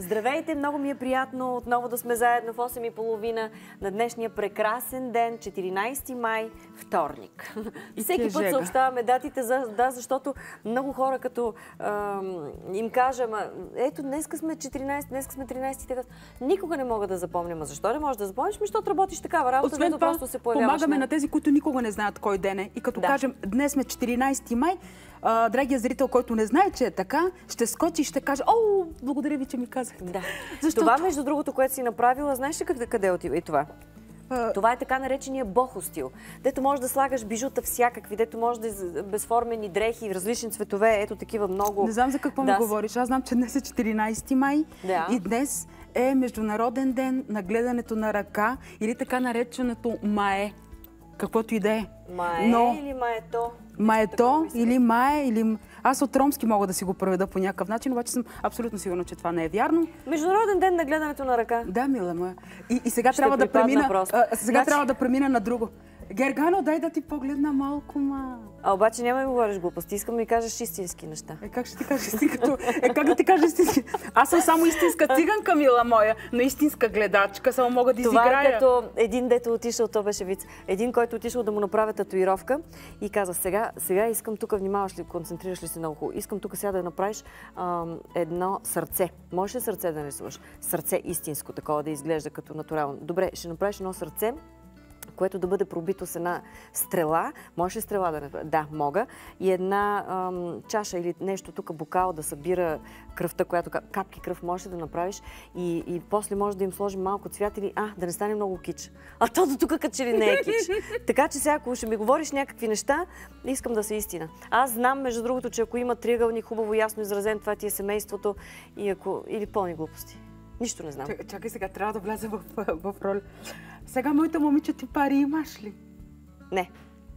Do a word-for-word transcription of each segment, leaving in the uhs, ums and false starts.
Здравейте, много ми е приятно отново да сме заедно в осем и половина на днешния прекрасен ден, четиринайсети май, вторник. И всеки път жега. съобщаваме датите, за, да, защото много хора като ам, им кажем, ето днеска сме четиринайсети, днеска сме тринайсети, така, никога не мога да запомня. А защо не можеш да запомниш? Защото работиш такава работа, освен това, просто се появяваш. Помагаме на... на тези, които никога не знаят кой ден е. И като да. кажем, днес сме четиринайсети май, а, драгия зрител, който не знае, че е така, ще скочи и ще каже, о, благодаря ви, че ми казахте. Да. Защото... Това, между другото, което си направила, знаеш ли къде, къде отива и това? А... Това е така наречения бохо стил, дето можеш да слагаш бижута всякакви, дето можеш да безформени дрехи в различни цветове, ето такива много... Не знам за какво да. ми говориш. Аз знам, че днес е четиринайсети май да. и днес е Международен ден на гледането на ръка или така нареченото мае. Каквото и да е. Мае Но... или маето? Маето или мае, или... Аз от ромски мога да си го преведа по някакъв начин, обаче съм абсолютно сигурна, че това не е вярно. Международен ден на гледането на ръка. Да, мила моя. И, и сега, трябва да, премина, а, сега значи... трябва да премина на друго. Гергано, дай да ти погледна малко, ма. А обаче няма да ми говориш глупости, искам да ми кажеш истински неща. Е, как ще ти кажеш истинското? Е, как да ти кажеш истински? Аз съм само истинска циганка, мила моя, но истинска гледачка, само мога да изиграя. Това е като един, дето отишъл, то беше виц. Един, който отишъл да му направя татуировка и каза, сега, сега искам тук, внимаваш ли, концентрираш ли се много хубаво, искам тук сега да направиш ам, едно сърце. Можеш ли сърце да нарисуваш? Сърце истинско, такова да изглежда като натурално. Добре, ще направиш едно сърце, което да бъде пробито с една стрела. Можеш ли стрела да направя? Да, мога. И една ам, чаша или нещо тук, бокал да събира кръвта, която капки кръв можеш да направиш. И, и после може да им сложим малко цвят или а, да не стане много кич. А то до тук като че ли не е кич. Така че сега, ако ще ми говориш някакви неща, искам да са истина. Аз знам, между другото, че ако има триъгълник хубаво, ясно изразен, това ти е семейството и ако... или пълни глупости. Нищо не знам. Чакай, чакай сега, трябва да вляза в, в роля. Сега, моята момиче, ти пари имаш ли? Не.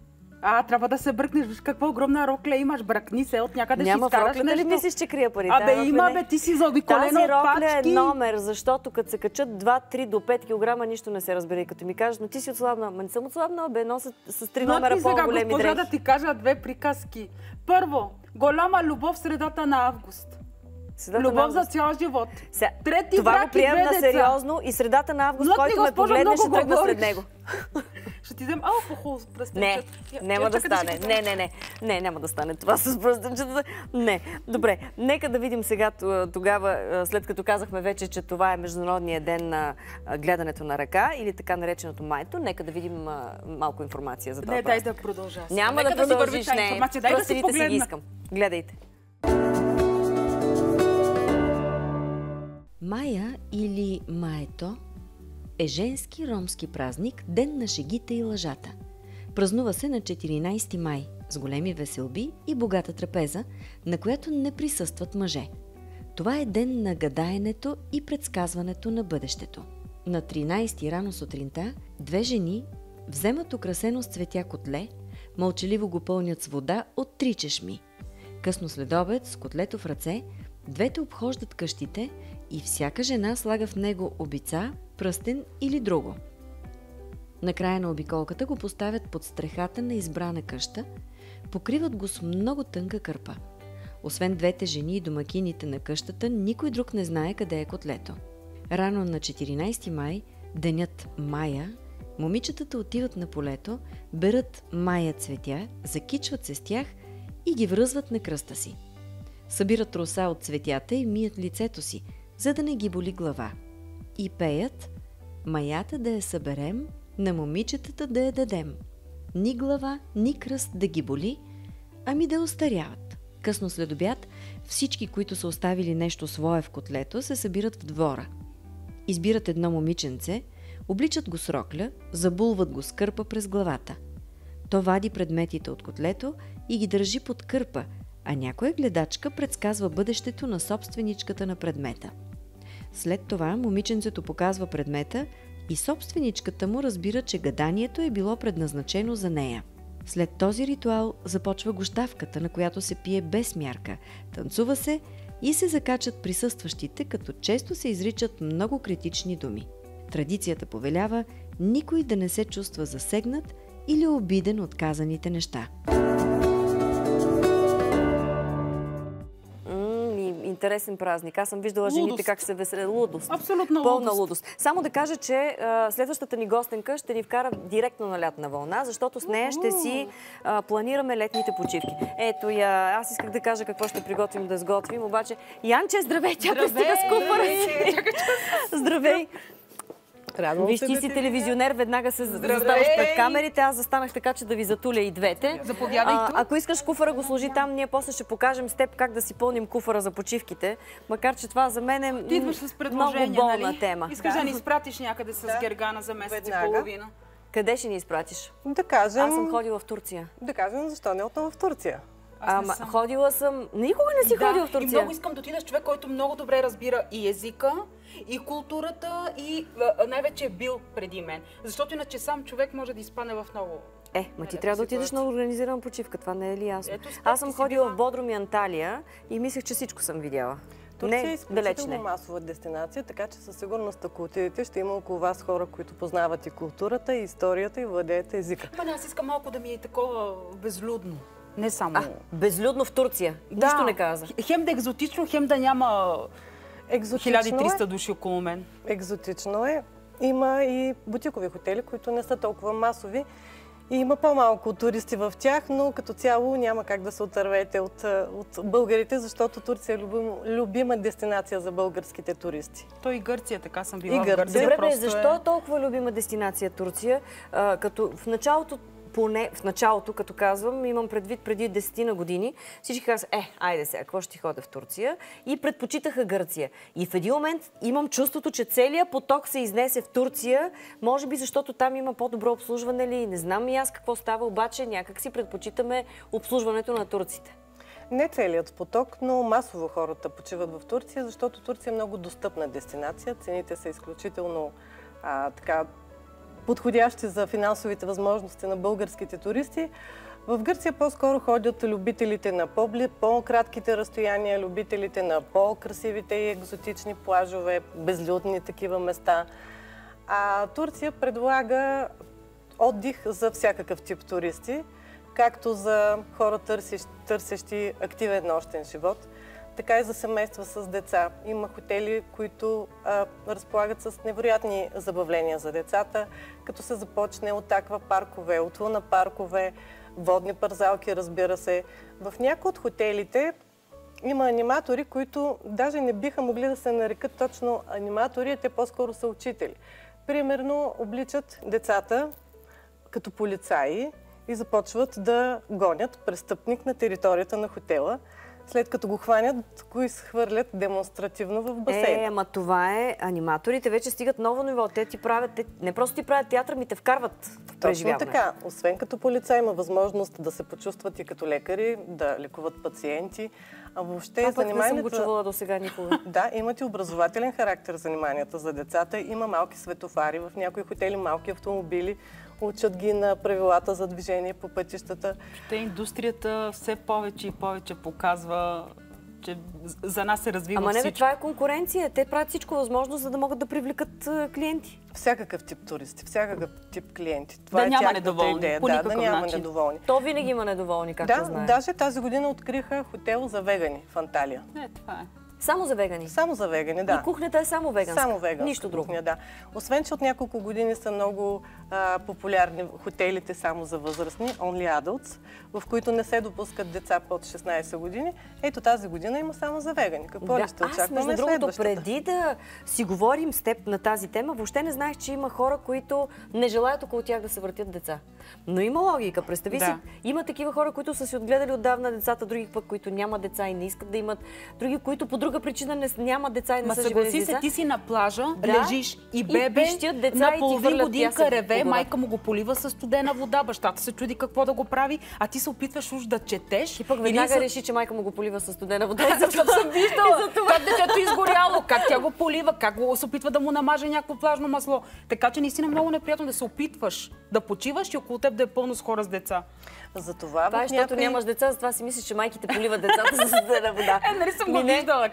А, трябва да се бръкнеш. Виж каква огромна рокля имаш. Бръкни се от някъде, няма ще изкараш нещо. Няма в роклята ли мислиш, че крия парите? Абе, има, бе, ти си заобиколена от пачки. Тази рокля е номер, защото като се качат два, три до пет килограма, нищо не се разбере. Като ми кажеш, но ти си отслабна. Ма не съм отслабна, бе, нося с три номера по-големи дрехи. Госпожа, да ти кажа две приказки. Първо, голяма любов в средата на август. Средата любов за цял живот. Ся... Трети това брак го приемам на сериозно и средата на август, Млътни, който ме погледне, ще тръгна след него. Ще ти взем алкохол с пръстенчета. Не, няма да стане. Не, не, не. Не, няма да стане това с пръстенчета. Не. Добре, нека да видим сега тогава, след като казахме вече, че това е Международният ден на гледането на ръка или така нареченото майто, нека да видим малко информация за това. Не, дай да продължа. Няма да продължиш, не. Пръстените си ги искам. Гледайте. Мая или маето е женски ромски празник, ден на шегите и лъжата. Празнува се на четиринайсети май с големи веселби и богата трапеза, на която не присъстват мъже. Това е ден на гадаенето и предсказването на бъдещето. На тринайсети рано сутринта две жени вземат украсено с цветя котле, мълчаливо го пълнят с вода от три чешми. Късно след обед, с котлето в ръце, двете обхождат къщите и всяка жена слага в него обица, пръстен или друго. Накрая на обиколката го поставят под стрехата на избрана къща, покриват го с много тънка кърпа. Освен двете жени и домакините на къщата, никой друг не знае къде е котлето. Рано на четиринайсети май, денят Мая, момичетата отиват на полето, берат мая цветя, закичват се с тях и ги връзват на кръста си. Събират роса от цветята и мият лицето си, за да не ги боли глава. И пеят: маята да я съберем, на момичетата да я дадем. Ни глава, ни кръст да ги боли, ами да остаряват. Късно след обяд всички, които са оставили нещо свое в котлето, се събират в двора. Избират едно момиченце, обличат го с рокля, забулват го с кърпа през главата. То вади предметите от котлето и ги държи под кърпа, а някоя гледачка предсказва бъдещето на собственичката на предмета. След това момиченцето показва предмета и собственичката му разбира, че гаданието е било предназначено за нея. След този ритуал започва гощавката, на която се пие без мярка, танцува се и се закачат присъстващите, като често се изричат много критични думи. Традицията повелява никой да не се чувства засегнат или обиден от казаните неща. интересен празник. Аз съм виждала лудост. жените как се веселят. Лудост. Абсолютно пълна лудост. лудост. Само да кажа, че а, следващата ни гостенка ще ни вкара директно на лятна вълна, защото с нея ще си а, планираме летните почивки. Ето я, аз исках да кажа какво ще приготвим да сготвим, обаче Янче, здравей, тя пристига с куфара си. Здравей! Радвам Виж, се ти да си ти телевизионер, веднага се заставаш пред камерите, аз застанах така, че да ви затуля и двете. Заповядай тук. Ако искаш куфара, го сложи там, ние после ще покажем с теб как да си пълним куфара за почивките, макар че това за мен е Ти идваш с много болна нали? тема. Искаш да. да ни изпратиш някъде с да. Гергана за месец и половина. Къде ще ни изпратиш? Да кажем... Аз съм ходила в Турция. Да кажем, защо не отново в Турция? Ама, ходила съм... Никога не си да, ходила в Турция. И много искам да отида с човек, който много добре разбира и езика, и културата, и най-вече е бил преди мен. Защото иначе сам човек може да изпадне в много... Е, ма ти трябва да отидеш на организирана почивка, това не е ли ясно? Ето, Аз съм ходила била... в Бодрум и Анталия и мислех, че всичко съм видяла. Турция не, е изключително масова дестинация, така че със сигурност, ако отидете, ще има около вас хора, които познават и културата, и историята, и владеят езика. Ама аз искам малко да ми е такова безлюдно. Не само... А, безлюдно в Турция. Да. Нищо не каза. Хем да е екзотично, хем да няма хиляда и триста е. души около мен. Екзотично е. Има и бутикови хотели, които не са толкова масови. И има по-малко туристи в тях, но като цяло няма как да се отървете от, от българите, защото Турция е любим, любима дестинация за българските туристи. То и Гърция, така съм била и в Гърция. Добре, просто защо е... е толкова любима дестинация Турция? А, като в началото поне в началото, като казвам, имам предвид преди десетина години, всички казват, е, айде сега, какво ще ти ходя в Турция? И предпочитаха Гърция. И в един момент имам чувството, че целият поток се изнесе в Турция, може би защото там има по-добро обслужване ли, не знам и аз какво става, обаче някак си предпочитаме обслужването на турците. Не целият поток, но масово хората почиват в Турция, защото Турция е много достъпна дестинация. Цените са изключително а, така, подходящи за финансовите възможности на българските туристи. В Гърция по-скоро ходят любителите на по-кратките разстояния, любителите на по-красивите и екзотични плажове, безлюдни такива места. А Турция предлага отдих за всякакъв тип туристи, както за хора търсещи, търсещи активен нощен живот, така и за семейства с деца. Има хотели, които а, разполагат с невероятни забавления за децата, като се започне от аквапаркове, от лунапаркове, водни парзалки, разбира се. В някои от хотелите има аниматори, които даже не биха могли да се нарекат точно аниматори, а те по-скоро са учители. Примерно обличат децата като полицаи и започват да гонят престъпник на територията на хотела. След като го хванят, го изхвърлят демонстративно в басейн. Е, ама това е, аниматорите вече стигат ново ниво. Те ти правят, те не просто ти правят театър, ми те вкарват в преживяване. Точно така. Освен като полицай има възможност да се почувстват и като лекари, да лекуват пациенти. А въобще това заниманията... пък не съм го чувала до сега никога. Да, имат и образователен характер заниманията за децата. Има малки светофари в някои хотели, малки автомобили. Учат ги на правилата за движение по пътищата. Те индустрията все повече и повече показва, че за нас се развива Ама всичко. не, бе, това е конкуренция. Те правят всичко възможно, за да могат да привлекат клиенти. Всякакъв тип туристи, всякакъв тип клиенти. Това да е няма недоволни, идея. по да, да няма начин. недоволни. То винаги има недоволни, както да, знаем. Даже тази година откриха хотел за вегани в Анталия. Не, това е. Само за вегани? Само за вегани, да. И кухнята е само веганска? Само веганска. Нищо друго? Кухня, да. Освен, че от няколко години са много а, популярни хотелите само за възрастни, Only Adults, в които не се допускат деца под шестнайсет години. Ето тази година има само за вегани. Какво да, ли ще очакваме аз, между другото, следващата? преди да си говорим с теб на тази тема, въобще не знаех, че има хора, които не желаят около тях да се въртят деца. Но има логика. Представи да. си, има такива хора, които са си отгледали отдавна децата, други пък, които нямат деца и не искат да имат, други, които по друга причина не, нямат деца и не Ма са живели с деца. съгласи се, ти си на плажа, да? лежиш и бебе, и деца, на и половин годинка реве, по майка му го полива със студена вода, бащата се чуди какво да го прави, а ти се опитваш уж да четеш. И пък веднага реши, че майка му го полива със студена вода. И защото съм виждала как детето е изгоряло, как тя го полива, как го се опитва да му намаже някакво плажно масло. Така че наистина много неприятно да се опитваш да почиваш и около теб да е пълно с хора с деца. За това, това е, защото някой... нямаш деца, затова си мислиш, че майките поливат децата с студена вода. Е, нали съм го виждала, как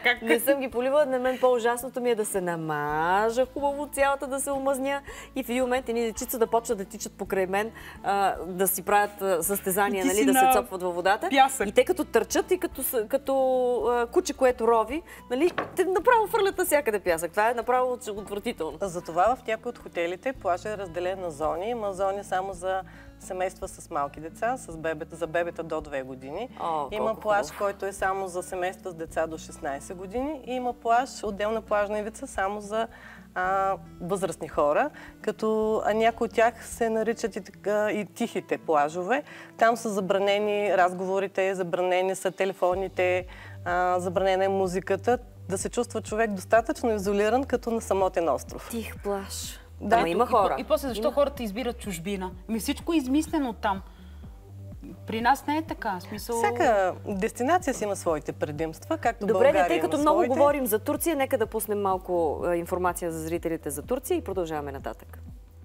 как? Не съм ги поливала. На мен по-ужасното ми е да се намажа хубаво цялата, да се омазня и в един момент едни дечица да почват да тичат покрай мен, а, да си правят състезания, нали, да се цопват във водата. Пясък. И те като търчат и като, като а, куче, което рови, нали, те направо фърлят навсякъде пясък. Това е направо отвратително. Затова в някои от хотелите плажът е разделен на зони. Има зони само за семейства с малки деца, с бебета, за бебета до две години. О, има плаж, хубав. който е само за семейства с деца до шестнайсет години. И има плаж, отделна плажна ивица, само за а, възрастни хора, като а някои от тях се наричат и, така, и тихите плажове. Там са забранени разговорите, забранени са телефоните, а, забранена е музиката. Да се чувства човек достатъчно изолиран, като на самотен остров. Тих плаж. Да, Ама има хора. И, и после защо има... хората избират чужбина? Ми всичко е измислено там. При нас не е така. Смисъл... Всяка дестинация си има своите предимства, както Добре, България тъй като има много своите. говорим за Турция, нека да пуснем малко а, информация за зрителите за Турция и продължаваме нататък.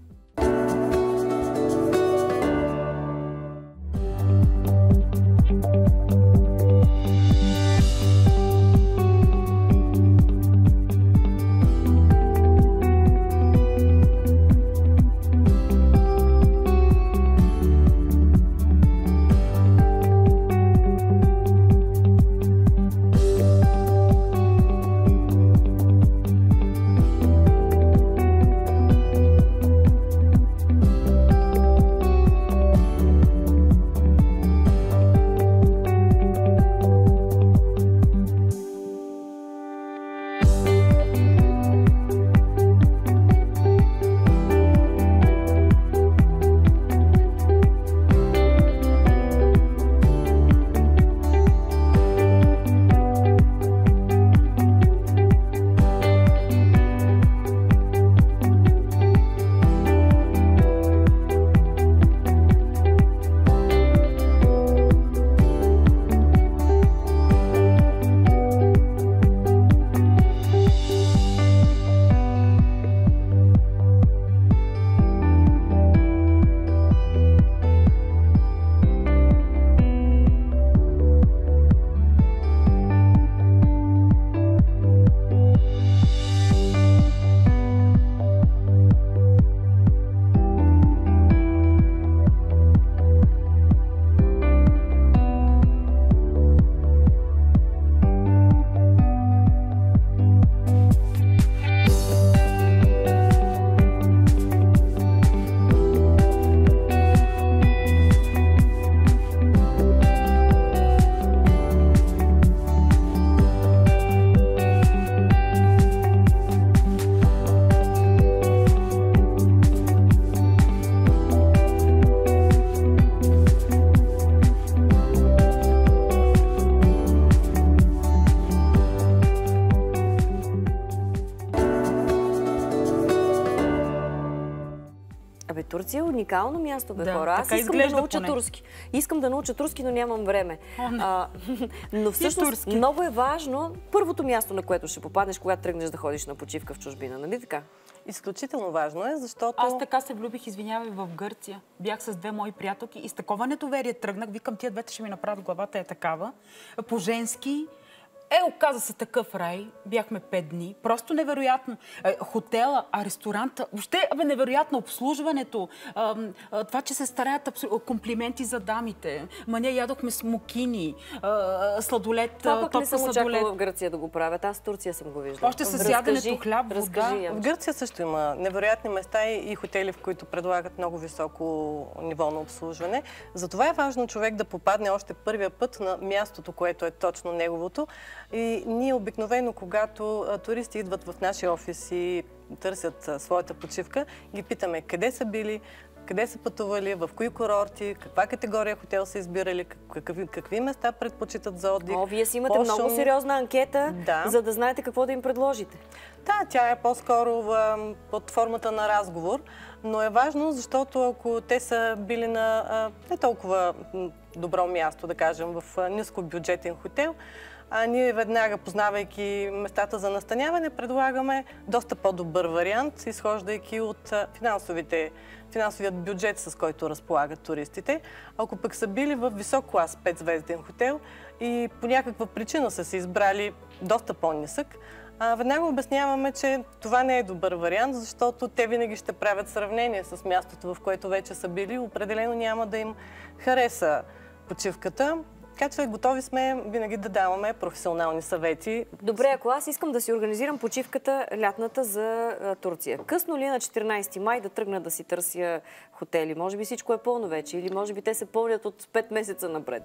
Турция е уникално място, бе, да, хора. Аз искам да науча поне. турски. Искам да науча турски, но нямам време. О, не. А, но всъщност много е важно първото място, на което ще попаднеш, когато тръгнеш да ходиш на почивка в чужбина. Нали така? Изключително важно е, защото... Аз така се влюбих, извинявай, в Гърция. Бях с две мои приятелки и с такова недоверие тръгнах. Викам, тия двете ще ми направят главата е такава. По-женски. Е, оказа се такъв рай. Бяхме пет дни. Просто невероятно. Хотела, а ресторанта. Въобще, бе, невероятно обслужването. А, а, това, че се стараят комплименти за дамите. Ма ние ядохме смокини, а, сладолет, това пък не съм сладолет. очаквала в Гърция да го правят. Аз в Турция съм го виждала. Още с яденето хляб, вода. В Гърция също има невероятни места и, и хотели, в които предлагат много високо ниво на обслужване. Затова е важно човек да попадне още първия път на мястото, което е точно неговото. И ние обикновено, когато а, туристи идват в нашия офис и търсят а, своята почивка, ги питаме къде са били, къде са пътували, в кои курорти, каква категория хотел са избирали, какви, какви места предпочитат за отдих. О, вие си имате много сериозна анкета, да. за да знаете какво да им предложите. Да, тя е по-скоро под формата на разговор, но е важно, защото ако те са били на а, не толкова добро място, да кажем, в нискобюджетен хотел, а ние веднага, познавайки местата за настаняване, предлагаме доста по-добър вариант, изхождайки от финансовите, финансовият бюджет, с който разполагат туристите. Ако пък са били в висок клас петзвезден хотел и по някаква причина са се избрали доста по-нисък, веднага обясняваме, че това не е добър вариант, защото те винаги ще правят сравнение с мястото, в което вече са били. Определено няма да им хареса почивката. Така че готови сме винаги да даваме професионални съвети. Добре, ако аз искам да си организирам почивката лятната за Турция, късно ли е на четиринайсети май да тръгна да си търся хотели? Може би всичко е пълно вече или може би те се пълнят от пет месеца напред?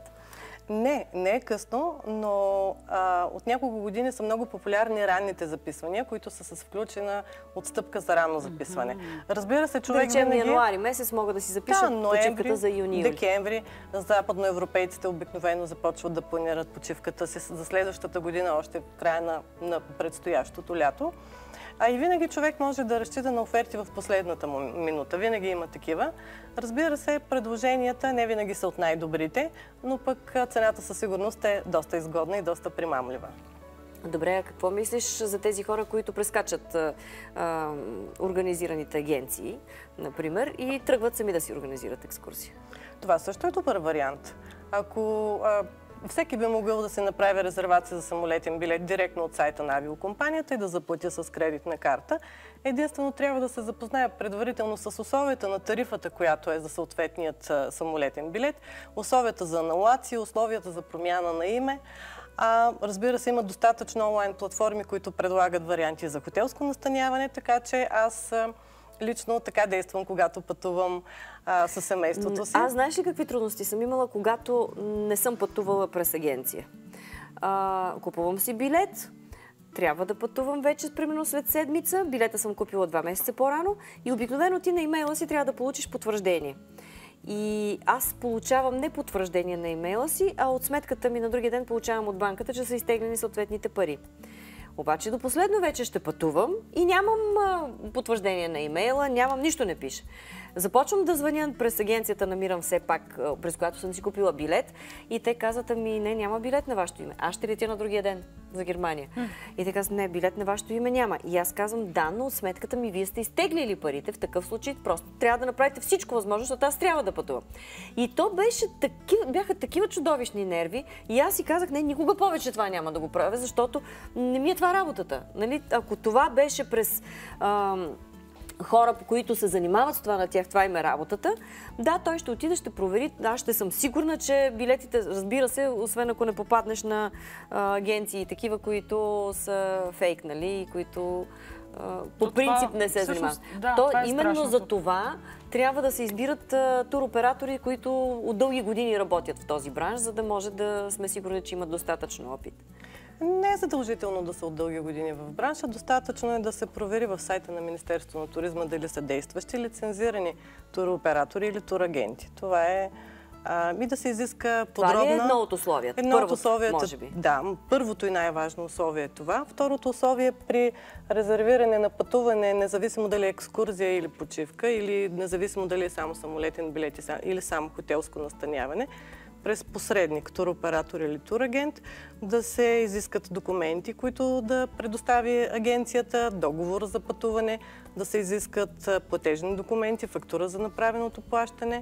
Не, не е късно, но а, от няколко години са много популярни ранните записвания, които са с включена отстъпка за ранно записване. Разбира се, човек да речем, винаги... януари месец могат да си запишат да, почивката за юни. Декември. Западноевропейците обикновено започват да планират почивката си за следващата година, още в края на, на предстоящото лято. А и винаги човек може да разчита на оферти в последната му минута. Винаги има такива. Разбира се, предложенията не винаги са от най-добрите, но пък цената със сигурност е доста изгодна и доста примамлива. Добре, а какво мислиш за тези хора, които прескачат а, а, организираните агенции, например, и тръгват сами да си организират екскурсия? Това също е добър вариант. Ако... А, Всеки би могъл да се направи резервация за самолетен билет директно от сайта на авиокомпанията и да заплати с кредитна карта. Единствено трябва да се запознае предварително с условията на тарифата, която е за съответният самолетен билет, условията за анулация, условията за промяна на име. А, разбира се, има достатъчно онлайн платформи, които предлагат варианти за хотелско настаняване, така че аз лично така действам, когато пътувам а, със семейството си. Аз знаеш ли какви трудности съм имала, когато не съм пътувала през агенция? А, купувам си билет, трябва да пътувам вече примерно след седмица, билета съм купила два месеца по-рано и обикновено ти на имейла си трябва да получиш потвърждение. И аз получавам не потвърждение на имейла си, а от сметката ми на другия ден получавам от банката, че са изтеглени съответните пари. Обаче до последно вече ще пътувам и нямам а, потвърждение на имейла, нямам, нищо не пише. Започвам да звъня през агенцията, намирам все пак, през която съм си купила билет и те казват, ами не, няма билет на вашето име. Аз ще летя на другия ден за Германия. Mm. И те казват, не, билет на вашето име няма. И аз казвам, да, но от сметката ми вие сте изтеглили парите, в такъв случай просто трябва да направите всичко възможно, защото аз трябва да пътувам. И то беше такива, бяха такива чудовищни нерви и аз си казах, не, никога повече това няма да го правя, защото не ми е това работата. Нали? Ако това беше през... Ам, хора, по които се занимават с това, на тях това им е работата, да, той ще отиде, ще провери, аз ще съм сигурна, че билетите, разбира се, освен ако не попаднеш на а, агенции, такива, които са фейк, нали, които а, по То принцип това, не се занимават. Да, То е именно страшното. За това трябва да се избират а, туроператори, които от дълги години работят в този бранш, за да може да сме сигурни, че имат достатъчно опит. Не е задължително да са от дълги години в бранша. Достатъчно е да се провери в сайта на Министерството на туризма дали са действащи лицензирани туроператори или турагенти. Това е а, и да се изиска подробна... Това ли е едно от условията? Едно от условията, може би. Да, първото и най-важно условие е това. Второто условие при резервиране на пътуване, независимо дали е екскурзия или почивка, или независимо дали е само самолетен билет или само хотелско настаняване, през посредник, туроператор или турагент, да се изискат документи, които да предостави агенцията, договор за пътуване, да се изискат платежни документи, фактура за направеното плащане.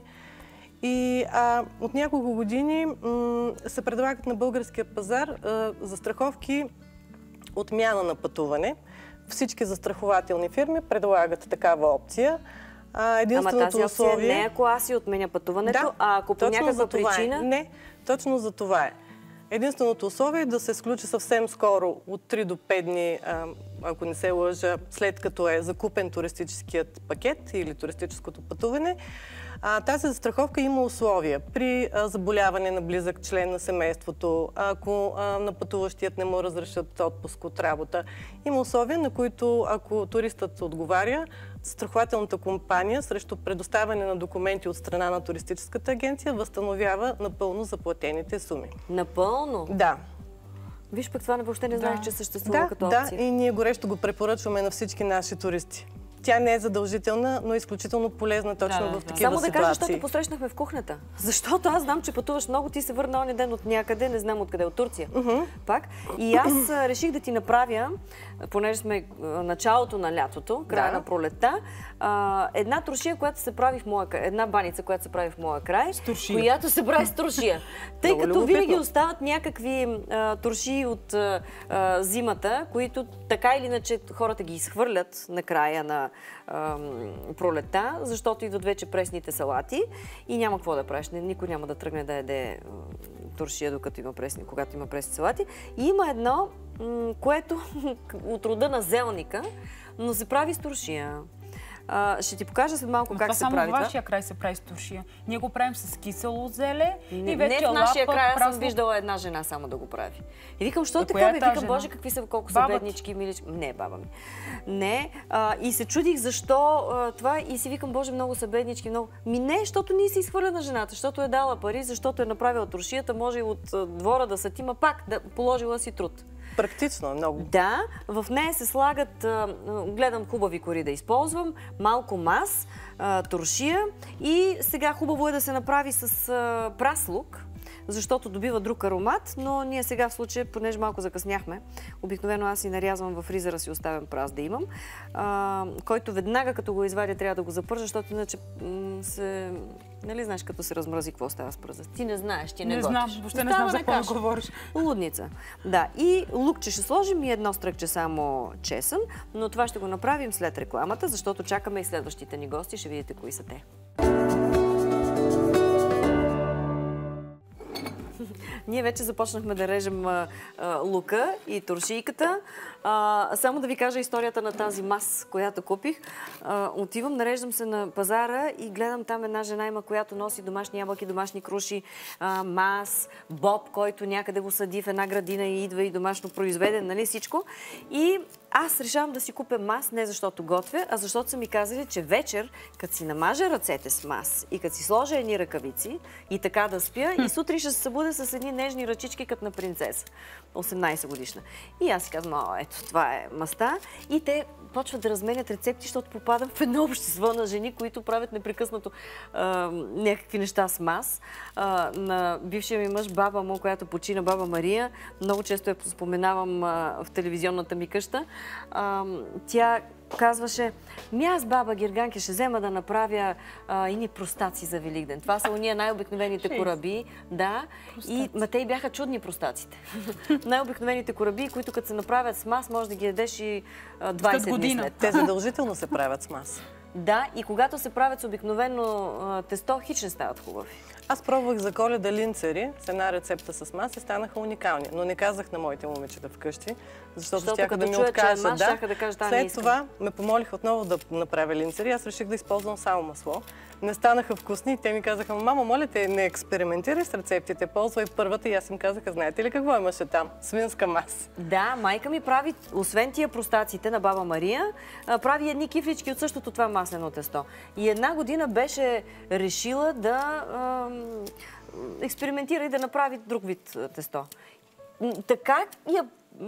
И а, от няколко години се предлагат на българския пазар а, застраховки отмяна на пътуване. Всички застрахователни фирми предлагат такава опция. А, единственото Ама тази опция условие... не ако аз си отменя пътуването, да, а ако по някаква причина... Е. Не, точно за това е. Единственото условие е да се сключи съвсем скоро, от три до пет дни, ако не се лъжа, след като е закупен туристическият пакет или туристическото пътуване. А, тази застраховка има условия. При а, заболяване на близък член на семейството, ако а, на пътуващият не му разрешат отпуск от работа, има условия, на които, ако туристът отговаря, застрахователната компания срещу предоставяне на документи от страна на туристическата агенция възстановява напълно заплатените суми. Напълно? Да. Виж, пък това въобще не знаеш, да. че съществува да, като да, опция. Да, и ние горещо го препоръчваме на всички наши туристи. тя не е задължителна, но е изключително полезна точно Да, да, в да. такива Само да ситуации. кажа, защото посрещнахме в кухнята. Защото аз знам, че пътуваш много, ти се върна оня ден от някъде, не знам откъде, от Турция. Uh-huh. Пак. И аз а, реших да ти направя, понеже сме а, началото на лятото, края да. на пролетта, а, една туршия, която се прави в моя край, една баница, която се прави в моя край, която се прави с туршия. Тъй Много като любопитно. винаги остават някакви а, туршии от а, а, зимата, които така или иначе хората ги изхвърлят на края на а, пролетта, защото идват вече пресните салати и няма какво да правиш. Никой няма да тръгне да яде туршия, докато има пресни, когато има пресни салати. И има едно, което от рода на зелника, но се прави с туршия. А, ще ти покажа след малко Но как това се само прави в вашия край се прави с туршия. Ние го правим с кисело зеле Не, и вече не в нашия лапа, край, аз съм прасно... виждала една жена само да го прави. И викам, що Е, така коя е бе? тази Викам, жена? боже, какви са, колко са Баба ти? беднички, милички. Не, баба ми. Не. А, и се чудих защо а, това и си викам, боже, много са беднички, много. Ми не, защото ние се изхвърля на жената, защото е дала пари, защото е направила туршията, може и от а, двора да сатима пак, да положила си труд. Практично е много. Да, в нея се слагат, а, гледам хубави кори да използвам, малко мас, а, туршия и сега хубаво е да се направи с а, прас лук, защото добива друг аромат, но ние сега в случая, понеже малко закъсняхме, обикновено аз си нарязвам във фризера, си оставям прас да имам, а, който веднага като го извадя трябва да го запържа, защото иначе се... Нали знаеш, като се размрази, какво става с пръза? Ти не знаеш, ти не, Не готвиш. знам, въобще не знам за какво говориш. Лудница. Да, и лукче ще сложим и едно стръкче само чесън, но това ще го направим след рекламата, защото чакаме и следващите ни гости, ще видите кои са те. Ние вече започнахме да режем а, а, лука и туршийката. А, само да ви кажа историята на тази мас, която купих. А, отивам, нареждам се на пазара и гледам там една жена има, която носи домашни ябълки, домашни круши, а, мас, боб, който някъде го съди в една градина и идва и домашно произведен, нали всичко. И аз решавам да си купя мас, не защото готвя, а защото са ми казали, че вечер, като си намажа ръцете с мас и като си сложа едни ръкавици и така да спя, и сутрин ще се събудя с едни нежни ръчички, като на принцеса, осемнайсет годишна. И аз си казвам, о, ето, това е маста. И те почват да разменят рецепти, защото попадам в едно общество на жени, които правят непрекъснато а, някакви неща с мас. А, на бившия ми мъж, баба му, която почина, баба Мария, много често я споменавам а, в телевизионната ми къща. А, тя казваше, ми аз, баба Герганке, ще взема да направя а, ини простаци за Великден. Това са уния най-обикновените кораби. Да. И, ма те и бяха чудни простаците. Най-обикновените кораби, които като се направят с мас, може да ги ядеш и а, двайсет дни след. Те задължително се правят с мас. Да, и когато се правят с обикновено а, тесто, хич не стават хубави. Аз пробвах за Коледа линцери с една рецепта с мас и станаха уникални. Но не казах на моите момичета вкъщи, защото, защото щяха да ми откажат. Мас, да. да кажа, След това ме помолих отново да направя линцери. Аз реших да използвам само масло. Не станаха вкусни и те ми казаха, мама, моля те, не експериментирай с рецептите, ползвай първата. И аз им казаха, знаете ли какво имаше там? Свинска маса. Да, майка ми прави, освен тия простаците на баба Мария, прави едни кифлички от същото това маслено тесто. И една година беше решила да е, експериментира и да направи друг вид тесто. Така я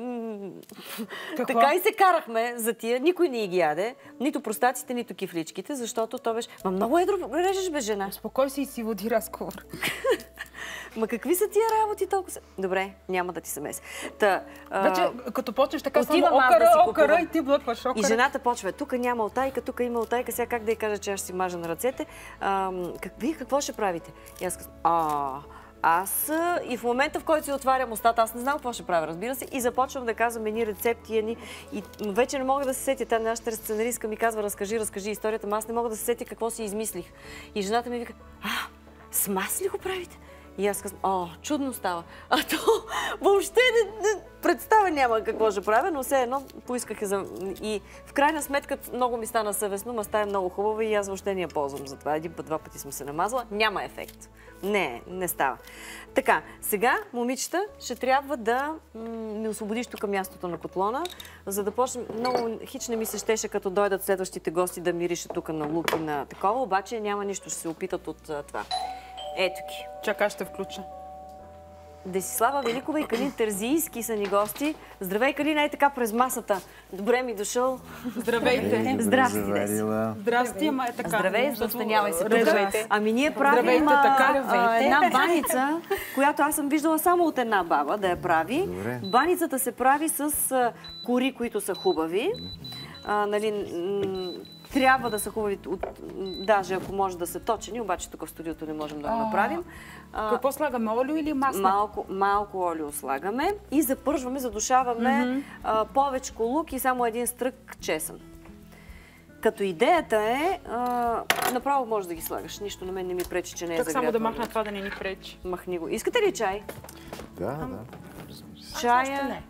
така и се карахме за тия. Никой не ги яде. Нито простаците, нито кифличките, защото то беше... Ма много едро режеш, бе, жена. Спокой си и си води разговор. Ма какви са тия работи толкова са? Добре, няма да ти се меси. Та, вече, а... като почнеш така само отивам аз окара, да си окара купувам. и ти блъкваш окара. И жената почва. Тук няма утайка, тук има утайка. Сега как да й кажа, че аз ще си мажа на ръцете? А, как, вие какво ще правите? И аз казвам, а... Аз и в момента, в който си отварям устата, аз не знам какво ще правя, разбира се, и започвам да казвам едни рецепти, едни... И вече не мога да се сетя. Та нашата сценаристка ми казва, разкажи, разкажи историята, но аз не мога да се сетя какво си измислих. И жената ми вика, а, с мас ли го правите? И аз казвам, о, чудно става. А то въобще не, не представя няма какво ще правя, но все едно поисках за... И в крайна сметка много ми стана съвестно, маста е много хубава и аз въобще не я ползвам за това. Един път, два пъти съм се намазала, няма ефект. Не, не става. Така, сега, момичета, ще трябва да ми освободиш тук мястото на котлона, за да почнем... Много хич не ми се щеше, като дойдат следващите гости да мирише тук на лук и на такова, обаче няма нищо, ще се опитат от това. Ето ги. Чакай, ще включа. Десислава Великова и Калин Терзийски са ни гости. Здравей, Калин, ей така през масата. Добре ми дошъл. Здравейте. Здрасти, Деси. Здрасти, ама е така. Здравей, застанявай се. Здравейте. Ами ние правим една баница, която аз съм виждала само от една баба да я прави. Добре. Баницата се прави с кори, които са хубави. А, нали, трябва да са хубави, от, даже ако може да са точени, обаче тук в студиото не можем да го направим. А, какво слагаме? Олио или масло? Малко, малко олио слагаме и запържваме, задушаваме mm-hmm. а, повечко лук и само един стрък чесън. Като идеята е, а, направо можеш да ги слагаш. Нищо на мен не ми пречи, че не е так загрято. Само да махна това да не ни пречи. Махни го. Искате ли чай? Да, да. Чая... не.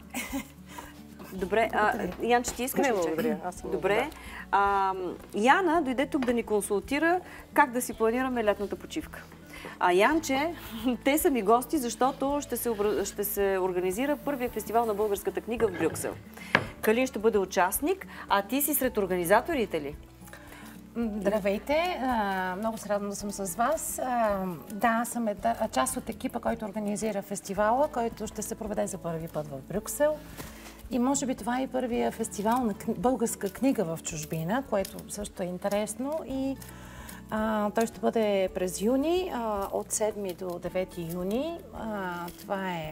Добре. А, Янче, ти искаш Не, ли чай? благодаря. Аз съм Добре. А, Яна дойде тук да ни консултира как да си планираме летната почивка. А Янче, те са ми гости, защото ще се, ще се организира първия фестивал на българската книга в Брюксел. Калин ще бъде участник, а ти си сред организаторите ли? Здравейте, много се радвам да съм с вас. Да, съм част от екипа, който организира фестивала, който ще се проведе за първи път в Брюксел. И може би това е първия фестивал на българска книга в чужбина, което също е интересно. И а, той ще бъде през юни, а, от седми до девети юни. А, това е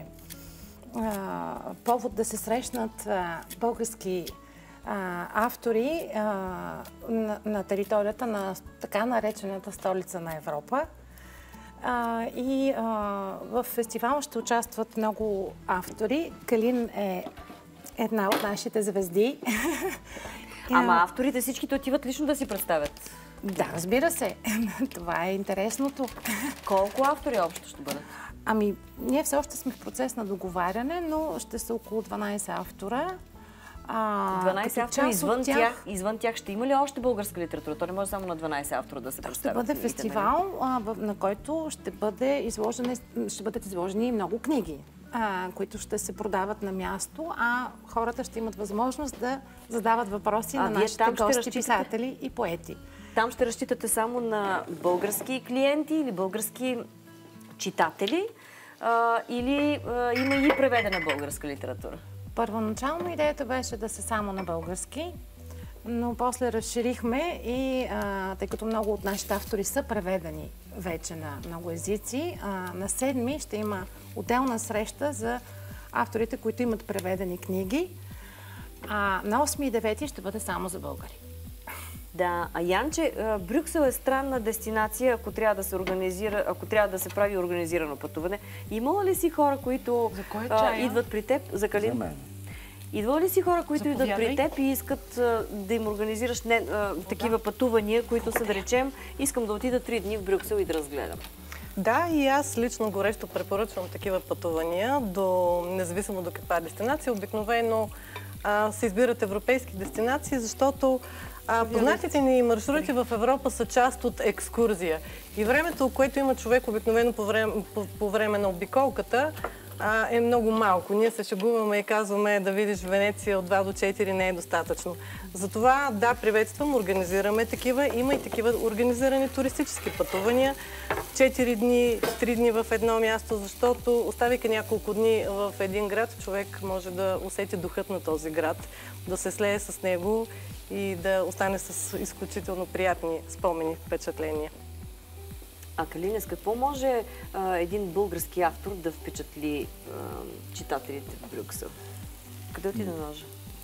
а, повод да се срещнат а, български а, автори а, на, на територията на така наречената столица на Европа. А, и а, в фестивала ще участват много автори. Калин е една от нашите звезди. Ама авторите всичките отиват лично да си представят? Да, разбира се. Това е интересното. Колко автори общо ще бъдат? Ами, ние все още сме в процес на договаряне, но ще са около дванайсет автора. А, дванайсет автора, извън тях... тях, извън тях ще има ли още българска литература? То не може само на дванайсет автора да се представят. Ще бъде фестивал, а, на който ще, бъде изложени, ще бъдат изложени много книги, а, които ще се продават на място, а хората ще имат възможност да задават въпроси а на нашите гости, разчитате... писатели и поети. Там ще разчитате само на български клиенти или български читатели, а, или а, има и преведена българска литература? Първоначално идеята беше да се само на български, но после разширихме и а, тъй като много от нашите автори са преведени вече на много езици, а, на седми ще има отделна среща за авторите, които имат преведени книги, а на осми и девети ще бъде само за българи. Да, а Янче, Брюксел е странна дестинация, ако трябва да се организира, ако трябва да се прави организирано пътуване. Имала ли си хора, които а, идват при теб? За Калин? За мен. Идвали ли си хора, които Заповядай. идват при теб и искат а, да им организираш не, а, такива пътувания, които са, да речем, искам да отида три дни в Брюксел и да разгледам? Да, и аз лично горещо препоръчвам такива пътувания, до, независимо до каква дестинация. Обикновено а, се избират европейски дестинации, защото а, познатите ни маршрути в Европа са част от екскурзия. И времето, което има човек обикновено по време, по, по време на обиколката, а, е много малко. Ние се шегуваме и казваме да видиш Венеция от два до четири не е достатъчно. Затова, да, приветствам, организираме такива. Има и такива организирани туристически пътувания. четири дни, три дни в едно място, защото оставяйки няколко дни в един град, човек може да усети духът на този град, да се слее с него и да остане с изключително приятни спомени, впечатления. А Калине, с какво може а, един български автор да впечатли а, читателите в Брюксел? Къде ти да ножа?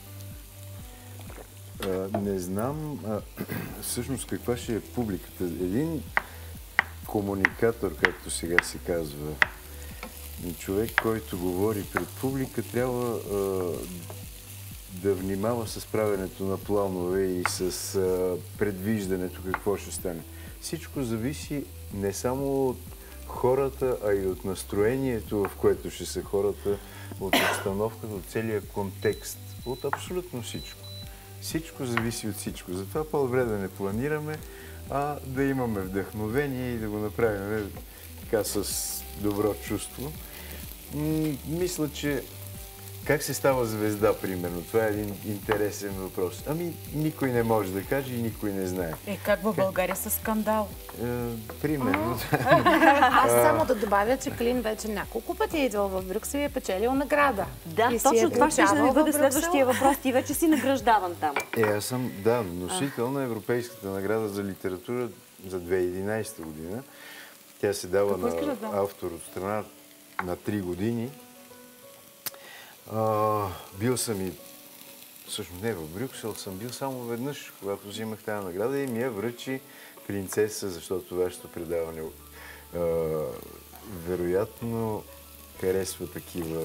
А, не знам а, всъщност каква ще е публиката. Един комуникатор, както сега се казва, човек, който говори пред публика, трябва а, да внимава с правенето на планове и с а, предвиждането какво ще стане. Всичко зависи не само от хората, а и от настроението, в което ще са хората, от обстановката, от целия контекст, от абсолютно всичко. Всичко зависи от всичко. Затова по-добре да не планираме, а да имаме вдъхновение и да го направим така с добро чувство. М- мисля, че как се става звезда, примерно? Това е един интересен въпрос. Ами, никой не може да каже и никой не знае. Е, как в България с скандал? Е, примерно. Аз само да добавя, че Клин вече няколко пъти е идвал в Брюксел и е печелил награда. Да, и точно това ще да ми бъде в следващия въпрос. Ти вече си награждаван там. Е, аз съм, да, носител на Европейската награда за литература за две хиляди и единадесета година. Тя се дава на автор от страна на три години. А, бил съм и, всъщност не в Брюксел, съм бил само веднъж, когато взимах тази награда и ми я връчи принцеса, защото вашето предаване а, вероятно харесва такива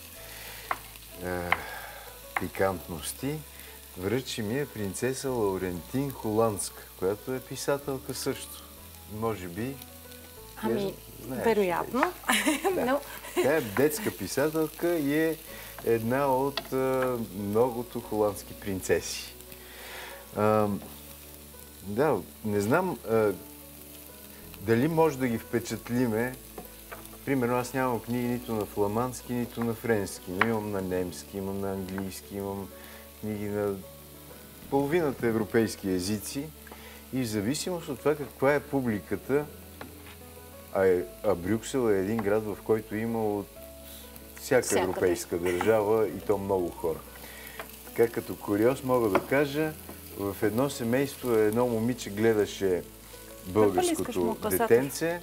а, пикантности. Връчи ми е принцеса Лаурентин Холандска, която е писателка също. Може би... Ами, вероятно. Да. Но... Тя е детска писателка и е една от а, многото холандски принцеси. А, да, не знам а, дали може да ги впечатлиме. Примерно аз нямам книги нито на фламандски, нито на френски. Но имам на немски, имам на английски, имам книги на половината европейски езици. И в зависимост от това каква е публиката, а, е, а Брюксел е един град, в който има от всяка Всякъде. европейска държава и то много хора. Така като куриоз мога да кажа, в едно семейство едно момиче гледаше българското детенце,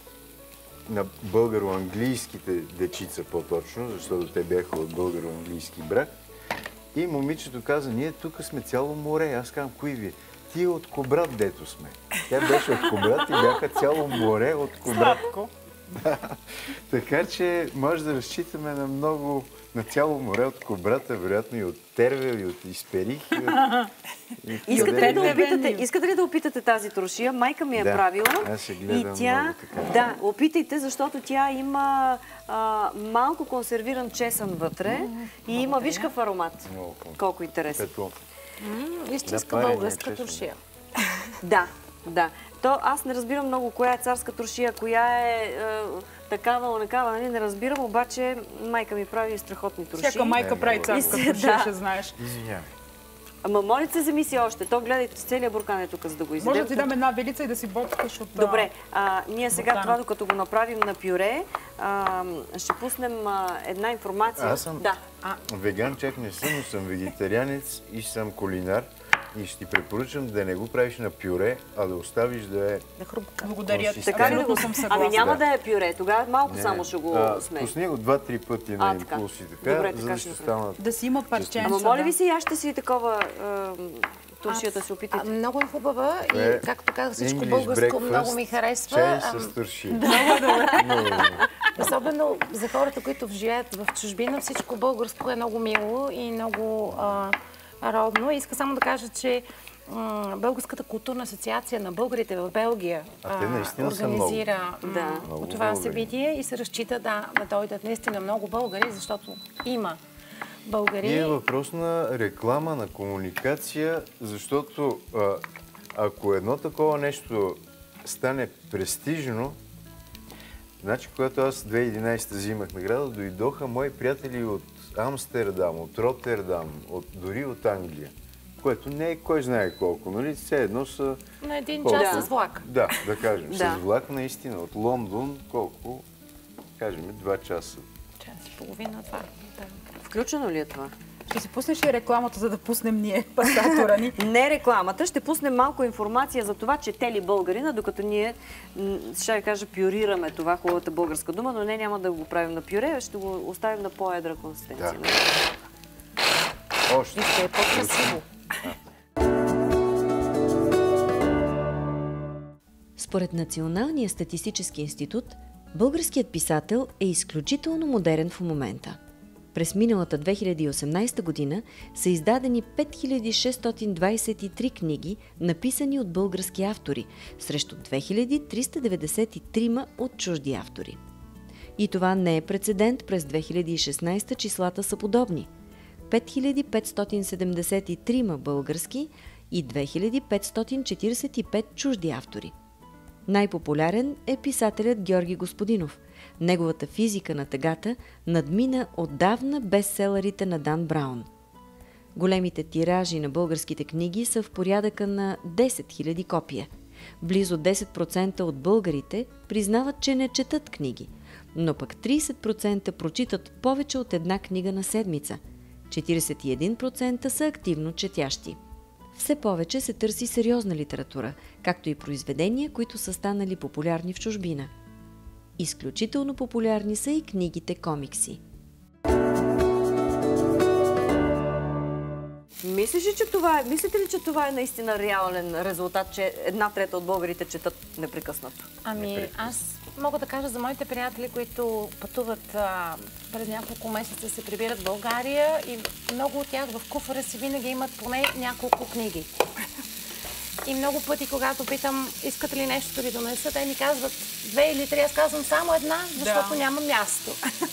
на българо-английските дечица по-точно, защото те бяха от българо-английски брак. И момичето каза, ние тук сме цяло море. Аз казвам, кои ви? Тия от Кобрат, дето сме. Тя беше от Кобрат и бяха цяло море от Кобрат. Да. Така че може да разчитаме на много, на цяло море от Кобрата, вероятно и от Тервел, и от Исперих. И от... и искате, ли да опитате, искате ли да опитате тази трошия? Майка ми е да, правила. Аз се гледам и тя, много така. Да, опитайте, защото тя има а, малко консервиран чесън вътре mm, и има вишкав аромат. Много. Колко интересно. Истинска да, българска трошия. Да, да. То аз не разбирам много коя е царска трошия, коя е, е такава, онакава, нали? Не разбирам, обаче майка ми прави страхотни троши. Всяка майка прави царска трошия, да. Ще знаеш. Извинявай. Ама моля се, замисли още. То гледайте, целият буркан е тук, за да го изядем. Може да ти дам една велица и да си боткаш от... Добре, а, ние сега буркана. Това, докато го направим на пюре, а, ще пуснем а, една информация. Аз съм да. веган, чак не съм, но съм вегетарианец и съм кулинар. И ще ти препоръчам да не го правиш на пюре, а да оставиш да е... Да хрупка. Благодаря. Така ли да го съм съгласна? Ами няма да, да е пюре, тогава малко не, само ще го сме. Пусни го два-три пъти на а, импулс и така, добре, за да ще станат... Да си има парченца. Ама моля ви се, аз ще си такова туршията си опитайте. Много е хубава и, както казах, всичко българско много ми харесва. Чай с туршия. Много добре. Особено за хората, които живеят в чужбина, всичко българско е много мило и много... родно. Иска само да кажа, че Българската културна асоциация на българите в Белгия а, а, организира да. това българи. събитие и се разчита да, да дойдат наистина много българи, защото има българи. И е въпрос на реклама, на комуникация, защото а, ако едно такова нещо стане престижно, значи, когато аз две хиляди и единадесета взимах награда, дойдоха мои приятели от Амстердам, от Ротердам, от, дори от Англия, което не е кой знае колко, нали? Все едно са... На един колко? час да. с влак. Да, да кажем. Да. С влак наистина. От Лондон колко? Кажем, два часа. Час и половина, това. Да. Включено ли е това? Ще си пуснеш и рекламата, за да пуснем ние пасатора ни? Не рекламата, ще пуснем малко информация за това, че те ли българина, докато ние, ще кажа, пюрираме това, хубавата българска дума, но не, няма да го правим на пюре, ще го оставим на по-едра консистенция. Да. Още. И ще е по-красиво. Според Националния статистически институт, българският писател е изключително модерен в момента. През миналата две хиляди и осемнадесета година са издадени пет хиляди шестстотин двадесет и три книги, написани от български автори, срещу две хиляди триста деветдесет и три от чужди автори. И това не е прецедент, през две хиляди и шестнадесета числата са подобни. пет хиляди петстотин седемдесет и три български и две хиляди петстотин четиридесет и пет чужди автори. Най-популярен е писателят Георги Господинов. Неговата физика на тъгата надмина отдавна бестселерите на Дан Браун. Големите тиражи на българските книги са в порядъка на десет хиляди копия. Близо десет процента от българите признават, че не четат книги, но пък трийсет процента прочитат повече от една книга на седмица. четирийсет и един процента са активно четящи. Все повече се търси сериозна литература, както и произведения, които са станали популярни в чужбина. Изключително популярни са и книгите комикси. Мислиш ли, че това е, мислите ли, че това е наистина реален резултат, че една трета от българите четат непрекъснато? Ами, аз мога да кажа за моите приятели, които пътуват а, през няколко месеца, се прибират в България и много от тях в куфара си винаги имат поне няколко книги. И много пъти, когато питам, искате ли нещо да ви донеса, те ми казват две или три, аз казвам само една, защото да. Няма място.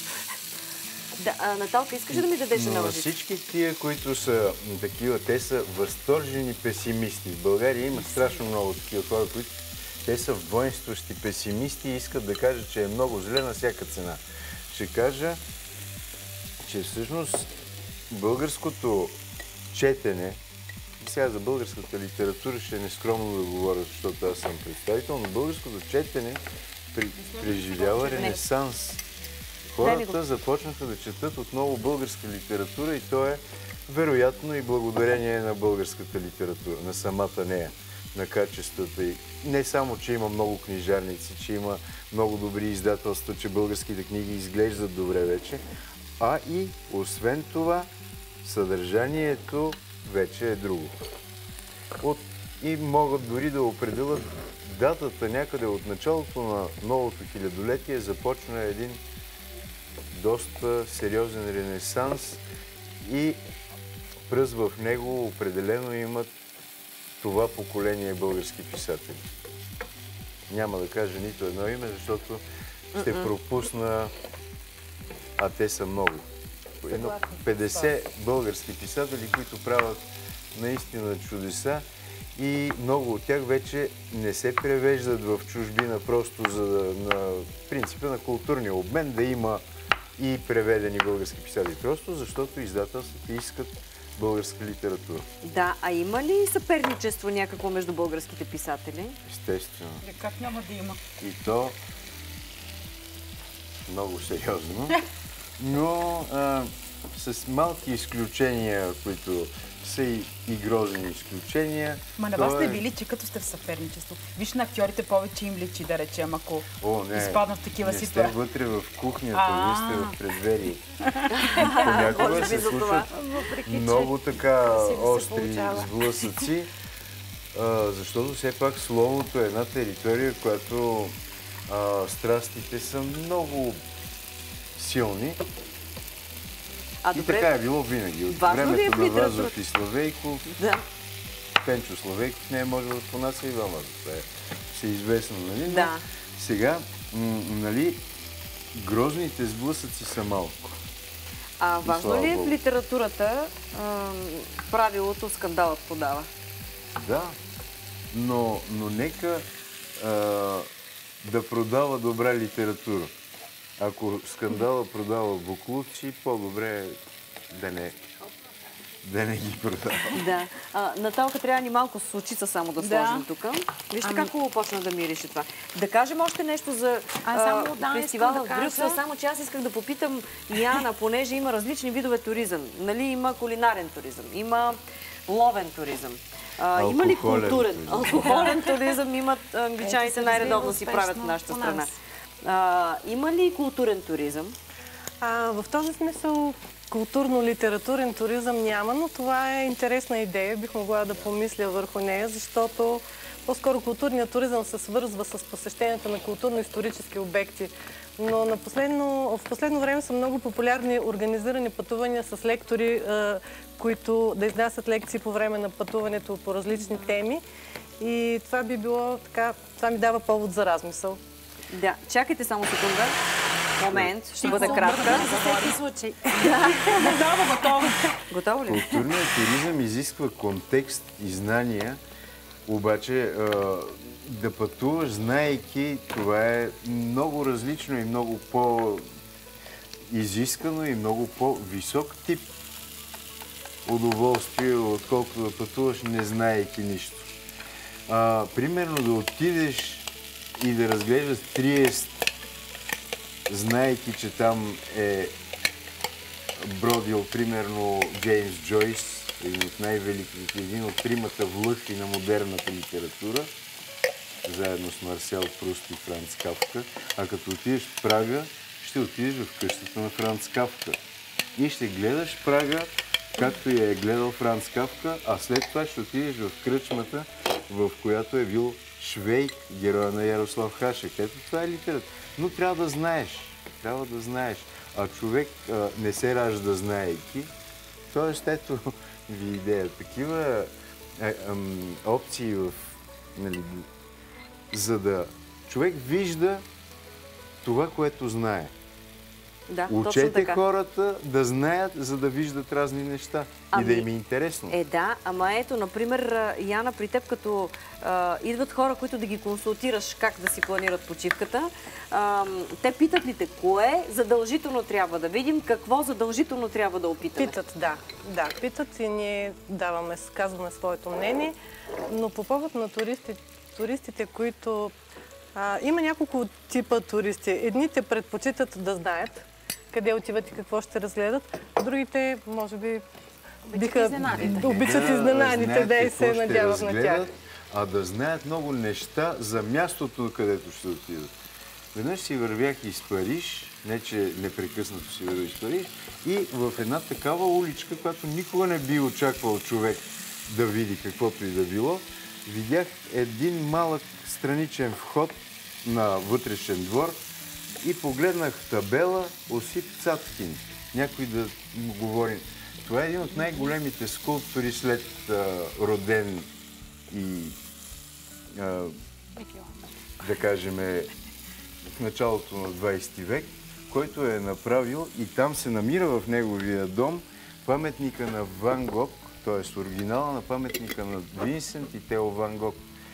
Да, а, Наталка, искаш да ми дадеш една лъжица? Всички тия, които са такива, те са възторжени песимисти. В България има страшно много такива хора, които те са воинстващи песимисти и искат да кажат, че е много зле на всяка цена. Ще кажа, че всъщност българското четене, сега за българската литература ще е нескромно да говоря, защото аз съм представител, но българското четене преживява ренесанс. Хората започнаха да четат отново българска литература и то е вероятно и благодарение на българската литература, на самата нея, на качествата й. Не само, че има много книжарници, че има много добри издателства, че българските книги изглеждат добре вече, а и освен това съдържанието вече е друго. От, и могат дори да определят датата някъде от началото на новото хилядолетие започна един доста сериозен ренесанс и пръст в него определено имат това поколение български писатели. Няма да кажа нито едно име, защото ще пропусна, а те са много. Едно петдесет български писатели, които правят наистина чудеса и много от тях вече не се превеждат в чужбина просто за на принципа на културния обмен, да има и преведени български писатели. Просто защото издателствата искат българска литература. Да, а има ли съперничество някакво между българските писатели? Естествено. Е, как няма да има? И то много сериозно, но а, с малки изключения, които са и, и грозни изключения. Ма на вас не би личи, като сте в съперничество. Виж, на актьорите повече им личи, да речем, ако О, не, изпаднат в такива ситуации. Не сте вътре в кухнята, вие сте в предверие. Понякога се случват много така остри сблъсъци, защото все пак словото е една територия, която страстите са много силни. А, и добре, така е било винаги. От времето на Вазов и Славейков. Да. Пенчо Славейков не е можел да понася и Иван Вазов. Това е всеизвестно, нали? Да. Но сега, нали, грозните сблъсъци са малко. А важно ли е в литературата а, правилото скандалът подава? Да, но, но нека а, да продава добра литература. Ако скандала продава буклуци, по-добре да не, да не ги продава. Да. А, Наталка, трябва ни малко с очица само да сложим да. тук. Вижте ами... как хубаво почна да мирише това. Да кажем още нещо за а, само, да, фестивала да в Брюксел, кажа... само че аз исках да попитам Яна, понеже има различни видове туризъм. Нали, има кулинарен туризъм, има ловен туризъм. А, има ли културен? Туризъм. Алкохолен туризъм имат англичаните най-редовно си правят в нашата страна. А, има ли културен туризъм? А, в този смисъл културно-литературен туризъм няма, но това е интересна идея. Бих могла да помисля върху нея, защото по-скоро културният туризъм се свързва с посещението на културно-исторически обекти. Но на последно, в последно време са много популярни организирани пътувания с лектори, а, които да изнасят лекции по време на пътуването по различни теми. И това би било така, това ми дава повод за размисъл. Да, чакайте само секунда. Момент, ще бъде кратка. За всеки случай. Готово, готово. Готово ли? Културният туризъм изисква контекст и знания Обаче а, да пътуваш, знаейки, това е много различно и много по-изискано и много по-висок тип удоволствие, отколкото да пътуваш, не знаейки нищо. А, примерно да отидеш и да разглеждаш Триест, знаейки, че там е бродил, примерно, Джеймс Джойс, един от най-великите, един от тримата влъхи на модерната литература, заедно с Марсел Пруст и Франц Кафка. А като отидеш в Прага, ще отидеш в къщата на Франц Кафка. И ще гледаш Прага, както я е гледал Франц Кафка, а след това ще отидеш в кръчмата, в която е бил Швейк, героя на Ярослав Хашек. Ето това е литература. Но трябва да знаеш. Трябва да знаеш. А човек а, не се ражда знаейки. Тоест, ето ви идея. Такива а, ам, опции в... Нали, за да човек вижда това, което знае. Да, Учете хората да знаят, за да виждат разни неща ами, и да им е интересно. Е, да, ама ето, например, Яна, при теб, като а, идват хора, които да ги консултираш как да си планират почивката, а, те питат ли те, кое задължително трябва да видим, какво задължително трябва да опитаме? Питат, да. Да, питат и ние даваме, казваме своето мнение, но по повод на туристи, туристите, които... А, има няколко типа туристи. Едните предпочитат да знаят къде отиват и какво ще разгледат. Другите, може би, биха... изненадите. Обичат Да, изненадите, да и се надяват на тях. А да знаят много неща за мястото, където ще отидат. Веднъж си вървях из Париж, не че непрекъснато си вървя из Париж, и в една такава уличка, която никога не би очаквал човек да види каквото и да било, видях един малък страничен вход на вътрешен двор и погледнах табела Осип Цацкин. Някой да му говори. Това е един от най-големите скулптори след а, Роден и а, да кажем в началото на двайсети век, който е направил и там се намира в неговия дом паметника на Ван Гог, т.е. оригинала на паметника на Винсент и Тео Ван Гог.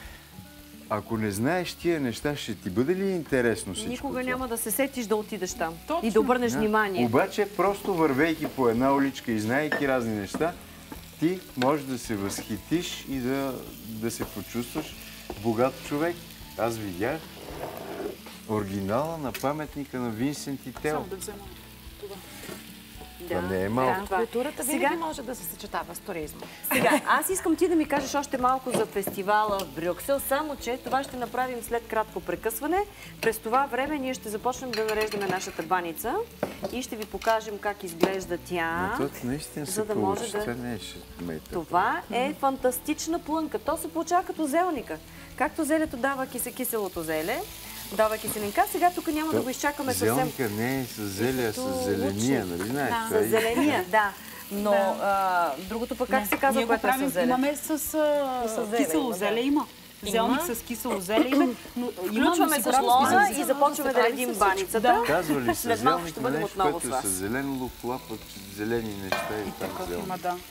Ако не знаеш тия неща, ще ти бъде ли интересно всичко? Никога това? Няма да се сетиш да отидеш там. Точно. И да обърнеш Да. внимание. Обаче, просто вървейки по една уличка и знаейки разни неща, ти можеш да се възхитиш и да, да се почувстваш богат човек. Аз видях оригинала на паметника на Винсент и Тео. Само да взема това. Това не е малко. Да, културата винаги Сега... може да се съчетава с туризма. Сега, аз искам ти да ми кажеш още малко за фестивала в Брюксел, само че това ще направим след кратко прекъсване. През това време ние ще започнем да нареждаме нашата баница и ще ви покажем как изглежда тя. Но това наистина за се да получи. може да... Това не е шестметър. Това е фантастична плънка. То се получава като зелника. Както зелето дава киселото зеле, дава киселинка. Сега тук няма да го изчакаме съвсем. Зелника не е с зеле, а с зеления, нали знаеш? Да. С зеления, да. Но Да. а, другото пък как се казва, Ние го което е правим, с зеле? имаме с, с зеле кисело има, да. зеле, има. Зелник с кисело зеле има. Но Включваме с лоза и започваме да редим баницата. Казва ли се След малко зелник ще на бъдем нещо, отново което с е вас. с зелен лук, лапът, зелени неща и там Такъв зелник. има, да.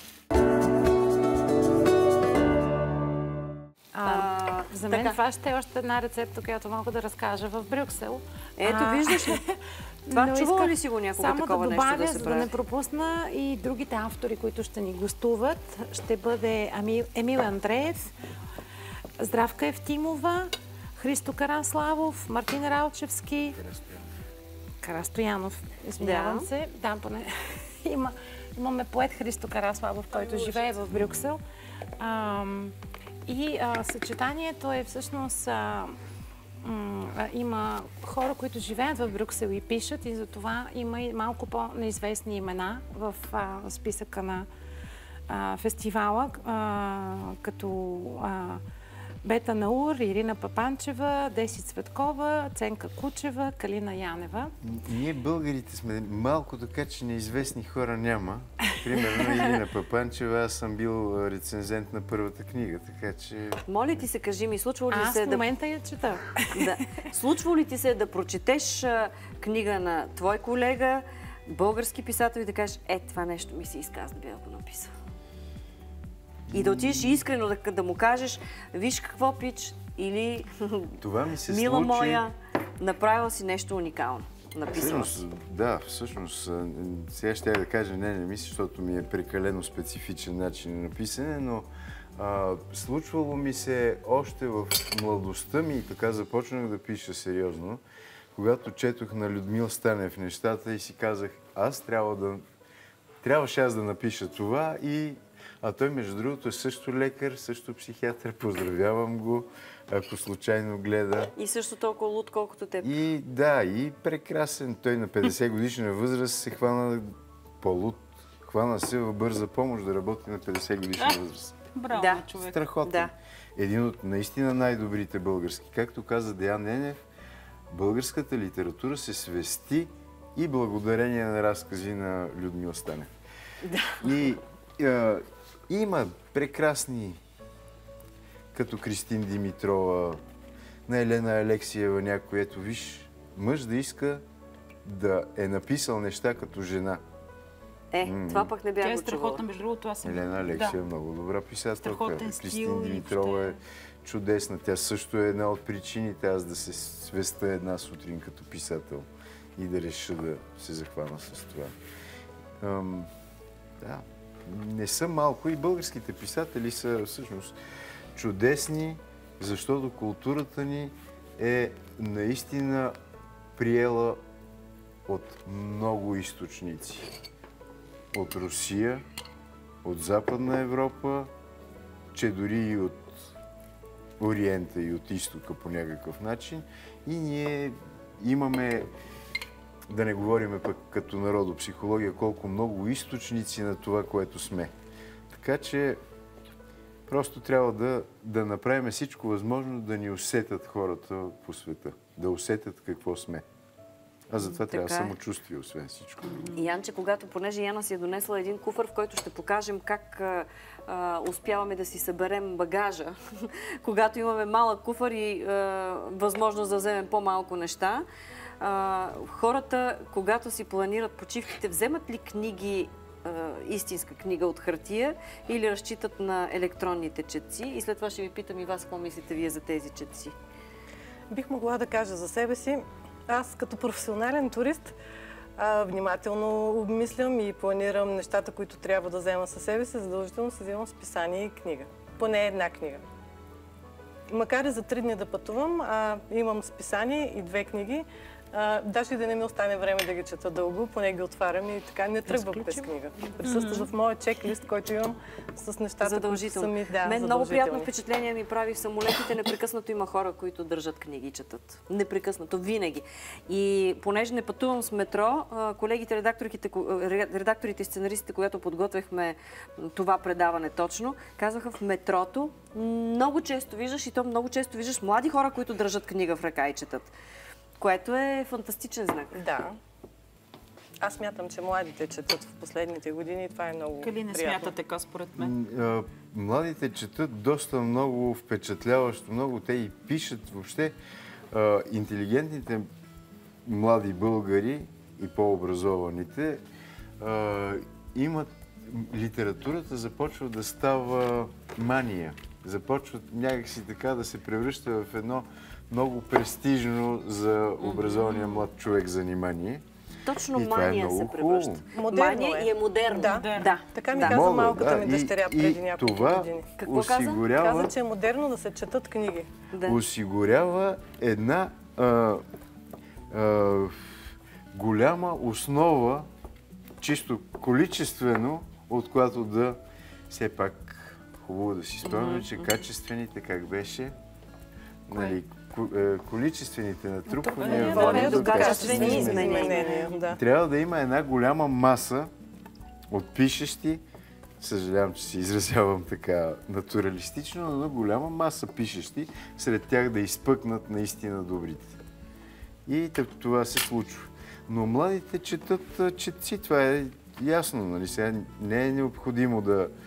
А, за мен така. това ще е още една рецепта, която мога да разкажа в Брюксел. Ето, А, виждаш ли? Това но чувала исках ли си го някога само такова да нещо добавя, да се за да не прави? пропусна и другите автори, които ще ни гостуват. Ще бъде Ами- Емил Андреев, Здравка Евтимова, Христо Каранславов, Мартин Ралчевски, Карастоянов, извинявам Да. се. Да, поне има, имаме поет Христо Караславов, който живее в Брюксел. Ам, и а, съчетанието е всъщност... А, м, а, има хора, които живеят в Брюксел и пишат, и затова има и малко по-неизвестни имена в а, списъка на а, фестивала, а, като а, Бета Наур, Ирина Папанчева, Деси Цветкова, Ценка Кучева, Калина Янева. Ние българите сме малко така, че неизвестни хора няма. Примерно Ирина Папанчева, аз съм бил рецензент на първата книга, така че... Моля ти се, кажи ми, случва ли Аз се в да... момента я чета. да... Случва ли ти се да прочетеш а, книга на твой колега, български писател и да кажеш, е, това нещо ми се иска, аз да бях го написал? И да отидеш искрено да, да му кажеш, виж какво пич, или това ми се мила случи... моя, направила си нещо уникално. Написала. Всъщност, да, всъщност, сега ще я да кажа, не, не мисля, защото ми е прекалено специфичен начин на написане, но а, случвало ми се още в младостта ми и така започнах да пиша сериозно, когато четох на Людмил Станев нещата и си казах, аз трябва да... Трябваше аз да напиша това и... А той, между другото, е също лекар, също психиатър. Поздравявам го, ако случайно гледа. И също толкова луд, колкото теб. И да, и прекрасен. Той на петдесет годишна възраст се хвана по-луд. Хвана се в бърза помощ да работи на петдесет годишна възраст. Браво, да. човек. Страхотен. Да. Един от наистина най-добрите български. Както каза Деян Ненев, българската литература се свести и благодарение на разкази на Людмил Станев. Да. И а, има прекрасни, като Кристин Димитрова, на Елена Алексиева някой. Ето виж, мъж да иска да е написал неща като жена. Е, mm-hmm. това пък не бях Тя е го чувала. страхотна, между другото, аз съм... Елена Алексиева е да. много добра писателка. Страхотен стил Кристин и Димитрова е въобще... чудесна. Тя също е една от причините аз да се свеста една сутрин като писател и да реша да се захвана с това. Ам, да, не са малко и българските писатели са всъщност чудесни, защото културата ни е наистина приела от много източници. От Русия, от Западна Европа, че дори и от Ориента и от Изтока по някакъв начин. И ние имаме, да не говорим пък като народопсихология, колко много източници на това, което сме. Така че просто трябва да, да направим всичко възможно да ни усетят хората по света. Да усетят какво сме. А затова трябва самочувствие, освен всичко. И Янче, когато, понеже Яна си е донесла един куфър, в който ще покажем как а, а, успяваме да си съберем багажа, когато имаме малък куфър и а, възможност да вземем по-малко неща. А, хората, когато си планират почивките, вземат ли книги, а, истинска книга от хартия или разчитат на електронните четци? И след това ще ви питам и вас, какво мислите вие за тези четци? Бих могла да кажа за себе си. Аз като професионален турист а, внимателно обмислям и планирам нещата, които трябва да взема със себе си. Задължително си вземам списание и книга. Поне една книга. Макар и за три дни да пътувам, а, имам списание и две книги. А, даже и да не ми остане време да ги чета дълго, поне ги отварям и така не тръгвам без книга. Присъства mm-hmm. в моя чек-лист, който имам с нещата, задължително. които са ми... Да, мен много приятно впечатление ми прави в самолетите. Непрекъснато има хора, които държат книги и четат. Непрекъснато, винаги. И понеже не пътувам с метро, колегите, редакторите, редакторите и сценаристите, когато подготвяхме това предаване точно, казаха в метрото, много често виждаш и то много често виждаш млади хора, които държат книга в ръка и четат. Което е фантастичен знак. Да. Аз смятам, че младите четат в последните години и това е много Кали не приятно. смята така, според мен? Младите четат доста много впечатляващо, много. Те и пишат въобще. Интелигентните млади българи и по-образованите имат... Литературата започва да става мания. Започват някакси така да се превръща в едно много престижно за образования млад човек занимание. Точно и мания е се превръща. Модерно мания е. и е модерно. Да. да. Така ми да. каза Мога, малката да. ми дъщеря и, преди и няколко това години. Какво осигурява, каза? Каза, че е модерно да се четат книги. Да. Осигурява една а, а, голяма основа, чисто количествено, от която да все пак хубаво да си спомняме, че качествените, как беше, нали, количествените натрупвания водят до качествени качествени изменения. Да. Трябва да има една голяма маса от пишещи, съжалявам, че се изразявам така натуралистично, но голяма маса пишещи, сред тях да изпъкнат наистина добрите. И това се случва. Но младите четат четци, това е ясно, нали? Сега не е необходимо да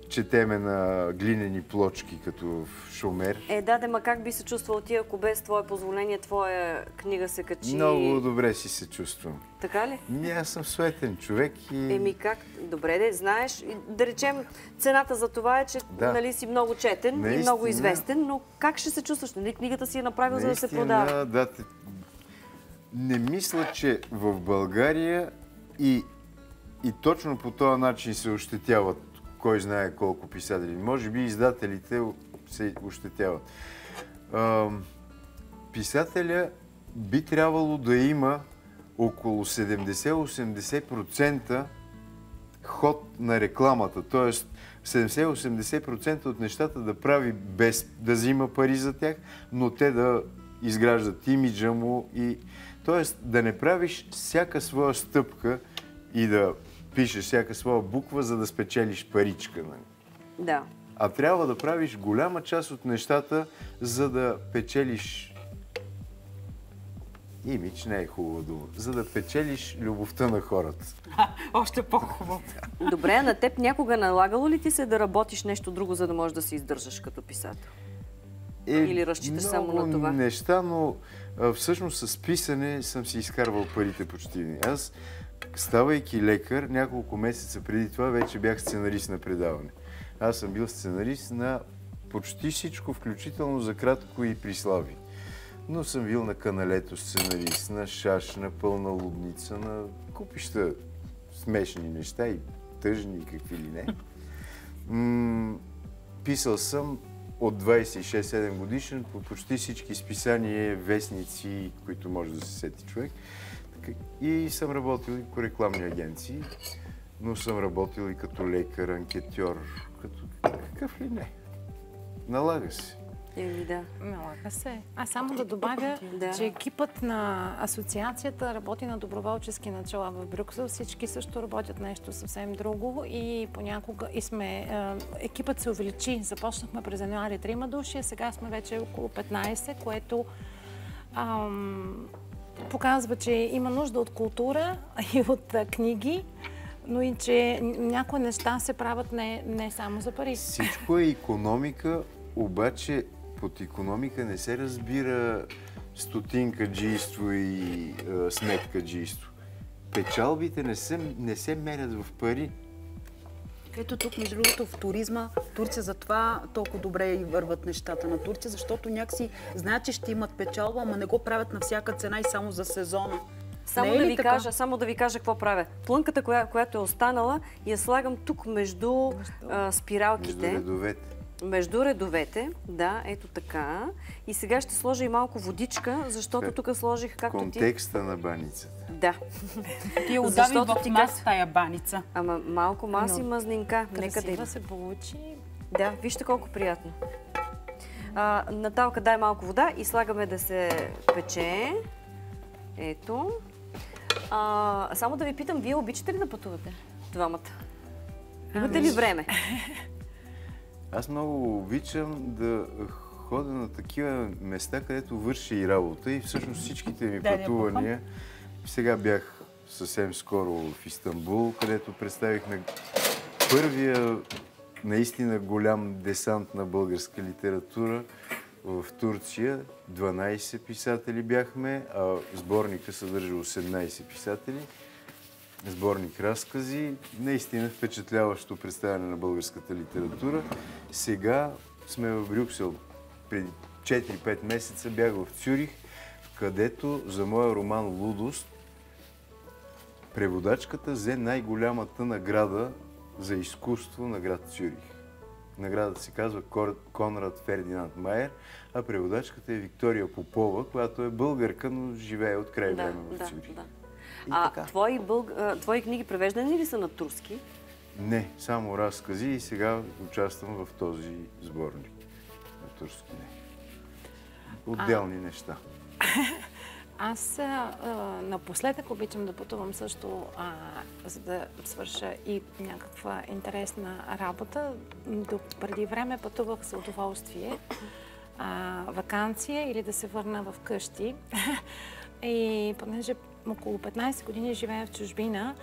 четеме на глинени плочки, като в Шумер. Е, да, да, ма как би се чувствал ти, ако без твое позволение твоя книга се качи? Много добре си се чувствам. Така ли? Не, аз съм суетен човек и... Еми как? Добре, де, знаеш, да речем, цената за това е, че Да. нали, си много четен Наистина. и много известен, но как ще се чувстваш? Нали, книгата си е направил, за да се Наистина, продава. Да, те... Не мисля, че в България и, и точно по този начин се ощетяват кой знае колко писатели. Може би издателите се ощетяват. А, писателя би трябвало да има около седемдесет-осемдесет процента ход на рекламата. Тоест седемдесет-осемдесет процента от нещата да прави без да взима пари за тях, но те да изграждат имиджа му и тоест да не правиш всяка своя стъпка и да пишеш всяка своя буква, за да спечелиш паричка. Да. А трябва да правиш голяма част от нещата, за да печелиш имидж, не е хубава дума, за да печелиш любовта на хората. Още по-хубаво. Добре, а на теб някога налагало ли ти се да работиш нещо друго, за да можеш да се издържаш като писател? Е, Или разчиташ само на това? Неща, но а, всъщност с писане съм си изкарвал парите почти. Аз, ставайки лекар, няколко месеца преди това вече бях сценарист на предаване. Аз съм бил сценарист на почти всичко, включително за кратко и прислави. Но съм бил на Каналето сценарист, на Шаш, на Пълна лудница, на купища смешни неща и тъжни и какви ли не. М- писал съм от двайсет и шест-седем годишен по почти всички списания, вестници, които може да се сети човек. И съм работил и по рекламни агенции, но съм работил и като лекар, анкетьор, като какъв ли не. Налага се. Еми да. Налага се. А само да добавя, Да. че екипът на асоциацията работи на доброволчески начала в Брюксел. Всички също работят нещо съвсем друго и понякога и сме... Е, екипът се увеличи. Започнахме през януари трима души, а сега сме вече около петнайсет, което ам, показва, че има нужда от култура и от а, книги, но и че някои неща се правят не, не само за пари. Всичко е икономика, обаче под икономика не се разбира стотинкаджийство и е, сметкаджийство. Печалбите не се, не се мерят в пари. Ето тук, между другото, в туризма, Турция затова толкова добре и върват нещата на Турция, защото някакси знаят, че ще имат печалба, ама не го правят на всяка цена и само за сезона. Само Не е да ли ви така? кажа, само да ви кажа какво правя. Плънката, коя, която е останала, я слагам тук между а, спиралките. Между редовете. Между редовете, да, ето така. И сега ще сложа и малко водичка, защото Как? тук сложих, както ти... Контекста на баницата. Да. Ти я удави Защото в ти мас каз- тая баница. Ама малко мас и Но мазнинка. Нека да Красиво има. се получи. Да, вижте колко приятно. А, Наталка, дай малко вода и слагаме да се пече. Ето. А, само да ви питам, вие обичате ли да пътувате? Двамата. Имате ли време? Аз много обичам да ходя на такива места, където върши и работа и всъщност всичките ми Да, пътувания. Сега бях съвсем скоро в Истанбул, където представихме първия наистина голям десант на българска литература в Турция. дванайсет писатели бяхме, а сборника съдържа осемнайсет писатели. Сборник разкази, наистина впечатляващо представяне на българската литература. Сега сме в Брюксел. Преди четири-пет месеца бях в Цюрих, където за моя роман "Лудост" преводачката взе най-голямата награда за изкуство на град Цюрих. Наградата се казва Конрад Фердинанд Майер, а преводачката е Виктория Попова, която е българка, но живее от край Да, време в да, Цюрих. да. И А така. твои, бълг... а, твои книги превеждани ли са на турски? Не, само разкази и сега участвам в този сборник. На турски не. Отделни а... неща. Аз а, напоследък обичам да пътувам също, а, за да свърша и някаква интересна работа. До преди време пътувах с удоволствие, а, ваканция или да се върна в къщи. И понеже около петнайсет години живея в чужбина,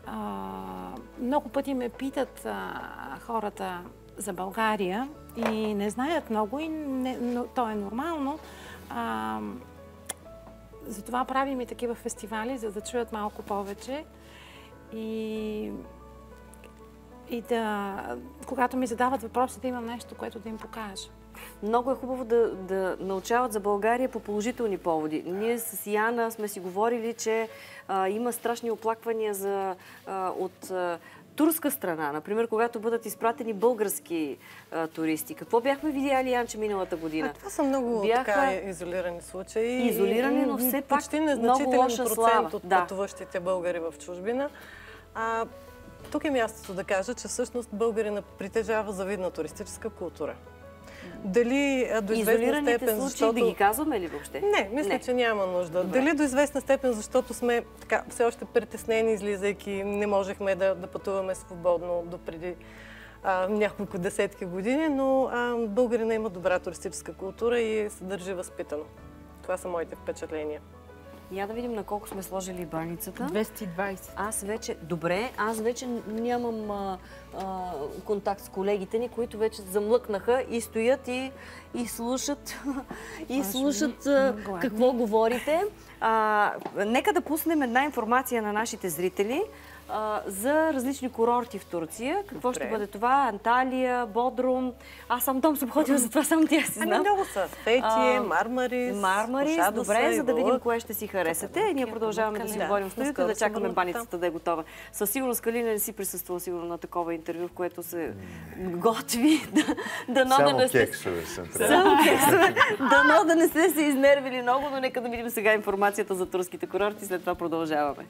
А, много пъти ме питат а, хората за България и не знаят много, и не, но, то е нормално. А, затова правим и такива фестивали, за да чуят малко повече. И, и да, когато ми задават въпроси, да имам нещо, което да им покажа. Много е хубаво да, да научават за България по положителни поводи. Ние с Яна сме си говорили, че а, има страшни оплаквания за, а, от а, турска страна. Например, когато бъдат изпратени български а, туристи. Какво бяхме видяли, Янче, миналата година? А, това са много Бяха... така изолирани случаи. Изолирани, но все пак почти много лоша процент слава. от Да. пътуващите българи в чужбина. А, тук е мястото да кажа, че всъщност българина притежава завидна туристическа култура. Дали до известна изолираните степен, случаи защото... да ги казваме ли въобще? Не, мисля, не. че няма нужда. Добре. Дали до известна степен, защото сме така, все още притеснени, излизайки, не можехме да, да пътуваме свободно до преди а, няколко десетки години, но а, българина има добра туристическа култура и се държи възпитано. Това са моите впечатления. Я да видим на колко сме сложили баницата. двеста и двайсет. Аз вече, добре, аз вече нямам а, а, контакт с колегите ни, които вече замлъкнаха и стоят и, и слушат, и слушат а, какво говорите. А, нека да пуснем една информация на нашите зрители а, за различни курорти в Турция. Какво Добре. ще бъде това? Анталия, Бодрум. Аз съм там съм ходила, затова само тя си знам. Ами много са. Фетие, Мармарис, Мармарис, Кушадоса, добре, за да видим Ивалък. кое ще си харесате. Ние продължаваме да си Да, говорим в студиото и наскоро да съм чакаме била баницата там. да е готова. Със сигурност Калина не си присъствала сигурно на такова интервю, в което се готви. Дано да Само не сте... кексове съм Само кексове. Дано да не сте се изнервили много, но нека да видим сега информацията за турските курорти, след това продължаваме.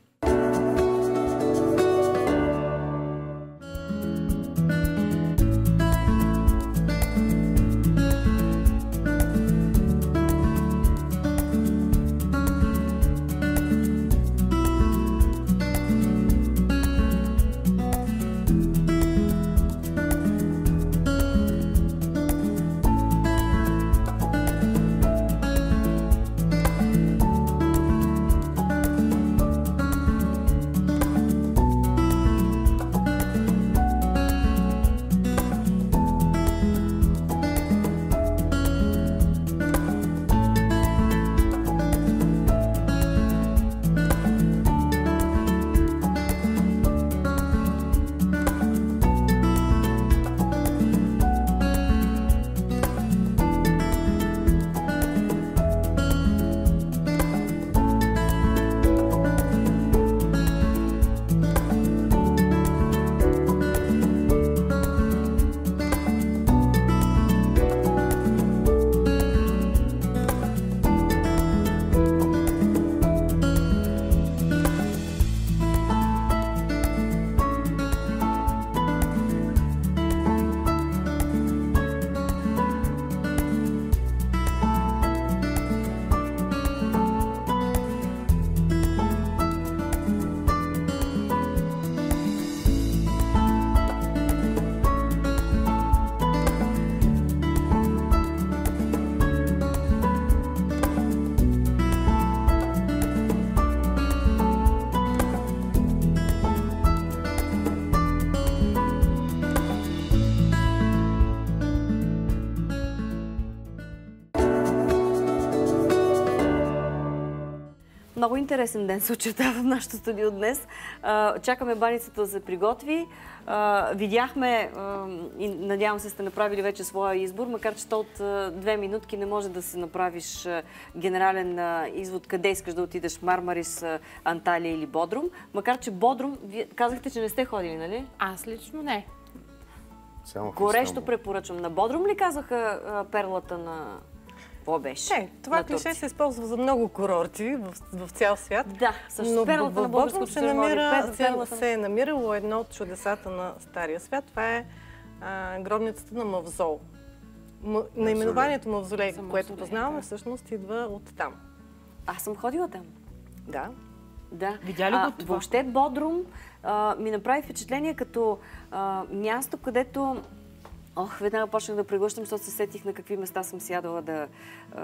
Много интересен ден се очертава в нашото студио днес. Чакаме баницата да се приготви. Видяхме и надявам се сте направили вече своя избор, макар че то от две минутки не може да си направиш генерален извод къде искаш да отидеш, Мармарис, Анталия или Бодрум. Макар че Бодрум, вие казахте, че не сте ходили, нали? Аз лично не. Горещо препоръчвам. На Бодрум ли казаха перлата на... Какво беше? Не, това клише се използва за много курорти в, в цял свят. Да, също перлата на българското се, намира, се, се е намирало едно от чудесата на Стария свят. Това е а, гробницата на Мавзол. М, наименованието Мавзолей, което познаваме, всъщност идва от там. Аз съм ходила там. Да. Да. Видя ли го това? Ох, веднага почнах да преглъщам, защото се сетих на какви места съм сядала да е,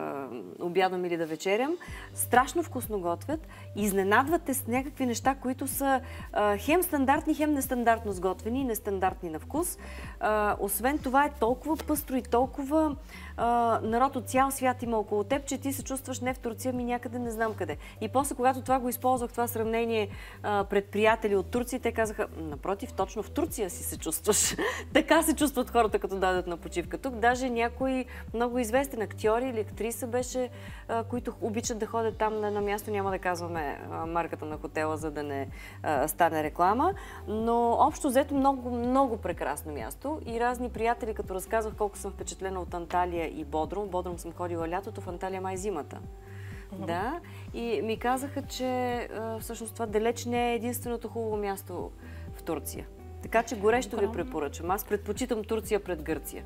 обядвам или да вечерям. Страшно вкусно готвят. Изненадвате с някакви неща, които са е, хем стандартни, хем нестандартно сготвени и нестандартни на вкус. Е, освен това е толкова пъстро и толкова е, народ от цял свят има около теб, че ти се чувстваш не в Турция, ми някъде не знам къде. И после, когато това го използвах, това сравнение е, пред приятели от Турция, те казаха, напротив, точно в Турция си се чувстваш. Така се чувстват хората, като дадат на почивка. Тук даже някой много известен актьор или актриса беше, а, които обичат да ходят там на едно място. Няма да казваме а, марката на хотела, за да не а, стане реклама. Но общо взето много, много прекрасно място. И разни приятели, като разказвах колко съм впечатлена от Анталия и Бодрум. Бодрум съм ходила лятото, в Анталия май зимата. Uh-huh. Да. И ми казаха, че а, всъщност това далеч не е единственото хубаво място в Турция. Така че горещо ви препоръчам. Аз предпочитам Турция пред Гърция.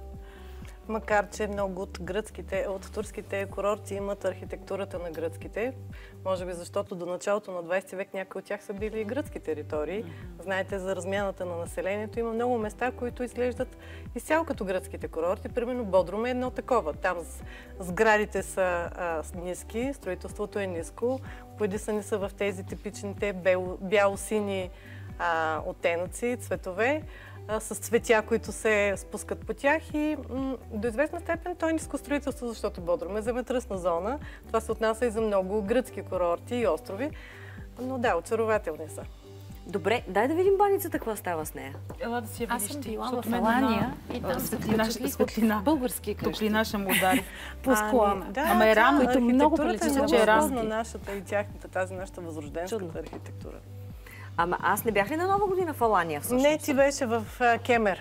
Макар че много от гръцките, от турските курорти имат архитектурата на гръцките. Може би защото до началото на двадесети век някои от тях са били и гръцки територии. Mm-hmm. Знаете за размяната на населението. Има много места, които изглеждат изцяло като гръцките курорти. Примерно Бодрум е едно такова. Там сградите са а, ниски, строителството е ниско. Поедисани са в тези типичните бяло-сини а, оттенъци, цветове, а, с цветя, които се спускат по тях и м, до известна степен то е ниско строителство, защото Бодрум е земетръсна зона. Това се отнася и за много гръцки курорти и острови, но да, очарователни са. Добре, дай да видим баницата, какво става с нея. Ела да си я видиш. Аз съм ти, била защото в мен Алания на- и там се светлина, впечатлих светлина. от български къщи. Топлина ще му удари. По склона. Да, Ама е рано, които много архитектурата прилича, е много че е рано. сходна нашата и тяхната, тази нашата възрожденската архитектура. Ама аз не бях ли на Нова година в Алания всъщност? Не, ти беше в а, Кемер,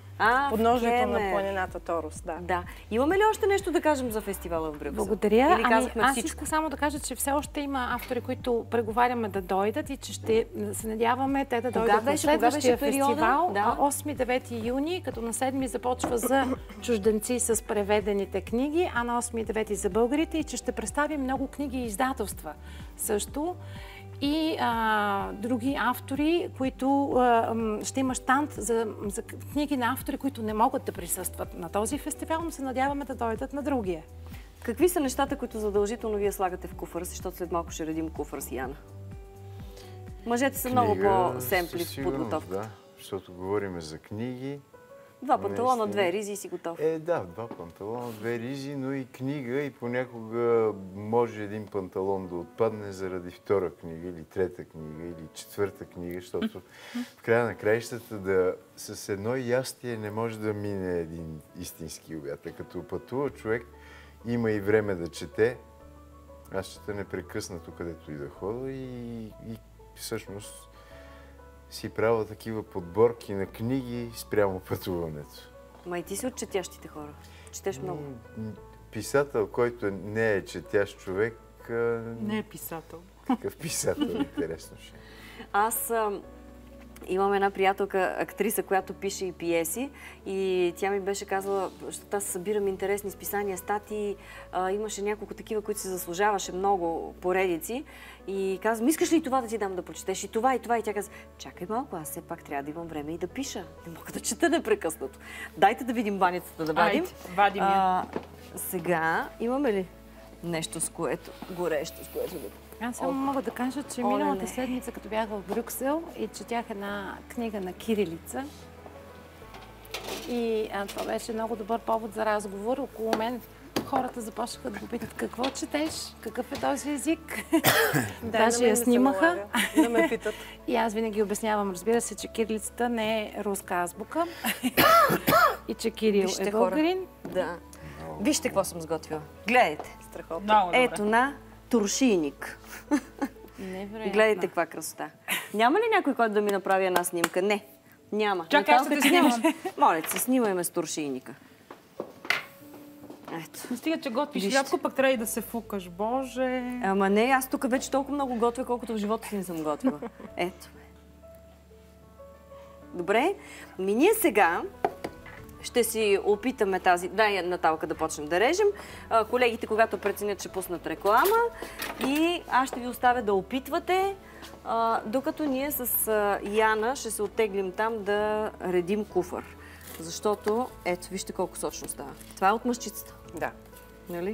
А, подножието на Кемер. планината Торос. Да. Да. Имаме ли още нещо да кажем за фестивала в Брюксел? Благодаря. Или Ами, казахме аз всичко? искам само да кажа, че все още има автори, които преговаряме да дойдат и че ще се надяваме те да Кога дойдат беше? на Кога следващия беше периода? фестивал. Да. осми-девети юни, като на седми започва за чужденци с преведените книги, а на осми и девети за българите и че ще представим много книги и издателства също. И а, други автори, които а, м, ще има щанд за, за книги на автори, които не могат да присъстват на този фестивал, но се надяваме да дойдат на другия. Какви са нещата, които задължително вие слагате в куфъра си, защото след малко ще редим куфър с Яна? Мъжете са много Книга, по-семпли със в сигурност, подготовката. Да, защото говорим за книги. Два панталона, Наистина. две ризи и си готов. Е, да, два панталона, две ризи, но и книга и понякога може един панталон да отпадне заради втора книга или трета книга или четвърта книга, защото в края на краищата да с едно ястие не може да мине един истински обяд. А като пътува човек, има и време да чете. Аз чета непрекъснато където и да хода и, и всъщност си правя такива подборки на книги спрямо пътуването. Ма и ти си от четящите хора. Четеш много. М, Писател, който не е четящ човек, а, Не е писател. какъв писател, интересно ще. Аз а, имам една приятелка, актриса, която пише и пиеси и тя ми беше казала, защото аз събирам интересни списания, статии, а, имаше няколко такива, които се заслужаваше много поредици и казвам, искаш ли това да ти дам да прочетеш и това и това и тя каза, чакай малко, аз все пак трябва да имам време и да пиша. Не мога да чета непрекъснато. Дайте да видим баницата, да вадим. Айде, вадим я. А, сега имаме ли нещо с което, горещо, с което да... Аз само мога да кажа, че Оле, миналата не. седмица, като бях в Брюксел и четях една книга на кирилица. И а, това беше много добър повод за разговор. Около мен хората започнаха да го питат какво четеш, какъв е този език. Даже я снимаха. Да ме питат. И аз винаги обяснявам, разбира се, че кирилицата не е руска азбука и че Кирил Вижте, е хора. българин. Да. Вижте какво съм сготвила. Гледайте. Страхотно. Много добре. Ето на туршийник. Невероятно. Гледайте каква красота. Няма ли някой, който да ми направи една снимка? Не. Няма. Чакай, аз ще Наталка, те ти нямаш. снимам. Моля се, снимай ме с туршийника. Ето. Не стига, че готвиш Вижте. рядко, пък трябва и да се фукаш. Боже. Ама не, аз тук вече толкова много готвя, колкото в живота си не съм готвила. Ето. Добре. Ми ние сега ще си опитаме тази... Дай, Наталка, да почнем да режем. А, колегите, когато преценят, ще пуснат реклама. И аз ще ви оставя да опитвате, а, докато ние с а, Яна ще се оттеглим там да редим куфър. Защото, ето, вижте колко сочно става. Това е от мъжчицата. Да. Нали?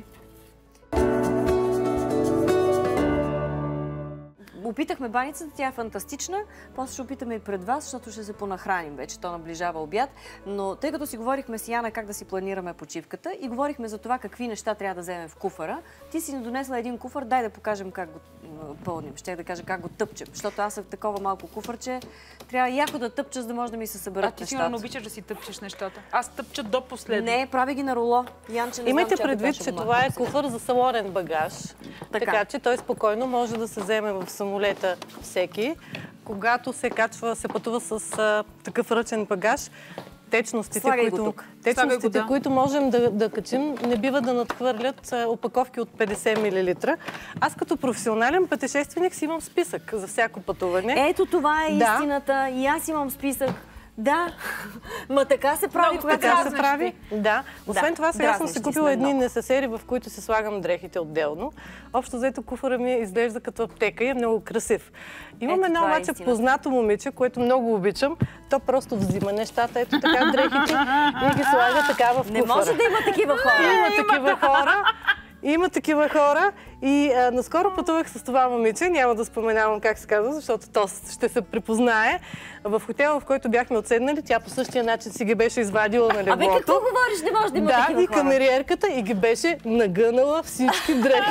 Опитахме баницата, тя е фантастична. После ще опитаме и пред вас, защото ще се понахраним вече. То наближава обяд. Но тъй като си говорихме с Яна как да си планираме почивката и говорихме за това какви неща трябва да вземем в куфара, ти си ни донесла един куфар, дай да покажем как го пълним. Ще да кажа как го тъпчем. Защото аз съм такова малко куфарче. Трябва яко да тъпча, за да може да ми се съберат нещата. А ти нещата. си не обичаш да си тъпчеш нещата. Аз тъпча до последно. Не, прави ги на руло. Янче, не Имайте знам, предвид, че това е куфар за салонен багаж. Така. така че той спокойно може да се вземе в самолета всеки. Когато се качва, се пътува с а, такъв ръчен багаж, течностите, които, течностите които можем да, да качим, не бива да надхвърлят а, опаковки от петдесет милилитра. Аз като професионален пътешественик си имам списък за всяко пътуване. Ето това е да. истината. И аз имам списък. Да, ма така се прави, когато така се прави. Да. Освен да. това, сега Дразниш, съм си купила едни несесери, в които се слагам дрехите отделно. Общо взето куфара ми изглежда като аптека и е много красив. Имам едно обаче е познато момиче, което много обичам. То просто взима нещата, ето така дрехите и ги слага така в куфара. Не може да има такива хора. Има такива хора. Има такива хора и а, наскоро пътувах с това момиче, няма да споменавам как се казва, защото то ще се припознае. В хотела, в който бяхме отседнали, тя по същия начин си ги беше извадила на леглото. Абе, какво говориш? Не може да има да, такива и хора. камериерката и ги беше нагънала всички дрехи.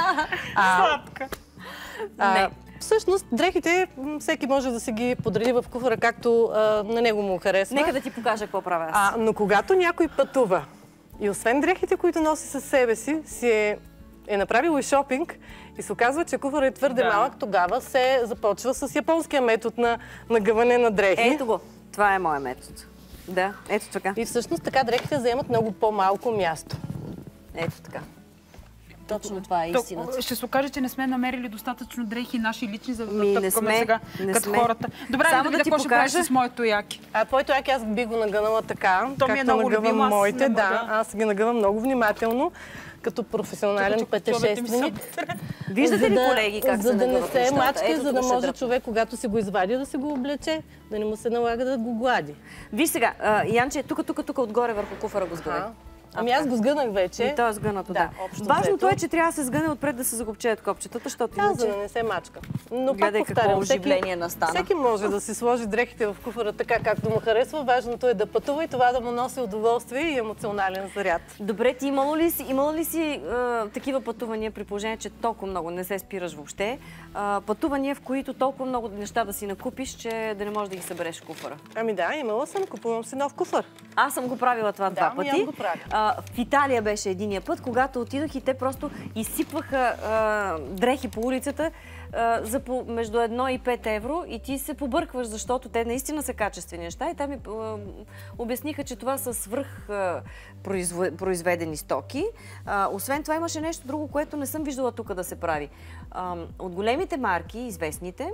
Сладка. А, всъщност, дрехите всеки може да си ги подреди в куфара, както а, на него му харесва. Нека да ти покажа какво правя аз. А, но когато някой пътува, и освен дрехите, които носи със себе си, си е, е направил и шопинг и се оказва, че куфарът е твърде да. малък, тогава се започва с японския метод на нагъване на дрехи. Ето го. Това е моят метод. Да, ето така. И всъщност така дрехите заемат много по-малко място. Ето така. Точно това е истината. Ще се окаже, че не сме намерили достатъчно дрехи наши лични, за Ми, да не тъпкаме сме, сега не като сме. хората. Добре, Само да да видя ти какво ще правиш покажа. с моето яки. А твоето яки аз би го нагънала така, То ми е както много нагъвам любимо, аз моите. не Да, мога. аз ги нагъвам много внимателно, като професионален пътешественик. Виждате ли, да, колеги, как за се да не нагъват се нещата? мачка, Ето за да тук ще може дръпна. човек, когато си го извади, да си го облече, да не му се налага да го глади. Виж сега, а, Янче, тук, тук, тук, отгоре върху куфара го сгъне. Ами аз го сгънах вече. И то е сгънато, да. Да, общо Важното взето. е, че трябва да се сгъне отпред да се закопчеят копчетата, защото Да, за иначе... да не се мачка. Но Гледай пак повтарям, какво всеки, оживление настана. всеки може да си сложи дрехите в куфара така, както му харесва. Важното е да пътува и това да му носи удоволствие и емоционален заряд. Добре, ти имала ли си, имала ли си а, такива пътувания, при положение, че толкова много не се спираш въобще? А, пътувания, в които толкова много неща да си накупиш, че да не можеш да ги събереш в куфара? Ами да, имала съм, купувам си нов куфар. Аз съм го правила това Да, два ами пъти. аз го правя. А, в Италия беше единия път, когато отидох и те просто изсипваха а, дрехи по улицата а, за по, между едно и пет евро и ти се побъркваш, защото те наистина са качествени неща и те ми а, обясниха, че това са свръх а, произве, произведени стоки. А, освен това имаше нещо друго, което не съм виждала тук да се прави. А, от големите марки, известните,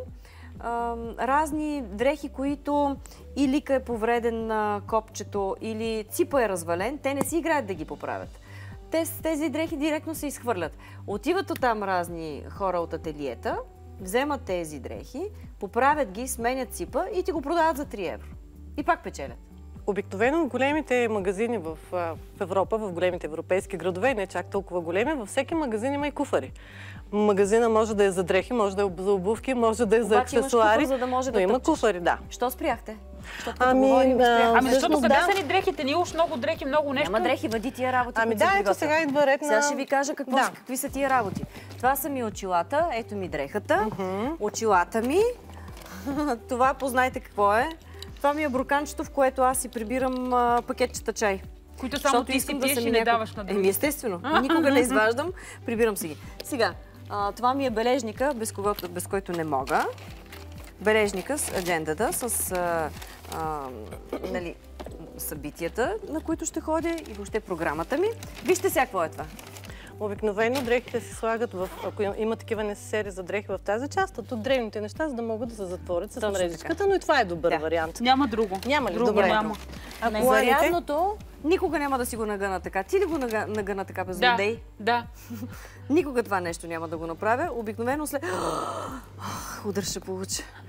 разни дрехи, които и лика е повреден на копчето, или ципа е развален, те не си играят да ги поправят. Те, тези дрехи директно се изхвърлят. Отиват оттам разни хора от ателиета, вземат тези дрехи, поправят ги, сменят ципа и ти го продават за три евро. И пак печелят. Обикновено в големите магазини в, в Европа, в големите европейски градове, не чак толкова големи, във всеки магазин има и куфари. Магазина може да е за дрехи, може да е за обувки, може да е за Обаче имаш аксесуари, куфар, за да може но да има тъпчеш. куфари, да. Що спряхте? Защото Ами, говорим, а, спряхте. Ами защото всъщност, къде да. са ни дрехите? Ние уж много дрехи, много нещо. Няма дрехи, въди тия работи. Ами които се да, ето приготвят. сега идва ред на... Сега ще ви кажа какво, Да. какви са тия работи. Това са ми очилата, ето ми дрехата, очилата ми, това познайте какво е. Това ми е броканчето, в което аз си прибирам а, пакетчета чай. Които само ти си пиеш и не даваш на други. Еми естествено, никога не изваждам, прибирам си ги. Сега, а, това ми е бележника, без, когото, без който не мога. Бележника с аджендата, с а, а, нали, събитията, на които ще ходя и въобще програмата ми. Вижте сега какво е това. Обикновено дрехите се слагат в, ако има такива несесери за дрехи в тази част, а тук древните неща, за да могат да се затворят с Точно мрежичката, така. но и това е добър Да. вариант. Няма друго. Няма ли? Друго Добре. няма. А Не, коланите? зарядното никога няма да си го нагъна така. Ти ли го нага- нагъна така без Да, злодей? да. Никога това нещо няма да го направя. Обикновено след... Удар ще получа.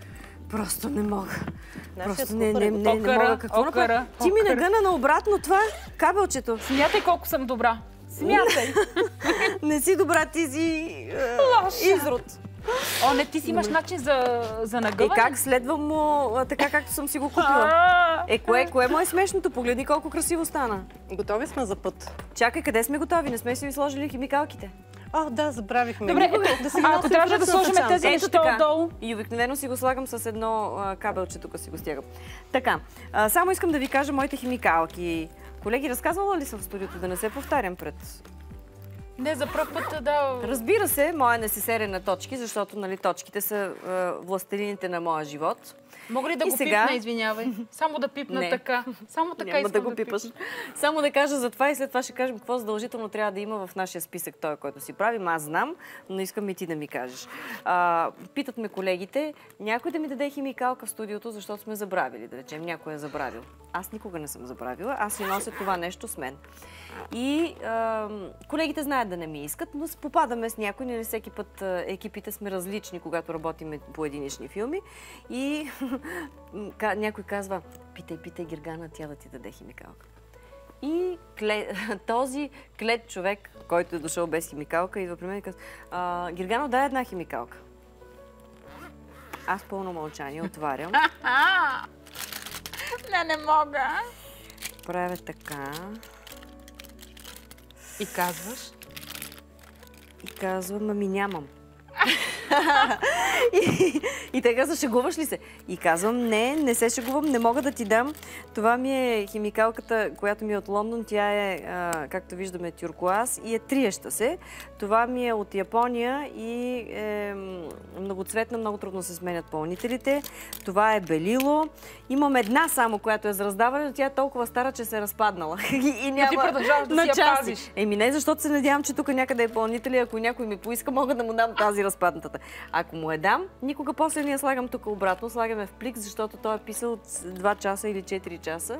Просто не мога. Нашият Просто не, куфар не, е не, готов. не, не мога. Какво окъра, направя? Ти ми окъра. нагъна наобратно това кабелчето. Смятай колко съм добра. Смятай. Не си добра, ти си Лоша. изрод. О, не, ти си имаш начин за, за Е, нагъване. как следвам му а, така, както съм си го купила? А, Е, кое, кое му е смешното? Погледни колко красиво стана. Готови сме за път. Чакай, къде сме готови? Не сме си ви сложили химикалките. О, да, забравихме. Добре, Ето, ето, да си ги ако носим трябваше в да ръчната сложим част. тези Ето неща така. отдолу. И обикновено си го слагам с едно а, кабелче, тук си го стягам. Така, а, само искам да ви кажа моите химикалки. Колеги, разказвала ли съм в студиото да не се повтарям пред... Не, за пръв път да... Разбира се, моя несесере на точки, защото нали, точките са а, властелините на моя живот. Мога ли да И го сега- пипна, извинявай? Само да пипна Не. така. Само така Няма искам да го пипна. пипаш. Само да кажа за това и след това ще кажем какво задължително трябва да има в нашия списък, той, който си правим. Аз знам, но искам и ти да ми кажеш. А, питат ме колегите, някой да ми даде химикалка в студиото, защото сме забравили, да речем, някой е забравил. Аз никога не съм забравила, аз си нося това нещо с мен. И а, колегите знаят да не ми искат, но попадаме с някой, не всеки път а, екипите сме различни, когато работим по единични филми. И ка- някой казва, питай, питай Гергана, тя да ти даде химикалка. И кле... този клет човек, който е дошъл без химикалка, идва при мен и казва, а, Гергано, дай една химикалка. Аз пълно мълчание отварям. Не, не мога. Правя така. И казваш? И казвам, ами нямам. и, и те казва, шегуваш ли се? И казвам, не, не се шегувам, не мога да ти дам. Това ми е химикалката, която ми е от Лондон. Тя е, а, както виждаме, тюркоаз и е триеща се. Това ми е от Япония и е многоцветна, много трудно се сменят пълнителите. Това е белило. Имам една само, която е за раздаване, но тя е толкова стара, че се е разпаднала. и няма ти продължаваш да на си я части. пазиш. Еми не, защото се надявам, че тук някъде е пълнители. Ако някой ми поиска, мога да му дам тази разпаднатата. Ако му я дам, никога после не я слагам тук обратно. Слагаме в плик, защото той е писал два часа или четири часа.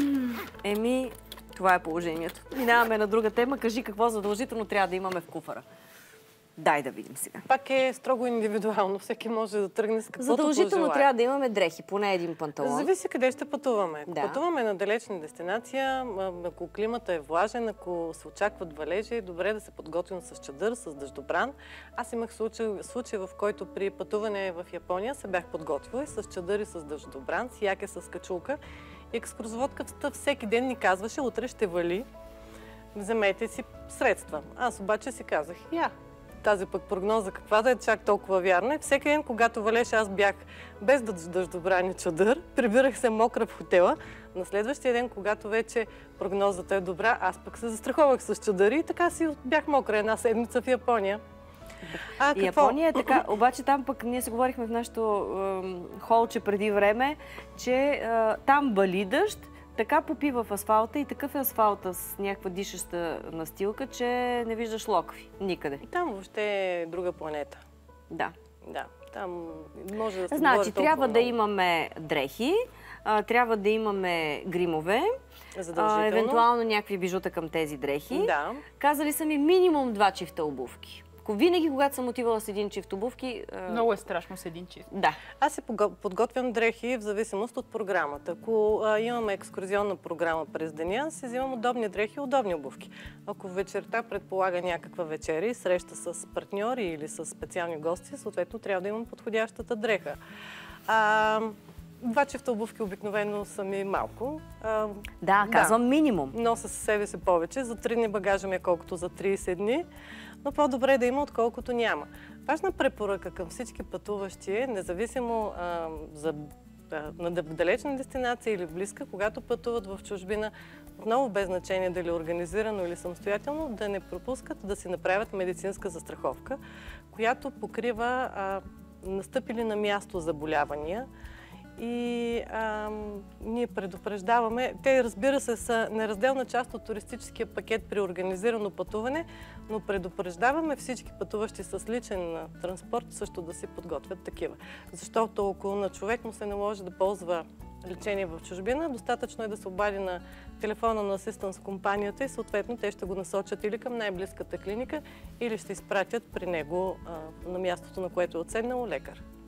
Еми, това е положението. Минаваме на друга тема. Кажи какво задължително трябва да имаме в куфара. Дай да видим сега. Пак е строго индивидуално. Всеки може да тръгне с каквото Задължително пожелае. трябва да имаме дрехи, поне един панталон. Зависи къде ще пътуваме. Ако Да. пътуваме на далечна дестинация, ако климата е влажен, ако се очакват валежи, е добре да се подготвим с чадър, с дъждобран. Аз имах случай, случай, в който при пътуване в Япония се бях подготвила и с чадър и с дъждобран, с яке, с качулка. И екскурзоводката всеки ден ни казваше, утре ще вали, вземете си средства. Аз обаче си казах, я, тази пък прогноза каква да е чак толкова вярна. И всеки ден, когато валеше, аз бях без дъждобран чадър, прибирах се мокра в хотела. На следващия ден, когато вече прогнозата е добра, аз пък се застраховах с чадъри и така си бях мокра една седмица в Япония. А, И какво? Япония е така, обаче там пък ние се говорихме в нашото е, холче преди време, че е, там бали дъжд, така попива в асфалта и такъв е асфалта с някаква дишаща настилка, че не виждаш локви никъде. Там въобще е друга планета. Да. Да, там може да се Значи, говори толкова трябва да много. имаме дрехи, а, трябва да имаме гримове, а, Задължително. евентуално някакви бижута към тези дрехи. Да. Казали са ми минимум два чифта обувки. Винаги, когато съм отивала с един чифт обувки... а, Много е страшно с един чифт. Да. Аз си пого- подготвям дрехи в зависимост от програмата. Ако а, имаме екскурзионна програма през деня, си взимам удобни дрехи и удобни обувки. Ако вечерта предполага някаква вечеря и среща с партньори или с специални гости, съответно трябва да имам подходящата дреха. А, два чифта обувки обикновено са ми малко. А, Да, казвам минимум. нося със себе си повече. За три дни багажа ми е колкото за трийсет дни, но по-добре да има, отколкото няма. Важна препоръка към всички пътуващи е, независимо а, за а, на далечна дестинация или близка, когато пътуват в чужбина, отново без значение дали е организирано или самостоятелно, да не пропускат да си направят медицинска застраховка, която покрива а, настъпили на място заболявания. И а, ние предупреждаваме. Те, разбира се, са неразделна част от туристическия пакет при организирано пътуване, но предупреждаваме всички пътуващи с личен транспорт също да си подготвят такива. Защото около на човек му се не може да ползва лечение в чужбина, достатъчно е да се обади на телефона на асистенс компанията и съответно те ще го насочат или към най-близката клиника, или ще изпратят при него а, на мястото, на което е отседнал лекар.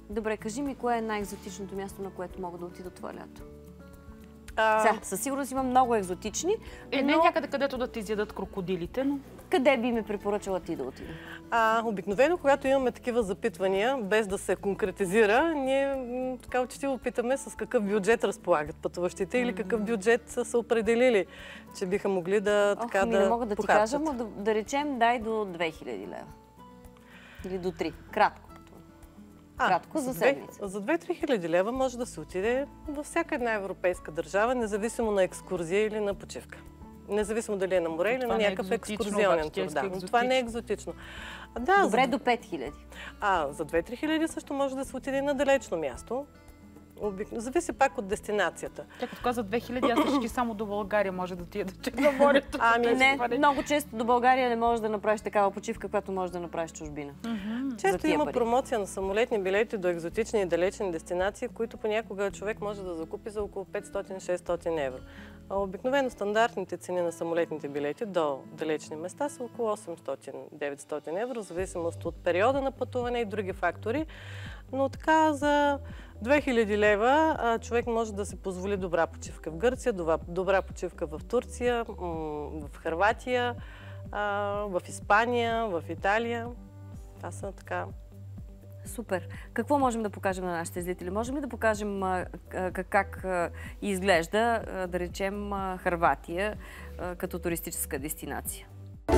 Добре, кажи ми, кое е най-екзотичното място, на което мога да отида това лято? А, Сега, със сигурност има много екзотични, Е, не но някъде, където да ти изядат крокодилите, но... къде би ме препоръчала ти да отида? А, обикновено, когато имаме такива запитвания, без да се конкретизира, ние м, така учтиво питаме с какъв бюджет разполагат пътуващите или какъв бюджет са се определили, че биха могли да, Ох, така, ми да не мога да ти похарчат. кажа, но да, да речем дай до две хиляди лева. Или до три. Кратко. А, Кратко за две- седмица. За две-три хиляди лева може да се отиде във всяка една европейска държава, независимо на екскурзия или на почивка. Независимо дали е на море или Това на не е някакъв екзотично, екскурзионен обаче, тур. ти Да, е но това не е екзотично. А, да, Добре, за, до пет хиляди. а, за две-три хиляди също може да се отиде и на далечно място. Обик... Зависи пак от дестинацията. Тя като каза две хиляди, аз реших само до България може да ти е да че на морето. Ами Не, много често до България не можеш да направиш такава почивка, която можеш да направиш в чужбина. За Често тия има пари. промоция на самолетни билети до екзотични и далечни дестинации, които понякога човек може да закупи за около петстотин-шестстотин евро. А обикновено стандартните цени на самолетните билети до далечни места са около осемстотин-деветстотин евро, в зависимост от периода на пътуване и други фактори. Но така за две хиляди лева а, човек може да си позволи добра почивка в Гърция, добра, добра почивка в Турция, м- в Хърватия, а, в Испания, в Италия. Това са така. Супер. Какво можем да покажем на нашите зрители? Можем ли да покажем а, а, как а, изглежда, а, да речем, а, Хърватия а, като туристическа дестинация?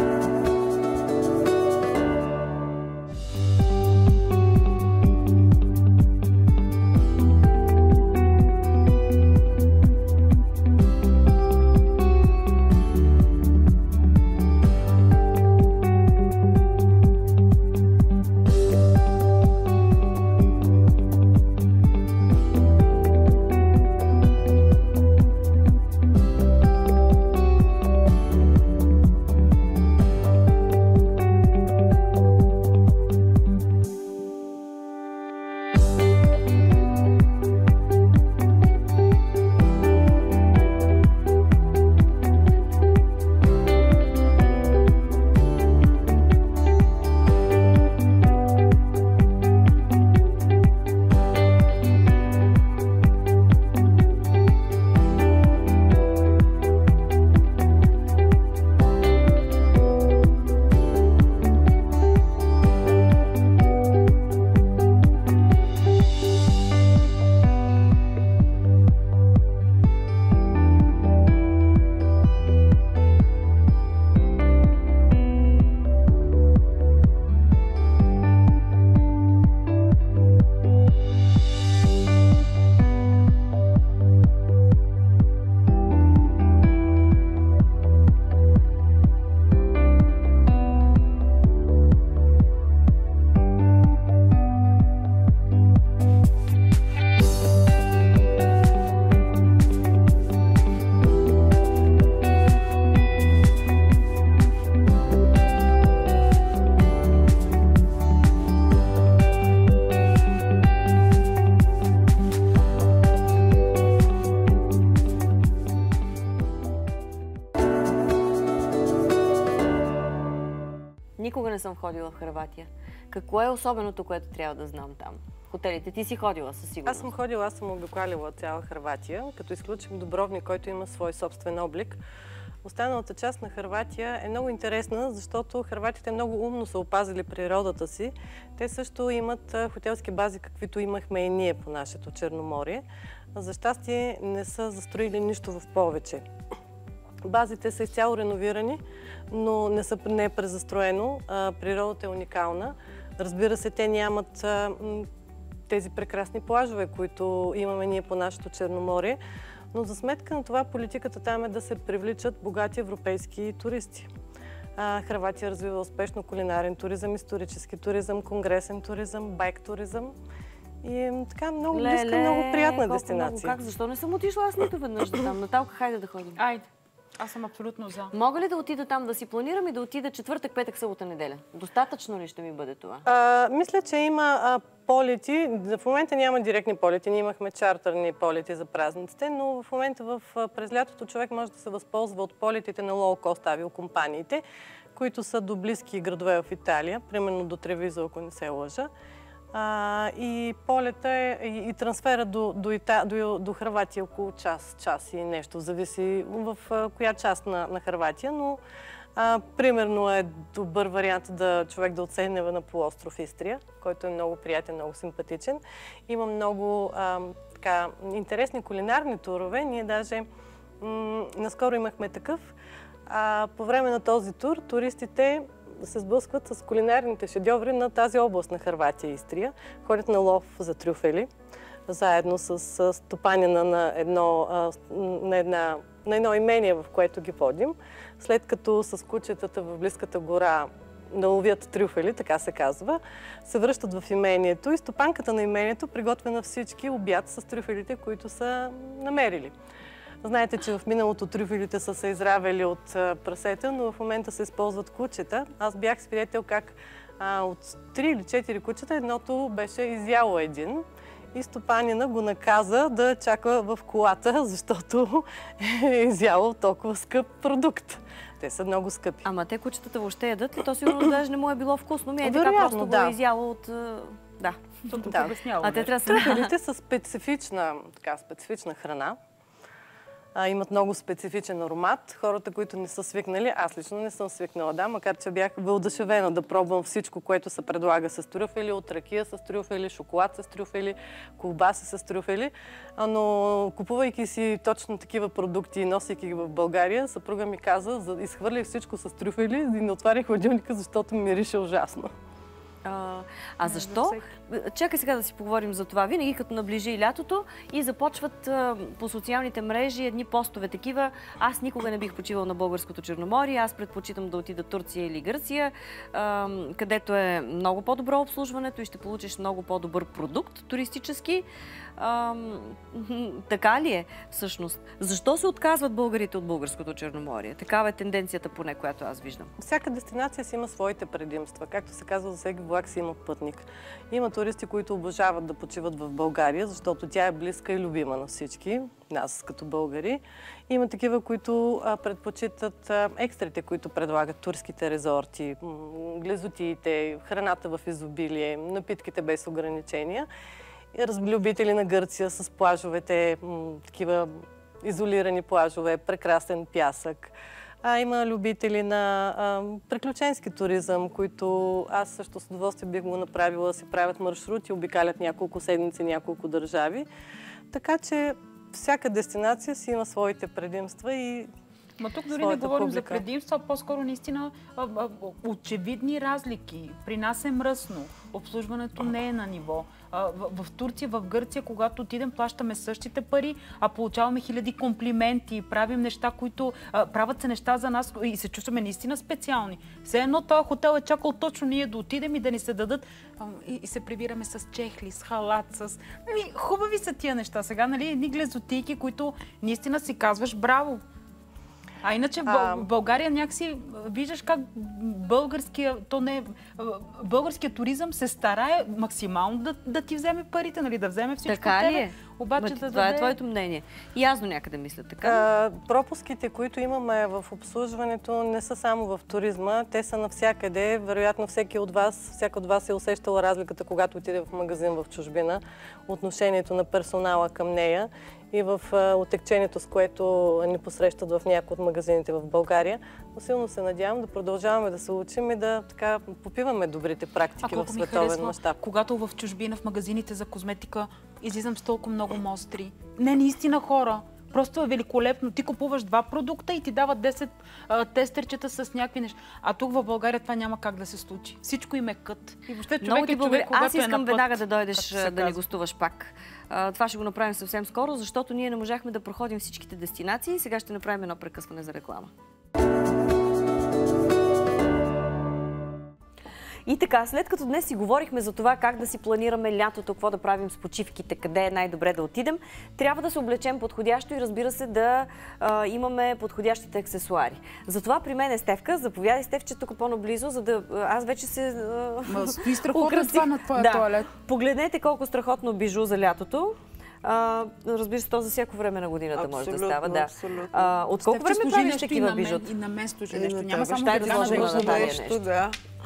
Никога не съм ходила в Хърватия. Какво е особеното, което трябва да знам там? Хотелите. Ти си ходила със сигурност. Аз съм ходила, аз съм обикалила цяла Хърватия, като изключим Дубровник, който има свой собствен облик. Останалата част на Хърватия е много интересна, защото хърватите много умно са опазили природата си. Те също имат хотелски бази, каквито имахме и ние по нашето Черноморие. За щастие не са застроили нищо в повече. Базите са изцяло реновирани, но не, са, не е презастроено. Природата е уникална. Разбира се, те нямат а, тези прекрасни плажове, които имаме ние по нашето Черноморие, но за сметка на това политиката там е да се привличат богати европейски туристи. А, Хърватия развива успешно кулинарен туризъм, исторически туризъм, конгресен туризъм, байк туризъм. И е така много близка, Леле, много приятна колко дестинация. Много, как? Защо не съм отишла аз нито веднъж да там? Наталка, хайде да ходим. Айде. Аз съм абсолютно за. Мога ли да отида там да си планирам и да отида четвъртък, петък, събота, неделя? Достатъчно ли ще ми бъде това? А, мисля, че има а, полети. В момента няма директни полети. Ние имахме чартърни полети за празниците, но в момента в, през лятото човек може да се възползва от полетите на лоу-кост авиокомпаниите, които са до близки градове в Италия, примерно до Тревизо, ако не се лъжа. А, и полета е, и, и трансфера до, до, Ита, до, до Хърватия около час, час и нещо, зависи в а, коя част на, на Хърватия, но а, примерно е добър вариант да човек да отседне на полуостров Истрия, който е много приятен, много симпатичен. Има много а, така, интересни кулинарни турове. Ние даже м- наскоро имахме такъв. А, по време на този тур туристите се сблъскват с кулинарните шедьоври на тази област на Хърватия и Истрия. Ходят на лов за трюфели, заедно с стопанина на едно, на, една, на едно имение, в което ги водим. След като с кучетата в близката гора наловят трюфели, така се казва, се връщат в имението и стопанката на имението приготвя на всички обяд с трюфелите, които са намерили. Знаете, че в миналото трюфелите са се изравели от прасета, но в момента се използват кучета. Аз бях свидетел как а, от три или четири кучета едното беше изяло един и стопанина го наказа да чака в колата, защото е изяло толкова скъп продукт. Те са много скъпи. Ама те кучетата въобще ядат и то сигурно даже не му е било вкусно. Ми е така просто да. го е изяло от... Да. Да. А те трябва Трюфелите са специфична, така, специфична храна. А, имат много специфичен аромат. Хората, които не са свикнали, аз лично не съм свикнала, да, макар че бях въодушевена да пробвам всичко, което се предлага с трюфели, от ракия с трюфели, шоколад с трюфели, колбаси с трюфели. А, но купувайки си точно такива продукти и носейки ги в България, съпруга ми каза, изхвърлих всичко с трюфели и не отварях хладилника, защото ми мирише ужасно. А, а защо? Чакай сега да си поговорим за това. Винаги като наближи и лятото и започват а, по социалните мрежи едни постове такива. Аз никога не бих почивал на българското Черноморие. Аз предпочитам да отида Турция или Гърция, а, където е много по-добро обслужването и ще получиш много по-добър продукт туристически. А, така ли е всъщност? Защо се отказват българите от българското Черноморие? Такава е тенденцията, поне която аз виждам. Всяка дестинация си има своите предимства. Както се казва, за всеки влак си има пътник. Има туристи, които обожават да почиват в България, защото тя е близка и любима на всички, нас като българи. Има такива, които а, предпочитат а, екстрите, които предлагат турските резорти, глезотиите, храната в изобилие, напитките без ограничения. Любители на Гърция с плажовете, такива изолирани плажове, прекрасен пясък. А има любители на а, приключенски туризъм, които аз също с удоволствие бих го направила, си правят маршрути, обикалят няколко седмици, няколко държави. Така че всяка дестинация си има своите предимства и Ма тук дори не говорим публика. за предимства, а по-скоро наистина а, а, очевидни разлики. При нас е мръсно, обслужването не е на ниво. А, в, в Турция, в Гърция, когато отидем, плащаме същите пари, а получаваме хиляди комплименти, правим неща, които а, правят се неща за нас и се чувстваме наистина специални. Все едно този хотел е чакал точно ние да отидем и да ни се дадат а, и, и се прибираме с чехли, с халат, с... Ами, хубави са тия неща. Сега, нали, едни глезотийки, които наистина си казваш браво. А иначе в България някакси виждаш как българския, то не, българския туризъм се старае максимално да, да ти вземе парите, нали, да вземе всичко така от тебе. Ли е? Обаче Ма, да това даде... е твоето мнение. И аз до някъде мисля така. А, пропуските, които имаме в обслужването, не са само в туризма, те са навсякъде. Вероятно всеки от вас, всяка от вас е усещала разликата, когато отиде в магазин в чужбина, отношението на персонала към нея и в а, отекчението, с което ни посрещат в някои от магазините в България. Но силно се надявам да продължаваме да се учим и да така попиваме добрите практики в световен мащаб. Когато в чужбина, в магазините за козметика, излизам с толкова много мостри. Не, наистина хора. Просто е великолепно. Ти купуваш два продукта и ти дават десет а, тестерчета с някакви неща. А тук в България това няма как да се случи. Всичко им е кът. И въобще човек Много ти е човек, когато Аз искам е на път, веднага да дойдеш да казва. ни гостуваш пак. А, това ще го направим съвсем скоро, защото ние не можахме да проходим всичките дестинации и сега ще направим едно прекъсване за реклама. И така, след като днес си говорихме за това как да си планираме лятото, какво да правим с почивките, къде е най-добре да отидем, трябва да се облечем подходящо и разбира се да а, имаме подходящите аксесуари. Затова при мен е Стефка. Заповядай, Стефче, тук по-наблизо, за да аз вече се а, Ма, стои страхотно това на твоя да. тоалет. Погледнете колко страхотно бижу за лятото. А, разбира се, то за всяко време на годината абсолютно, може да става. Да. А, от колко време правиш такива бижута? И на мен служи нещо. Няма да, само ще да сложим на Наталия нещо. Да.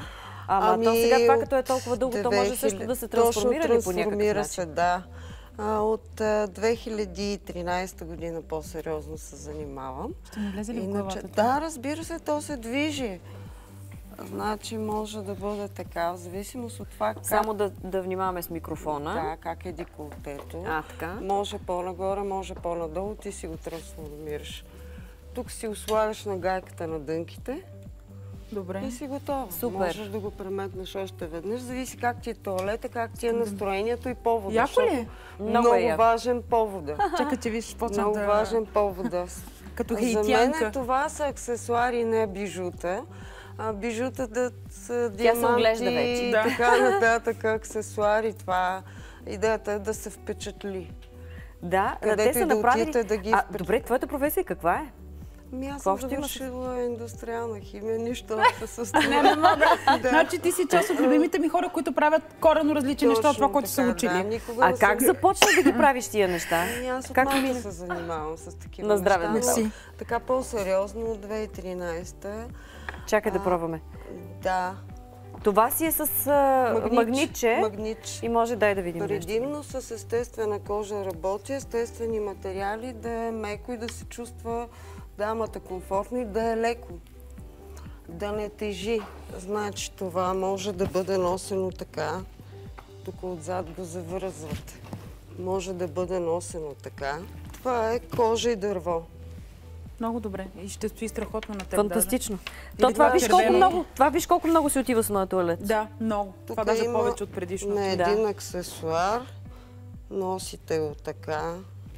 Ама Ами, то сега това, като е толкова дълго, то може също да се трансформира ли по някакъв трансформира начин? се, да. А, от а, две хиляди и тринадесета година по-сериозно се занимавам. Ще ми влезе ли в Иначе, главата? да, разбира се, то се движи. Значи може да бъде така, в зависимост от това как... Само да, да внимаваме с микрофона. Да, как е деколтето. А, така. Може по-нагоре, може по-надолу, ти си го трансформираш. Тук си ослагаш на гайката на дънките. Добре. И си готова. Супер. Можеш да го преметнеш още веднъж. Зависи как ти е туалета, как ти е настроението и повода. Яко ли? защото Много Много е яко. важен повода. Чакай, че виж, почна Много да... важен повода. Като За мен хейтянка. това са аксесуари, не бижута. А, бижута да са Тя диаманти се оглежда вече. и Да. така нататък аксесуари. Това идеята е да се впечатли. Да, Където те са и да направили... отидете да ги а, впечат- добре, твоята професия каква е? Ами аз Какво съм ще имаш? завършила индустриална химия, нищо общо с това. Не, не мога. Да. Значи ти си част от любимите ми хора, които правят коренно различни неща от това, Точно което са така, учили. да, никога А не как съм- започна да ги правиш тия неща? Ами аз от Как малко мина? се занимавам с такива На здраве, неща. Наталя. но Така по-сериозно от две хиляди и тринадесета. Чакай да А, пробваме. Да. Това си е с а, Магнич. магнитче Магнич. и може дай да видим нещо. Предимно с естествена кожа работи, естествени материали, да е меко и да се чувства дамата комфортно и да е леко. Да не тежи. Значи това може да бъде носено така. Тук отзад го завързвате. Може да бъде носено така. Това е кожа и дърво. Много добре. И ще стои страхотно на теб. Фантастично. Или То това това виж червено. колко много, това виж колко много си отива с моя туалет. Да, да, много. Тук Това даже има повече от предишното. на Да. един аксесуар. Носите го така.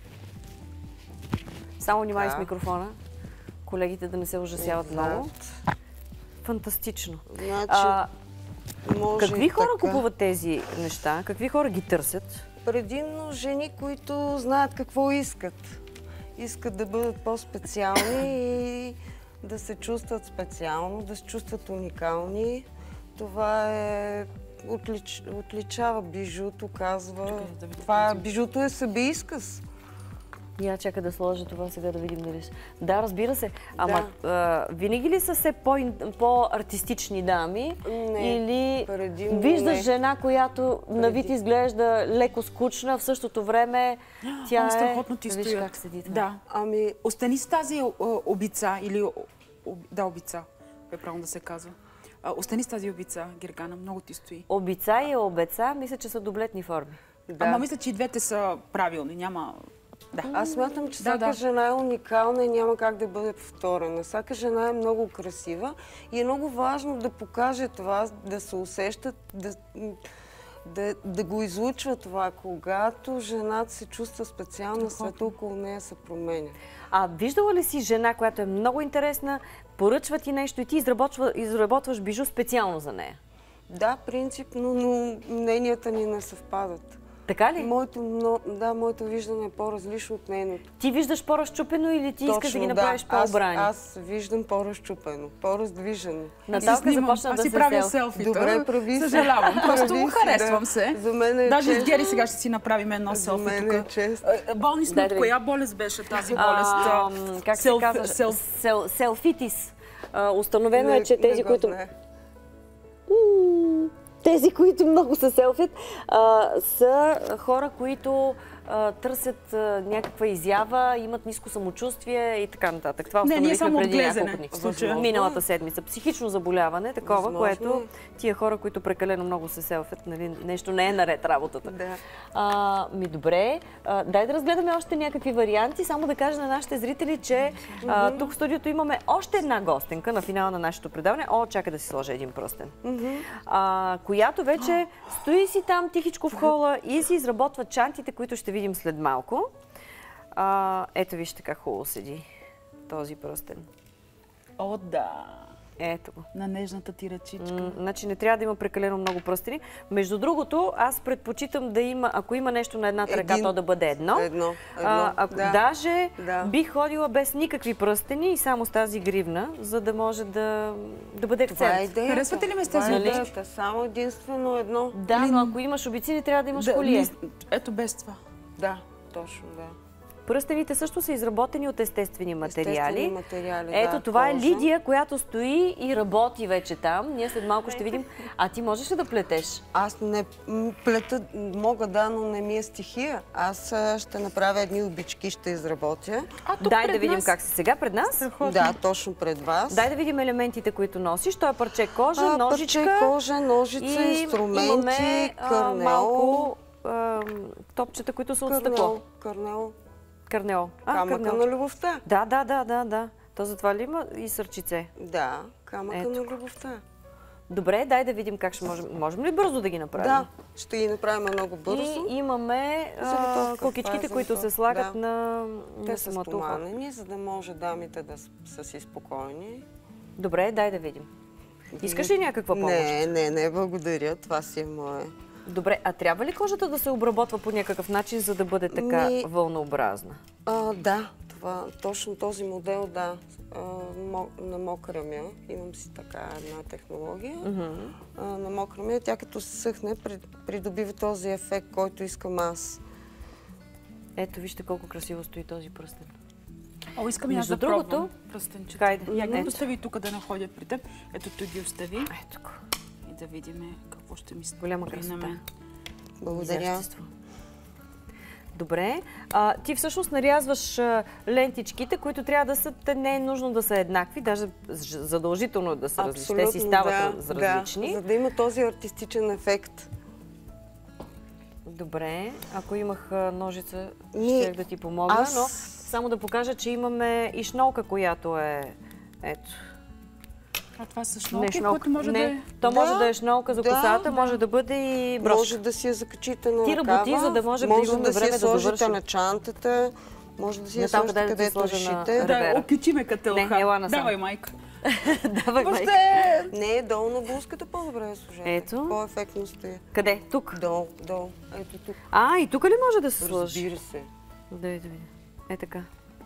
Само внимай с Да. микрофона. Колегите да не се ужасяват много. Отзад. Фантастично. Значи, А, може какви и хора така. купуват тези неща? Какви хора ги търсят? Предимно жени, които знаят какво искат. Искат да бъдат по-специални и да се чувстват специално, да се чувстват уникални. Това е отлич... отличава бижуто, казва. Чакай, да видя Това този. бижуто е събиисказ. Я чака да сложа това сега да видим дали. ще- Да, разбира се. Ама а, винаги ли са все по- по-артистични дами? Не, Или предимно виждаш не. жена, която на вид изглежда леко скучна, в същото време тя Ама е... страхотно ти Виж стоят. как седи това. Да. Ами, Остани с тази а, обица или... о- об- Да, обица. Е правилно да се казва. А, остани с тази обица, Гергана. Много ти стои. Обица и обеца, мисля, че са дублетни форми. да. Ама мисля, че и двете са правилни. Няма... Да. Аз смятам, че Да, всяка да. жена е уникална и няма как да бъде повторена. Всяка жена е много красива и е много важно да покаже това, да се усещат, да, да, да го излучва това. Когато жената се чувства специална, света около нея се променя. А виждала ли си жена, която е много интересна, поръчва ти нещо и ти изработва, изработваш бижу специално за нея? Да, принципно, но мненията ни не съвпадат. Така ли? Моето, но, да, моето виждане е по-различно от нейното. Ти виждаш по-разчупено или ти искаш да ги Точно, направиш Аз, по-обрани? аз виждам по-разчупено, по-раздвижено. Наталка снимам. започна Аз да си се правя селфи. селфита. Добре, прави се. Съжалявам. Просто Прави го си, харесвам да. се. За мен е Даже с чест. Гери сега ще си направим едно За селфи мен тук. е чест. Е, Болни сме Дай от да коя болест беше тази болест? А, как се Селф- казва? селф- Сел, селфитис. А, установено Не- е, че не тези, го които... знае. М, Тези, които много се селфят, а, са хора, които а, търсят а, някаква изява, имат ниско самочувствие и така нататък. Това Не, ние установихме само от преди глезене няколко дни. в случая. Миналата седмица. Психично заболяване, такова, Възможно което е. тия хора, които прекалено много се селфят, нали, нещо не е наред работата. Да. А, ми добре, а, дай да разгледаме още някакви варианти. Само да кажа на нашите зрители, че а, тук в студиото имаме още една гостенка на финала на нашето предаване. О, чака да си сложа един пръстен. А, която вече стои си там тихичко в хола и си изработва чантите, които ще видим след малко. А, ето вижте как хубаво седи този пръстен. О, да. Ето го. На нежната ти ръчичка. М, Значи не трябва да има прекалено много пръстени. Между другото, аз предпочитам да има, ако има нещо на едната ръка, Един. то да бъде едно. Едно, едно, А, ако да. даже Да. бих ходила без никакви пръстени и само с тази гривна, за да може да, да бъде акцент. Това е идеята. Харесвате ли ме с Това тези е обички? идеята. Само единствено едно. Да, но ако имаш обици, не трябва да имаш Да, колие. мис- Ето без това. Да, точно, да. Пръстените също са изработени от естествени материали. Естествени материали, Ето, да, това е кожа. Лидия, която стои и работи вече там. Ние след малко ще видим. А ти можеш ли да плетеш? Аз не м, плета, мога да, но не ми е стихия. Аз а, ще направя едни обички, ще изработя. А, тук Дай пред да видим нас. как си сега пред нас. Да, точно пред вас. Дай да видим елементите, които носиш. Той е парче кожа, а, ножичка. парче кожа, ножица, и инструменти, имаме, а, кърнел. малко а, топчета, които са от стъкло. Кърнел, кърнел. Кърнео. А, Камъка кърнео. на любовта. Да, да, да, да, да. То затова ли има и сърчице? Да, камъка Ето. на любовта. Добре, дай да видим как ще можем. Можем ли бързо да ги направим? Да, ще ги направим много бързо. И имаме а, Заготовка. кукичките, Това е които се заготовка. слагат Да. на, Те на са самото ухо. стоманени, за да може дамите да с- са си спокойни. Добре, дай да видим. Искаш ли някаква помощ? Не, не, не, благодаря. Това си е мое. Добре, а трябва ли кожата да се обработва по някакъв начин, за да бъде така Ми- вълнообразна? А, да, това, точно този модел, да. А, мо, на мокрамя. Имам си така една технология. А, на мокрамя, тя като се съхне, при- придобива този ефект, който искам аз. Ето, вижте колко красиво стои този пръстен. О, искам и аз Между да другото, пробвам пръстенчета. хайде, Я ги ето. постави тук да не ходя при теб. Ето тук ги остави Ето го. и да видим какво ще ми стане. Голяма на красота. мен. Благодаря. Изящество. Добре. А, ти всъщност нарязваш а, лентичките, които трябва да са, те не е нужно да са еднакви, даже ж- задължително да са различни. Те си стават да, различни. Да, за да има този артистичен ефект. Добре. Ако имах а, ножица, Ми, щях да ти помогна, аз- но само да покажа, че имаме и шнолка, която е... Ето. А това са Не, шнолки, шнолка. които може не, да е... то Да, може да е шнолка за да, косата, да. може да бъде и брошка. Може да си я закачите на Ти ръкава. работи, за да може да може имаме да си време я да сложите довършим. на чантата. Може да си я Наталка, сложите дай да ти където сложа на решите. ръбера. Да, окючиме кателха. Не, ела насам. Давай, майка. Давай, майка. Въобще... Не, долу на блузката по-добре я сложете. Ето. По-ефектно стои. Къде? Тук. Долу, долу. Ето тук. А, и тук ли може да се сложи? Разбира се. Да, да видя. Е така.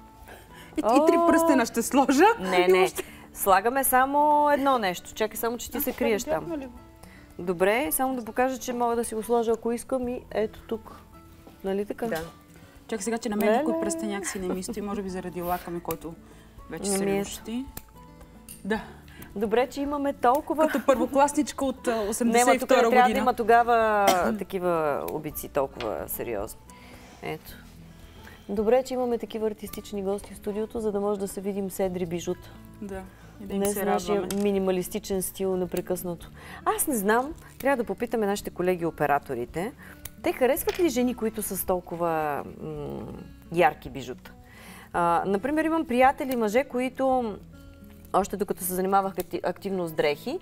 И, и три пръстена ще сложа. Не, И не. въобще- Слагаме само едно нещо. Чакай само, че ти се криеш там. Видяхме ли го? Добре, само да покажа, че мога да си го сложа, ако искам и ето тук. Нали така? Да. Чакай сега, че на мен Леле. никой пръстеняк си не ми стои, може би заради лака ми, който вече Не се ми е. лющи. Да. Добре, че имаме толкова... Като първокласничка от а, Не, ма осемдесет и тук не втора трябва да година. има тогава такива обици толкова сериозни. Ето. Добре, че имаме такива артистични гости в студиото, за да може да се видим с едри бижута. Да. И да им Днес се нашия радваме. минималистичен стил непрекъснато. Аз не знам, трябва да попитаме нашите колеги операторите. Те харесват ли жени, които са с толкова м- ярки бижута? А, например, имам приятели мъже, които още докато се занимавах акти- активно с дрехи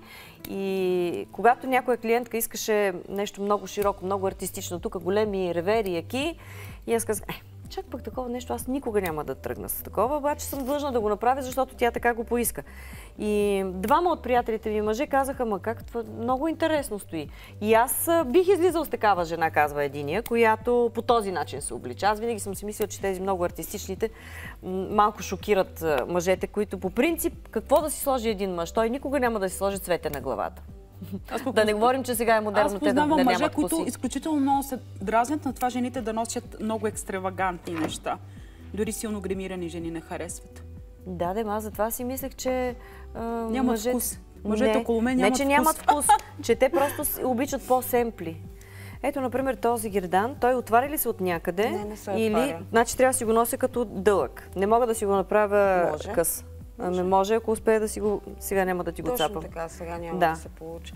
и когато някоя клиентка искаше нещо много широко, много артистично, тук големи ревери, яки, и аз казах, е, чак пък такова нещо, аз никога няма да тръгна с такова, обаче съм длъжна да го направя, защото тя така го поиска. И двама от приятелите ми мъже казаха, ма как това много интересно стои. И аз а, бих излизал с такава жена, казва единия, която по този начин се облича. Аз винаги съм си мислила, че тези много артистичните м, малко шокират а, мъжете, които по принцип, какво да си сложи един мъж? Той никога няма да си сложи цвете на главата. Да не говорим, че сега е модерно Аз те да, познавам да мъже, нямат които коси. изключително много се дразнят на това жените да носят много екстравагантни неща. Дори силно гримирани жени не харесват. Да, да, аз затова си мислех, че а, Нямат мъжете... вкус. Мъжете не, около мен не, нямат че вкус. нямат вкус, че те просто си обичат по-семпли. Ето, например, този гердан, той отваря ли се от някъде? Не, не се Или, отваря. значи трябва да си го нося като дълъг. Не мога да си го направя Може. къс. Ами може, ако успея да си го... Сега няма да ти го Точно цапам. така, сега няма Да. да се получи.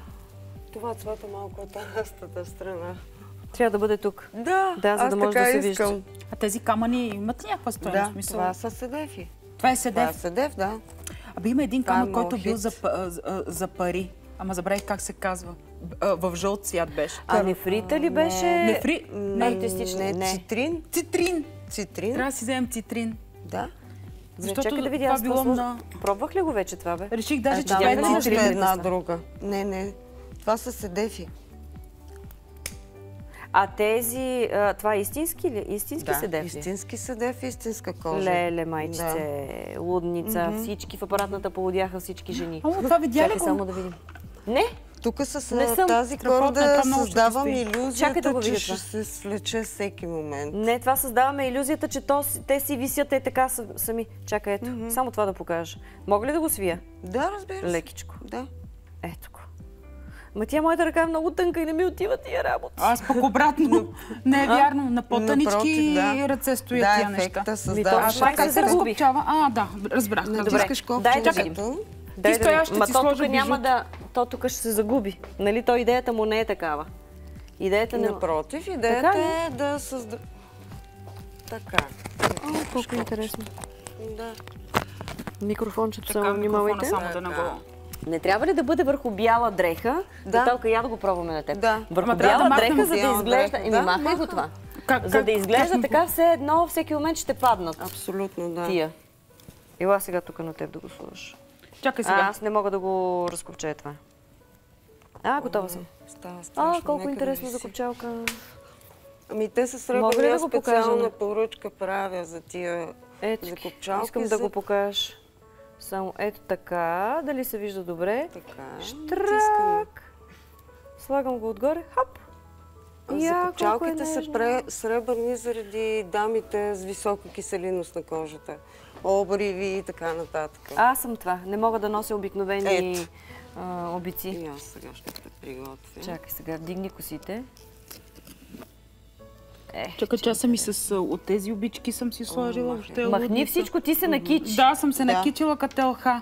Това цвета малко от тази страна. Трябва да бъде тук. Да, Да, за аз да може така да се искам. вижда. А тези камъни имат ли някаква стоеност? Да, Мисъл? това са седефи. Това е Това седев. е седеф, да. Абе има един Това е камък, който моят бил хит. за, па- а, за, за пари. Ама забравих как се казва. Б- а, В жълт цвят беше. А нефрита ли беше? Нефри... Не, Артистична. не, Не. цитрин. Цитрин! Цитрин, Трябва да си вземем цитрин. да. Защото Чакай да видя, това аз било какво на... Пробвах ли го вече това, бе? Реших даже, Е, че там това е има на още цитрин. една друга. Не, не. Това са седефи. А тези... а, това е истински ли? Истински Да, седеф ли? истински седеф, истинска кожа. Леле, майчице, лудница, всички в апаратната полудяха всички жени. Ама това видя ли Чакай го? само да видим. Не, Тук с Не съм тази страхотна, корда това много ще създавам ти стои. Чакай да иллюзията, го че видя ще това. се свлече всеки момент. Не, това създаваме иллюзията, че то, си- те си висят е така са- сами. Чакай, ето. Само това да покажа. Мога ли да го свия? Да, разбира се. Лекичко. Да. Ето го. Ма тя моята ръка е много тънка и не ми отива тия работи. Аз пък обратно. Не е вярно. На по-тънички Напротив, да. ръце стоят Да, тия неща. ефекта Ми, създава. то май се загуби. А, да, разбрах. Не Добре. искаш колко Дай да чакай. видим. Ти стоя, видим. ще Ма ти то сложа тук няма бижуто. да... То тук ще се загуби. Нали, то идеята му не е такава. Идеята не... Напротив, идеята Така ли? е да създа... Така. О, колко интересно. Да. Микрофончето Така, само микрофона внимавайте. само да не го... Не трябва ли да бъде върху бяла дреха? Да. Наталка, я да го пробваме на теб. Да. Върху Ама трябва бяла да махнем дреха, за да бяла изглежда... дреха. Еми, Да, махай го махам. това. Как, За как- да изглежда как- така, все едно, всеки момент ще паднат Абсолютно, да. тия. Ела сега тук на теб да го сложиш. Чакай А, сега. аз не мога да го разкопчая това. А, готова съм. Става страшно. А, колко Нека да интересно виси. за копчалка. Ами те са Мога ли сребърни, да аз го покажа, специална не? поръчка правя за тия Ето, за копчалки. искам да за- го покажеш. Само ето така, дали се вижда добре. Така, Штрак. Слагам го отгоре, хоп. А Я, за колко е копчалките са нежно. пре, сребърни заради дамите с висока киселинност на кожата. Обриви и така нататък. Аз съм това. Не мога да нося обикновени Ето. а, обици. И аз сега ще те приготвя. Чакай сега, вдигни косите. Е, Чакай, че аз съм и с а, от тези обички съм си сложила. Въобще е махни лудница. всичко, ти се накич. Да, съм се Да. накичила като елха.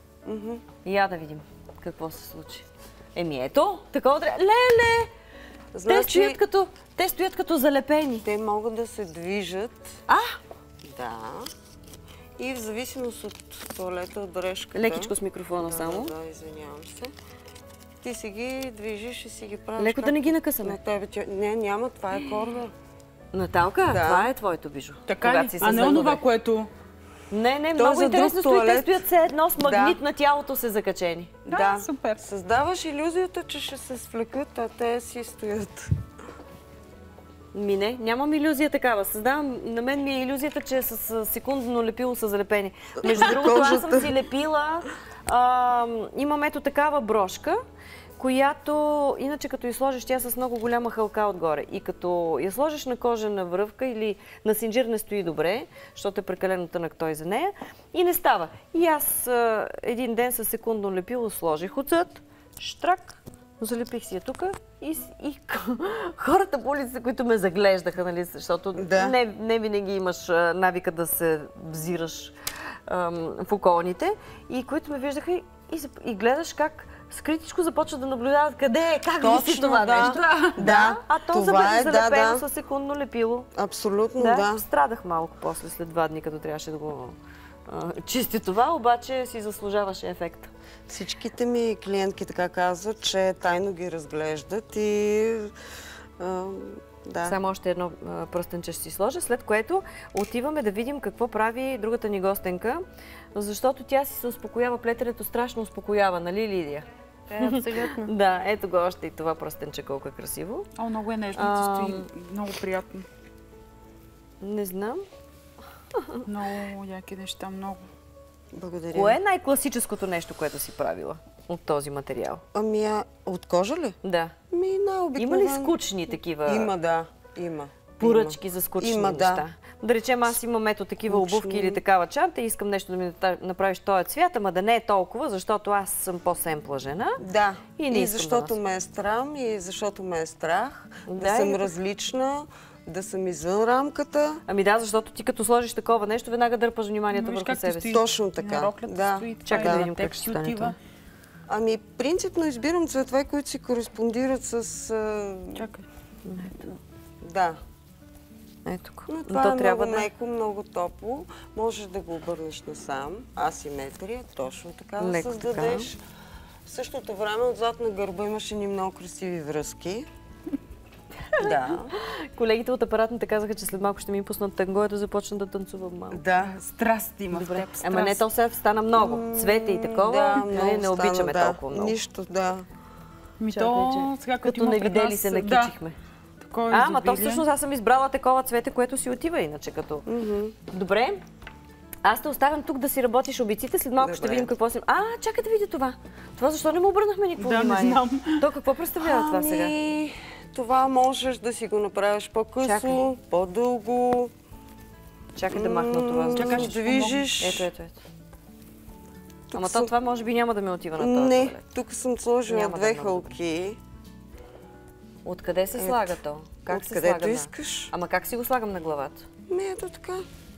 Я да видим какво се случи. Еми ето, такова трябва. Леле! Те Значи, стоят като, те стоят като залепени. те могат да се движат. А! Да. И в зависимост от туалета, от дрежката. Лекичко с микрофона да, само. Да, да, извинявам се. Ти си ги движиш и си ги правиш. Леко да както не ги накъсаме. На тебе. тя- Не, няма, това е корда. Наталка, Да. това е твоето бижу. Така Когато ли? си А с не зъбове. онова, което... Не, не, То много за интересно друг стои. Те туалет. стоят все едно с магнит Да. на тялото се закачени. Да, супер. Създаваш илюзията, че ще се свлекат, а те си стоят. Ми не, нямам илюзия такава. Създавам, на мен ми е илюзията, че с а, секундно лепило са залепени. Между другото, аз съм си лепила, а, имам ето такава брошка, която, иначе като я сложиш, тя е с много голяма хълка отгоре. И като я сложиш на кожена връвка или на синджир не стои добре, защото е прекалено тънък той за нея, и не става. И аз а, един ден със секундно лепило сложих отзад, штрак, залепих си я тук и, с- и хората по улицата, които ме заглеждаха, нали, защото Да. не, не винаги имаш а, навика да се взираш ам, в околните, и които ме виждаха и, и, зап- и гледаш как скритичко започват да наблюдават къде е, как виси Точно, това да. нещо. Да, а то това е, залепено да, да. със секундно лепило. Абсолютно, Да, да. страдах малко после, след два дни, като трябваше да го а, чисти това, обаче си заслужаваше ефекта. Всичките ми клиентки така казват, че тайно ги разглеждат и... а, да. Само още едно а, пръстенче ще си сложа, след което отиваме да видим какво прави другата ни гостенка, защото тя си се успокоява, плетенето страшно успокоява, нали, Лидия? Е, абсолютно. Да, ето го още и това пръстенче, колко е красиво. О, много е нежно, Ам. стои много приятно. Не знам. Много яки неща, много. Благодаря. Кое е най-класическото нещо, което си правила от този материал? Ами, а, от кожа ли? Да. Ми, Има най-обикновено. ли скучни такива Има, да. Има. поръчки за скучни Има, да. неща? Да речем, аз имам ето такива Скучни. обувки или такава чанта и искам нещо да ми ната- направиш този цвят, ама да не е толкова, защото аз съм по-семпла жена. Да. И И, не и искам да защото нося. ме е срам, и защото ме е страх. Да, Да, съм и- различна, да съм извън рамката. Ами да, защото ти като сложиш такова нещо, веднага дърпаш вниманието Виж върху как ти себе си. стои. Точно така. На роклята Да. стои това Чакай и да на видим теб как ще си стане отива. Ами, принципно избирам цветове, които си кореспондират с... а, Чакай. Да. Ето го. Но това То е трябва много да... меко, много топло. Можеш да го обърнеш насам. Асиметрия, точно така да Леко създадеш. В същото време отзад на гърба имаш едни много красиви връзки. Да. Колегите от апаратната казаха, че след малко ще ми пуснат танго и да започна да танцувам малко. Да. Страст има в Добре. теб. Страст. Ама не, то сега стана много. Цвете и такова, Да, нали, много не обичаме стана, да. толкова много. Нищо, да. Ми Чакай, то, че сега като като има не пред видели нас- се, да, накичихме. такова А, ама то изобилие. всъщност аз съм избрала такова цвете, което си отива иначе като... Добре. Аз те оставям тук да си работиш обиците, след малко Добре. ще видим какво си... А, чакай да видя това. Това защо не му обърнахме никакво Да, не внимание? знам. То какво представлява това сега? Ами, това можеш да си го направиш по-късо, Чакай. по-дълго. Чакай да махна това. за да Чакай, видиш. ще движиш. Ето, ето, ето. Ама съм- то това може би няма да ми отива на този Не, туалет. тук съм сложила Няма да две е много халки. Откъде се слага то? Как се Откъдето слага? да? искаш. Ама как си го слагам на главата? Ми ето така.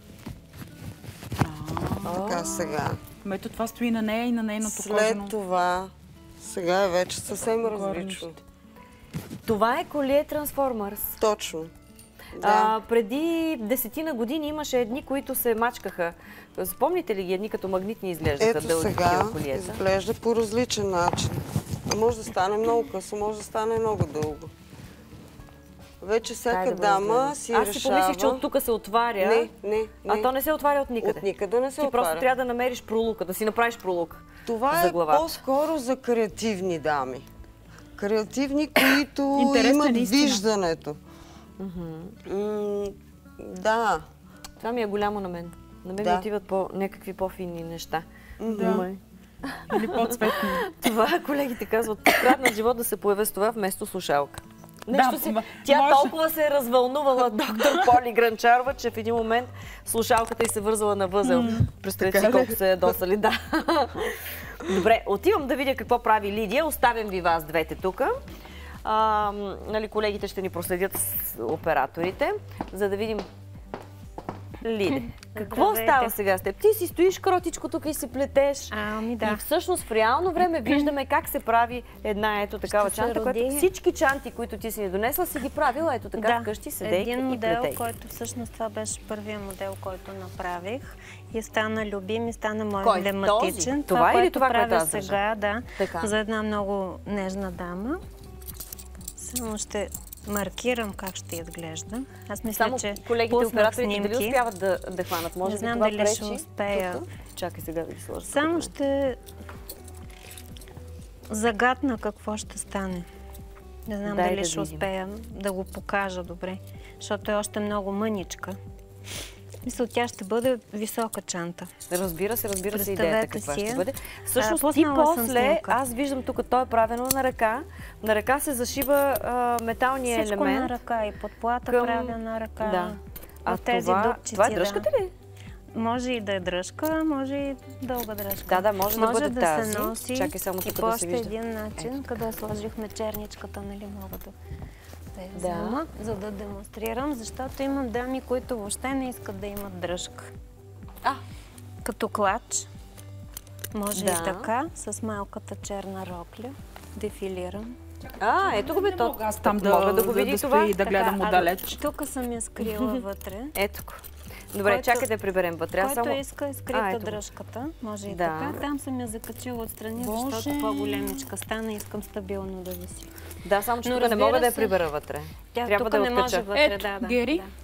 Така сега. Ама ето това стои на нея и на нейното След кожено. това, сега е вече съвсем различно. Това е колие Трансформърс. Точно. Да. А, преди десетина години имаше едни, които се мачкаха. Спомните ли ги? Едни като магнитни изглеждаха Ето дълги сега такива колиета. изглежда по различен начин. А може да стане много късо, може да стане много дълго. Вече Дай всяка да го дама разгледам. си Аз решава... си помислих, че от тук се отваря, Не, не, не. а то не се отваря от никъде. От никъде не се Ти отваря. просто трябва да намериш пролука, да си направиш пролука. Това за е главата. по-скоро за креативни дами. Креативни, които Интересно е имат наистина. виждането. М, да. Това ми е голямо на мен. На мен Да. ми отиват по някакви по-финни неща. Да. Или по-цветни. Това колегите казват, краднат живот да се появя с това вместо слушалка. Нещо Да, си, ма- тя може. толкова се е развълнувала, доктор Поли Гранчарова, че в един момент слушалката й се вързала на възел. Представете си колко се е досали. Да. Добре, отивам да видя какво прави Лидия. Оставям ви вас двете тук. А, нали, колегите ще ни проследят с операторите, за да видим. Лиде, какво Здравейте. става сега с теб? Ти си стоиш кротичко тук и се плетеш. Ами И да. всъщност в реално време виждаме как се прави една ето такава Ще се чанта, която роди. всички чанти, които ти си ни донесла, си ги правила ето така Да, вкъщи, седейки един и модел, плетейки. който всъщност това беше първия модел, който направих и стана любим и стана мой Кой? емблематичен. Този? Това или което това, което правя аз държа? сега, да, Така. за една много нежна дама. Само ще маркирам как ще изглежда. Аз мисля, Само че колегите пуснах операторите дали снимки. успяват да, да хванат? Може Не би знам това дали пречи? ще успея. Тук? Чакай сега да ги сложа. Само тук. ще загадна какво ще стане. Не знам Дай дали да ще видим. успея да го покажа добре, защото е още много мъничка. Мисля, тя ще бъде висока чанта. Разбира се, разбира се идеята Представете каква си ще я. бъде. Всъщност А, ти пуснала съм после, снимка. аз виждам тук, то е правено на ръка. На ръка се зашива а, металния Всичко елемент. на ръка и подплата към- правя на ръка. Да. А В тези това, дупчици, това е да. дръжката ли? Може и да е дръжка, може и дълга дръжка. Да, да, може да бъде да тази. се носи Чакай само и тук по да се още вижда. един начин, къде сложихме черничката, нали мога да, да я Да. взема, за да демонстрирам, защото имам дами, които въобще не искат да имат дръжка. А. Като клач, може Да. и така, с малката черна рокля, дефилирам. А, ето го бе, то. Аз там да, мога да го да, види да това. стои и да гледам Така, а, отдалеч. Тук съм я скрила вътре. Ето го. Добре, Който- чакай да приберем вътре. Аз Който само... иска е А, скрита ето го. дръжката, може и Да. така. Там съм я закачила отстрани, Боже! защото по-големичка стана и искам стабилно да виси. Да, само че Но тук не разбира мога да я се, прибера вътре. Тя Трябва тук да я не може откача. вътре, Ето, да, да. Гери. да.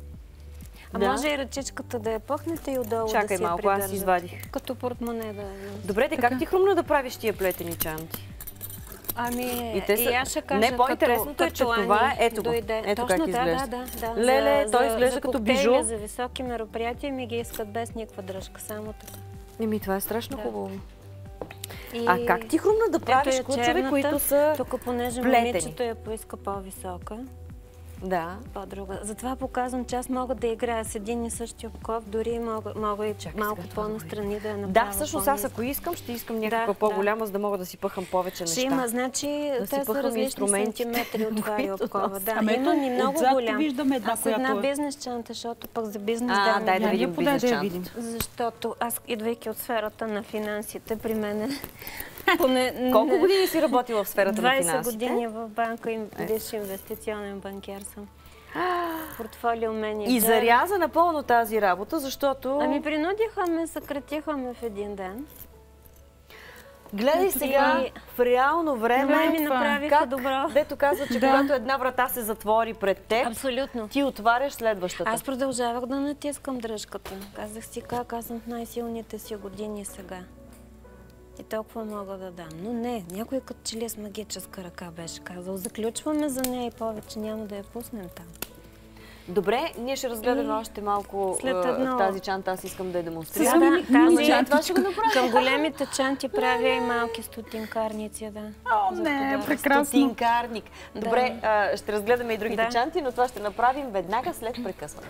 А Да. може и ръчичката да я пъхнете и отдолу Чакай да си я малко, аз придържате. извадих. Като портмоне да я. Добре, те как ти хрумна да правиш тия плетени чанти? Ами, И те са- и аз ще кажа, Не, по-интересното е, че като това Ани е- ето го. дойде. Ето Точно, как да, изглежда. Да, да, да. Леле, за, той за- изглежда за като коктейли, бижу. За високи мероприятия ми ги искат без никаква дръжка, само така. Еми, това е страшно Да. хубаво. И... А как ти хрумна да правиш Ето е ключове, черната, които са... Тук, понеже плетени? момичето я поиска по-висока, Да. по-друга. Затова показвам, че аз мога да играя с един и същия обков, дори мога, мога и Чакай малко сега това да го по-настрани да я направя. Да, всъщност аз ако искам, ще искам някаква Да, по-голяма, за да мога да си пъхам повече неща. Ще има, значи, Да си те са пъхам различни инструментите, сантиметри от това и които обкова. нося. Да, Ами ето, имам и много отзад голям. виждаме една, Аз една която е. бизнес чанта, защото пък за бизнес А, да дай да ми видим я подай бизнес да я видим. чантата. Защото аз, идвайки от сферата на финансите, при мен поне... Колко години си работила в сферата на двайсет финансите? години в банка и висш инвестиционен банкер съм. Портфолио менеджер. И заряза напълно тази работа, защото... Ами принудиха ме, съкратиха ме в един ден. Гледай И- сега в реално На време мен ми това. направиха как, добро. дето казва, че когато една врата се затвори пред теб, Абсолютно. ти отваряш следващата. Аз продължавах да натискам дръжката. Казах си как, аз съм в най-силните си години сега. И толкова мога да дам. Но не, някой като че ли е с магическа ръка беше казал. Заключваме за нея и повече няма да я пуснем там. Добре, ние ще разгледаме още малко едно... тази чанта. Аз искам да я демонстрирам. Да, да, тази... това ще го направим. Към големите чанти правя и малки стотинкарници, да. О, не, прекрасно. Стотинкарник. Да. Добре, а, ще разгледаме и другите да. чанти, но това ще направим веднага след прекъсване.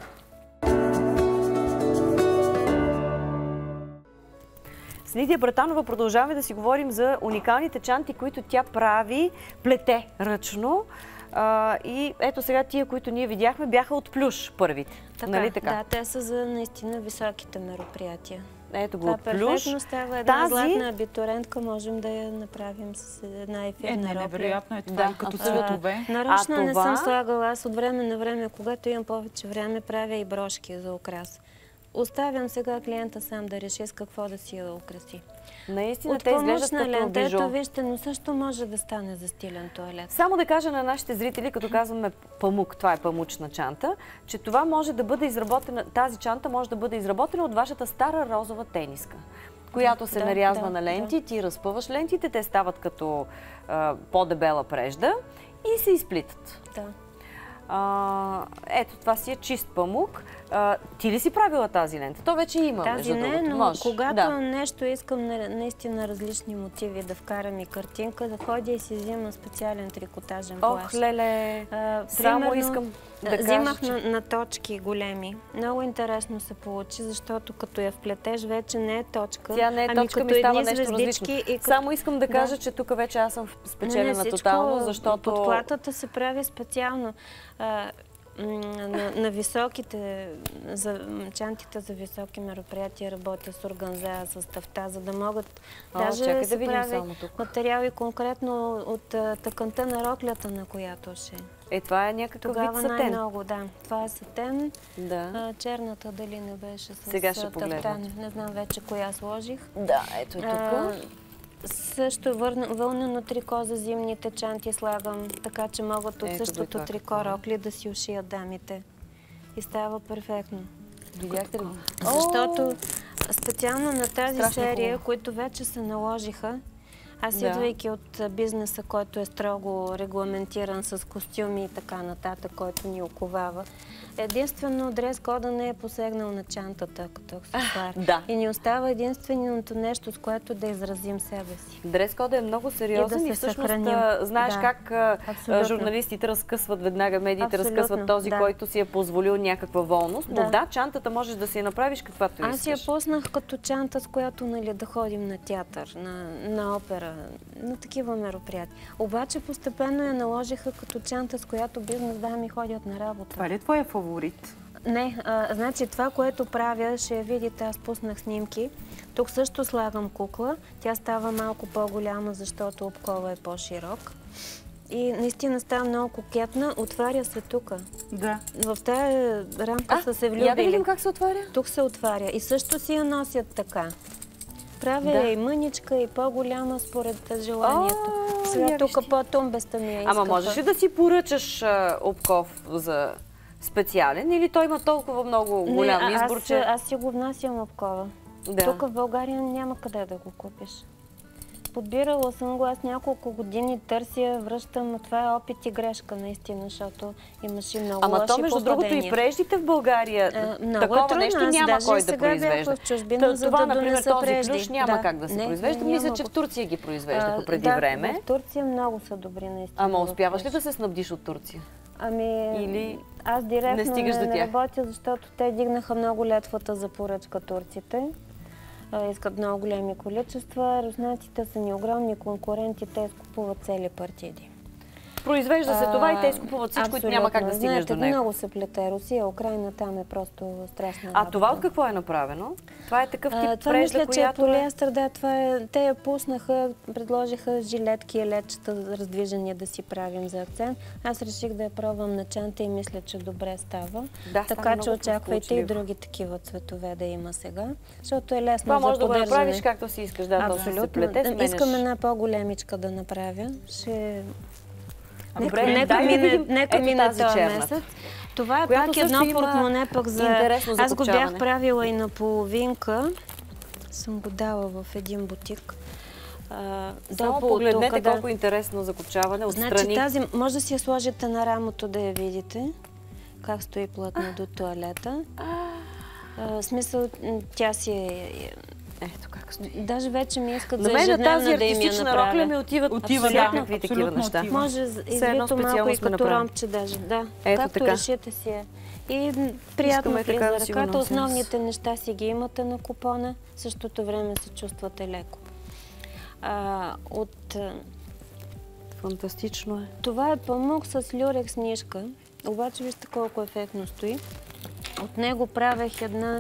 С Лидия Братанова продължаваме да си говорим за уникалните чанти, които тя прави, плете ръчно. А, и ето сега тия, които ние видяхме, бяха от плюш първите. Така, нали така? Да, те са за наистина високите мероприятия. Ето го Това от плюш. перфектно става една Тази... златна абитурентка, можем да я направим с една ефирна е, рокля. невероятно е това, да, като цветове. Нарочно а не това... съм слагала, аз от време на време, когато имам повече време, правя и брошки за украс. Оставям сега клиента сам да реши с какво да си я украси. Наистина, от те изглеждат като лента, бижу. ето вижте, но също може да стане за стилен туалет. Само да кажа на нашите зрители, като казваме памук, това е памучна чанта, че това може да бъде изработена, тази чанта може да бъде изработена от вашата стара розова тениска, която се да, нарязва да, на ленти, да. Ти разпъваш лентите, те стават като а, по-дебела прежда и се изплитат. Да. А, ето, това си е чист памук. А, ти ли си правила тази лента? То вече има, тази между не, другото. но Можеш. когато да. нещо искам на, наистина различни мотиви, да вкарам и картинка, да ходя и си взимам специален трикотажен плащ. Ох, леле! А, Само искам да кажа, взимах че... на, на точки големи. Много интересно се получи, защото като я вплетеш, вече не е точка. Тя не е ами точка, като ми става едни нещо различно. И като... Само искам да кажа, да. че тук вече аз съм спечелена не, не, тотално, защото... Подплатата се прави специално. А, на, на високите, за, чантите за високи мероприятия работя с органза, с тафта, за да могат О, даже чакай да се да видим прави само тук. материали конкретно от тъканта на роклята, на която ще. Е, това е някакъв Тогава вид сатен. най-много, да. Това е сатен. Да. А, черната дали не беше с Сега ще тафтан. Не знам вече коя сложих. Да, ето е тук. А, също вълнено трико за зимните чанти слагам, така че могат от Ето същото трико рокли да си ушият дамите. И става перфектно. Видяхте ли? Защото специално на тази Страшно серия, хубаво. които вече се наложиха, аз Да. идвайки от бизнеса, който е строго регламентиран с костюми и така нататък, който ни оковава, единствено дрес-кода не е посегнал на чантата като аксесуар. Да. И ни остава единственото нещо, с което да изразим себе си. Дрес-кода е много сериозен и, И да и се всъщност съхраним. знаеш Да. как а, Абсолютно. журналистите разкъсват веднага, медиите Абсолютно, разкъсват този, да. който си е позволил някаква волност. Но Да. да, чантата можеш да си я направиш каквато Аз искаш. я пуснах като чанта, с която нали, да ходим на театър, на, на опера, на такива мероприятия. Обаче постепенно я наложиха като чанта, с която бизнес дами ходят на работа. Това ли е твоя фаворит? Не, а, значи това, което правя, ще видите, аз пуснах снимки. Тук също слагам кукла. Тя става малко по-голяма, защото обкова е по-широк. И наистина става много кокетна. Отваря се тук. Да. В тази рамка А, са се я да влюбили. видим как се отваря. Тук се отваря. И също си я носят така. Правя Да. и мъничка, и по-голяма според желанието. О, Сега я тук виж ти. по-тумбеста ми е Ама изкъпа. можеш ли да си поръчаш а, обков за специален или той има толкова много голям Не, избор, аз, че... аз си го внасям обкова. Да. Тук в България няма къде да го купиш. Подбирала съм го, аз няколко години търся, връщам, но това е опит и грешка наистина, защото имаше много Ама лоши то, между другото, и попадения. преждите в България, Е, много такова е трудно. нещо Аз няма даже кой да сега произвежда. бях в чужбина, за това, да например, донеса този прежди. плюш няма Да. как да се Не, произвежда. не, Мисля, няма че го. в Турция ги произвеждаха А, преди да, време. в Турция много са добри наистина. Ама в успяваш ли плюш. да се снабдиш от Турция? Ами, Или аз директно не стигаш не, до не тях? работя, защото те дигнаха много летвата за поръчка турците. А, искат много големи количества. Руснаците са ни огромни конкуренти, те изкупуват цели партиди. произвежда се това и те изкупуват всичко, Абсолютно. и няма как да стигнеш Знаете, до него. много се плете. Русия, Украина, там е просто страшна А работа. това от какво е направено? Това е такъв тип А, това прежда, мисля, че е която полиестър, да, това е... Те я пуснаха, предложиха жилетки и ледчета раздвижения да си правим за акцент. Аз реших да я пробвам на чанта и мисля, че добре става. Да, така става че много очаквайте и сполучливо. други такива цветове да има сега, защото е лесно това за може да го поддържане. направиш както си искаш. Да, то ще се плете, сменеш. Искам една по-големичка да направя. Ще... Добре, нека дай да мине, видим. нека Ето мине тази този черната, месец. Това е която пак също едно има портмоне пък за... интересно Аз го бях закопчаване. правила и на половинка. Съм го дала в един бутик. А, Само долу погледнете тук, да. колко интересно закопчаване отстрани. Значи тази може да си я сложите на рамото да я видите. как стои плътно до туалета. В смисъл, тя си е... Ето как стои. Даже вече ми искат за на мен ежедневна тази да им я артистична рокля ми направя. отиват Отива, всякакви да, такива абсолютно неща. отива. Може Все едно извито малко специално и сме като направили. ромче даже. Да, Ето както така. решите си е. И приятно Искаме така влиза да си го ръката. носим. Основните неща си ги имате на купона. В същото време се чувствате леко. А, от... а, Фантастично е. Това е памук с люрекс нишка. Обаче вижте колко ефектно стои. От него правех една,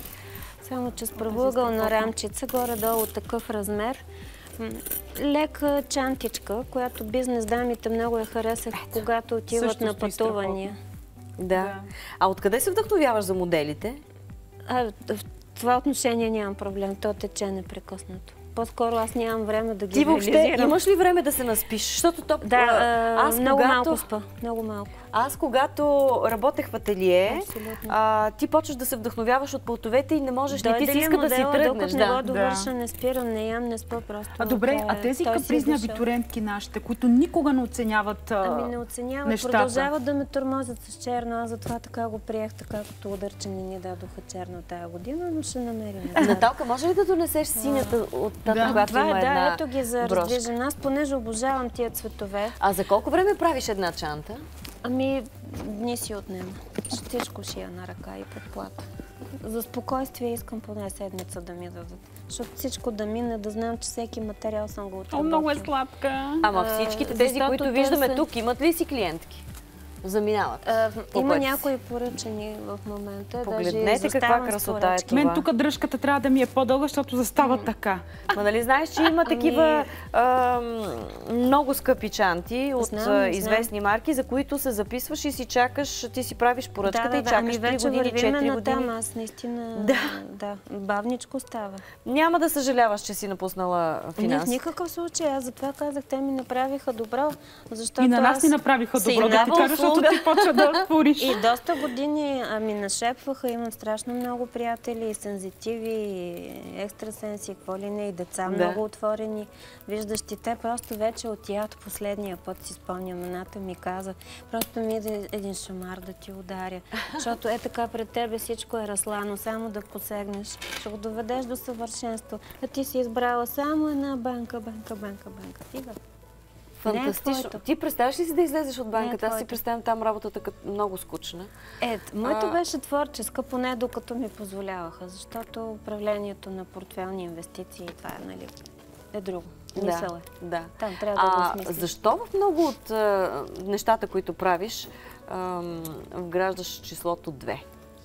само че с правоъгълна рамчица, горе-долу такъв размер. М, Лека чантичка, която бизнес дамите много я харесах, когато отиват също на стои пътувания. Да. А откъде се вдъхновяваш за моделите? А, в това отношение нямам проблем. То тече непрекъснато. По-скоро аз нямам време да ги Ти въобще реализирам. имаш ли време да се наспиш? Защото то, Да, а, аз много когато, малко спа. Много малко. Аз когато работех в ателие, Абсолютно. а, ти почваш да се вдъхновяваш от плотовете и не можеш, не ти Дойде си ли иска да си модела, тръгнеш. докато не Да. го довърша, не спирам, не ям, не спа просто. А добре, той а е- тези той си е капризни дошъл. абитурентки нашите, които никога не оценяват а, Ами не оценяват, нещата. продължават да ме тормозят с черно. Аз затова така го приех, така като удар, че не ни дадоха черно тая година, но ще намерим. Наталка, може ли да донесеш синята от тата, Да. когато Това има е, да, една ето ги за брошка? раздвижен. Аз понеже обожавам тия цветове, А за колко време правиш една чанта? ами дни си отнема. Всичко шия на ръка и под плата. За спокойствие искам поне седмица да ми дадат. Защото всичко да мине, да знам, че всеки материал съм го О, отработил. много е сладка. Ама А, всичките тези, защото които те виждаме са- тук, имат ли си клиентки? Заминават. А, по има пътя си. някои поръчани в момента. Погледнете даже каква изоставам с красота е поръчки. това. Мен тук дръжката трябва да ми е по-дълга, защото застава така. Ма нали знаеш, че има такива ам, много скъпи чанти от Знам, а, знам. известни марки, за които се записваш и си чакаш, ти си правиш поръчката Да, да, и да, чакаш ами три вече години, вървиме четири на там, години. аз наистина, Да. да, бавничко става. Няма да съжаляваш, че си напуснала Не, в финанси. никакъв случай, аз затова казах, те ми направиха добро, защото И на нас аз ни направиха си добро, да ти дава кажа, защото услуга. ти почва да отвориш. И доста години ми нашепваха, имам страшно много приятели, и сензитиви, и екстрасенси, и какво ли не, и деца Да. много отворени, виждащи. Те просто вече отият последния път, си спомням, едната ми каза, просто ми иде един шамар да ти ударя, защото е така пред тебе всичко е разлано, само да посегнеш, ще го доведеш до съвършенство, а ти си избрала само една банка, банка, банка, банка. Стига. Фантастично. Не е твоето. Ти представяш ли си да излезеш от банката? Не е Аз си твоето. представям там работата като много скучна. Е, моето А- беше творческа, поне докато ми позволяваха, защото управлението на портфелни инвестиции, това е, нали, е друго. Мисъл е. Да. Там трябва да го А осмислиш. защо в много от а, нещата, които правиш, ам, вграждаш числото две?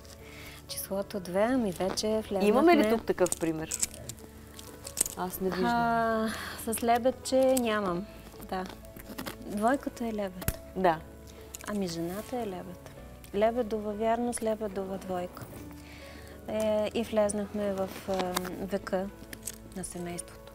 Числото две, ами вече влезнахме. Имаме ли тук такъв пример? Аз не виждам. А, с лебедче нямам. Да. Двойката е лебед. Да. Ами жената е лебед. Лебедова вярност, лебедова двойка. Е, и влезнахме в е, века на семейството.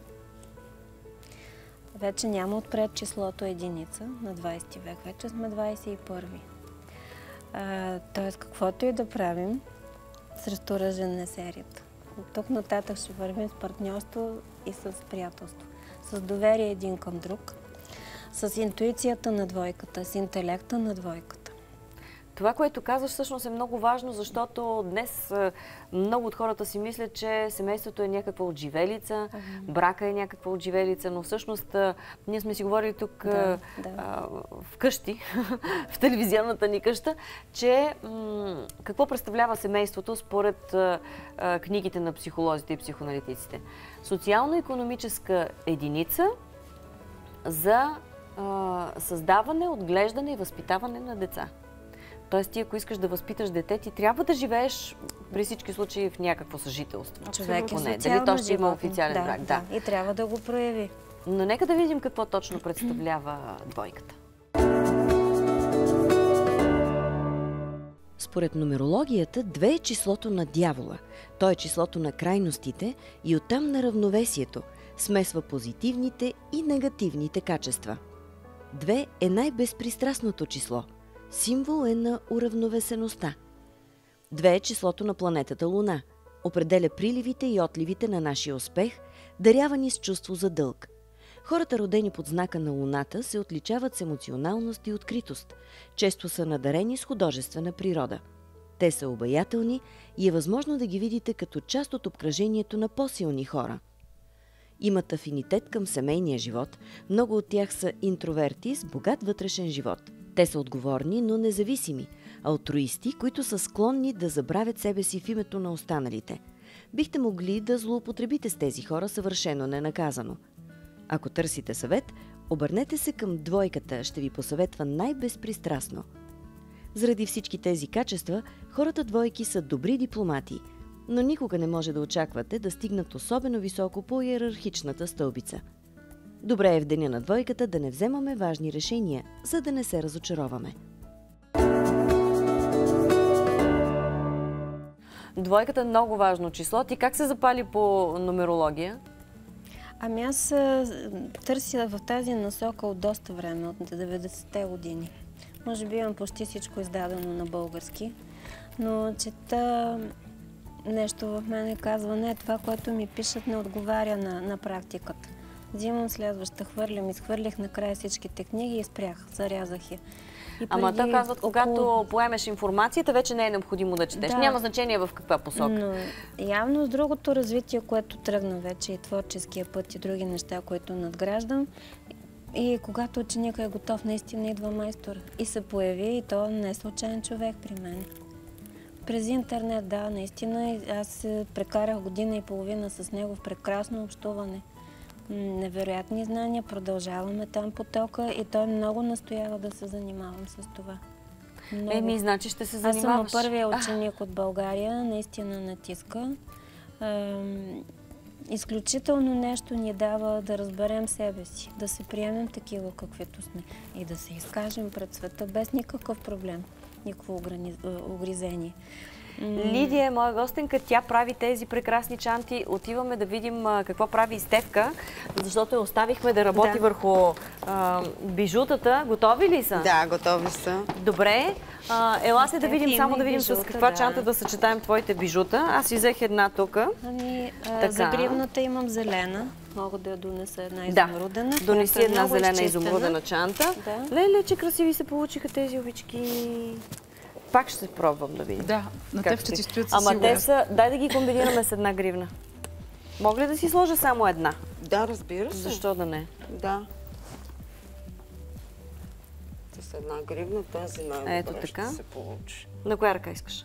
Вече няма отпред числото единица на двайсети век. Вече сме двайсет и първи. А, тоест, каквото и да правим, срещу ръжен не серията. От тук нататък ще вървим с партньорство и с приятелство. С доверие един към друг, с интуицията на двойката, с интелекта на двойката. Това, което казваш, всъщност е много важно, защото днес а, много от хората си мислят, че семейството е някаква отживелица, брака е някаква отживелица, но всъщност а, ние сме си говорили тук Да, а, да. а, вкъщи, в телевизионната ни къща, че м- какво представлява семейството според а, а, книгите на психолозите и психоаналитиците. Социално-икономическа единица за а, създаване, отглеждане и възпитаване на деца. Тоест, ти ако искаш да възпиташ дете, ти трябва да живееш при всички случаи в някакво съжителство. Човек е Поне. социално Дали то ще има животно. официален да, брак? Да. да. И трябва да го прояви. Но нека да видим какво точно представлява двойката. Според нумерологията, две е числото на дявола. То е числото на крайностите и оттам на равновесието. Смесва позитивните и негативните качества. Две е най-безпристрастното число. Символ е на уравновесеността. Две е числото на планетата Луна. Определя приливите и отливите на нашия успех, дарява ни с чувство за дълг. Хората, родени под знака на Луната, се отличават с емоционалност и откритост. Често са надарени с художествена природа. Те са обаятелни и е възможно да ги видите като част от обкръжението на по-силни хора. Имат афинитет към семейния живот, много от тях са интроверти с богат вътрешен живот. Те са отговорни, но независими, алтруисти, които са склонни да забравят себе си в името на останалите. Бихте могли да злоупотребите с тези хора съвършено ненаказано. Ако търсите съвет, обърнете се към двойката, ще ви посъветва най-безпристрастно. Заради всички тези качества, хората двойки са добри дипломати, но никога не може да очаквате да стигнат особено високо по иерархичната стълбица. Добре е в деня на двойката да не вземаме важни решения, за да не се разочароваме. Двойката е много важно число. Ти как се запали по нумерология? Ами аз а, търся в тази насока от доста време, от деветдесетте години. Може би имам почти всичко издадено на български, но чета нещо в мене казва, не, това, което ми пишат, не отговаря на, на практиката. Взимам следваща, хвърлям, изхвърлих накрая всичките книги и спрях, зарязах я. И Ама преди те казват, когато около... поемеш информацията, вече не е необходимо да четеш. Да. Няма значение в каква посока. Но явно с другото развитие, което тръгна вече, и творческия път, и други неща, които надграждам, и когато ученика е готов, наистина идва майстор. И се появи, и то не е случайен човек при мен. През интернет, да, наистина. Аз прекарах година и половина с него в прекрасно общуване. Невероятни знания, продължаваме там потока и той много настоява да се занимавам с това. Много. Еми, значи ще се занимаваш. Аз съм първия ученик от България, наистина натиска. Ем, изключително нещо ни дава да разберем себе си, да се приемем такива каквито сме и да се изкажем пред света без никакъв проблем, никакво ограни... огризение. Лидия е моя гостенка, тя прави тези прекрасни чанти. Отиваме да видим а, какво прави и Стефка, защото я оставихме да работи да. върху а, бижутата. Готови ли са? Да, готови са. Добре. А, ела се да видим, само да видим бижута, с каква да. чанта да съчетаем твоите бижута. Аз взех една тук. Ами, а, за гривната имам зелена. Мога да я донеса една изумрудена. Да, донеси една зелена изчистена. изумрудена чанта. Да. Леле, че красиви се получиха тези овички. Пак ще се пробвам да видим. Да, на теб ще ти стоят със Ама те са... Дай да ги комбинираме с една гривна. Мога ли да си сложа само една? Да, разбира се. Защо да не? Да. С една гривна тази най-добре ще се получи. На коя ръка искаш?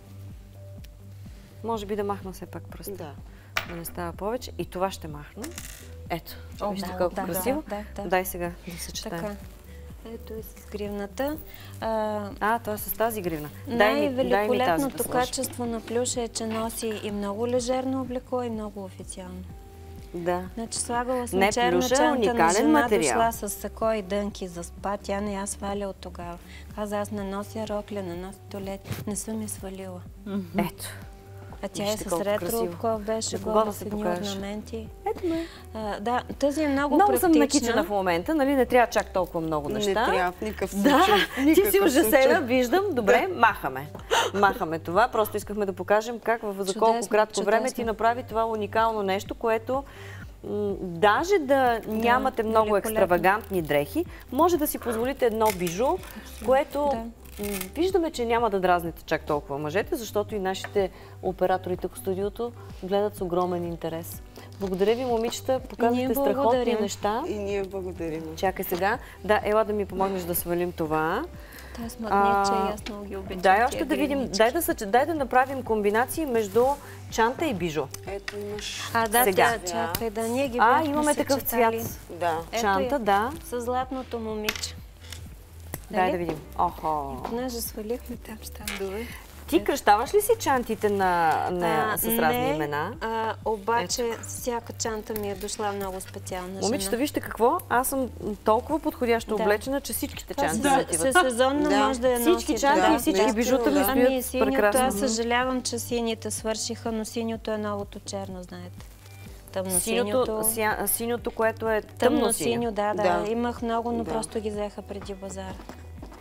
Може би да махна все пак пръста. Да. Да не става повече. И това ще махна. Ето. О, вижте да, колко да, красиво. Да, да, да. Дай сега да съчетаем. Така. Ето и с гривната. А, а то е с тази гривна. Най-великолепното качество на плюша е, че носи и много лежерно облекло, и много официално. Да. Значи слагала съм черна чанта на жена, материал. Дошла с сако и дънки за спа. Тя не я сваля от тогава. Каза, аз не нося рокля, не нося толет. Не съм я свалила. Mm-hmm. Ето. А тя е с ретро обков, беше гола с едни орнаменти. Ето ме. А, да, тази е много, много практична. Много съм накичена в момента, нали? Не трябва чак толкова много неща. Не трябва в никакъв случай. Да, ти си ужасена, виждам. Добре, да. махаме. Махаме това. Просто искахме да покажем как за колко чудесно, кратко чудесно. време ти направи това уникално нещо, което даже да нямате да, много екстравагантни дрехи, може да си позволите едно бижу, което... Да. Виждаме, че няма да дразните чак толкова мъжете, защото и нашите оператори тук в студиото гледат с огромен интерес. Благодаря ви, момичета. Показвате страхотни неща. И ние благодарим. Чакай сега. Да, ела да ми помогнеш да свалим това. Та с магнитче, аз много ги обичам. Дай още да видим, дай да, съч... дай да направим комбинации между чанта и бижу. Ето имаш. А, да, сега. Тя, чакай, да, ние ги А, имаме такъв цвят. Да. Чанта, да. С златното момиче. Дай да видим. Охо. Понеже свалихме там щандове. Ти кръщаваш ли си чантите на, на, а, с разни не, имена? А, обаче Ето. всяка чанта ми е дошла много специална. Момичета, вижте какво. Аз съм толкова подходящо да. облечена, че всичките това чанти да. отиват. Със сезонно да. може да я носи. Всички чанти да. и всички бижута ми стоят ами, синьото, прекрасно. Аз съжалявам, че сините свършиха, но синьото е новото черно, знаете. Синьото, ся, синьото, което е тъмно, тъмно синьо. Да, да, да. Имах много, но да. просто ги взеха преди базара.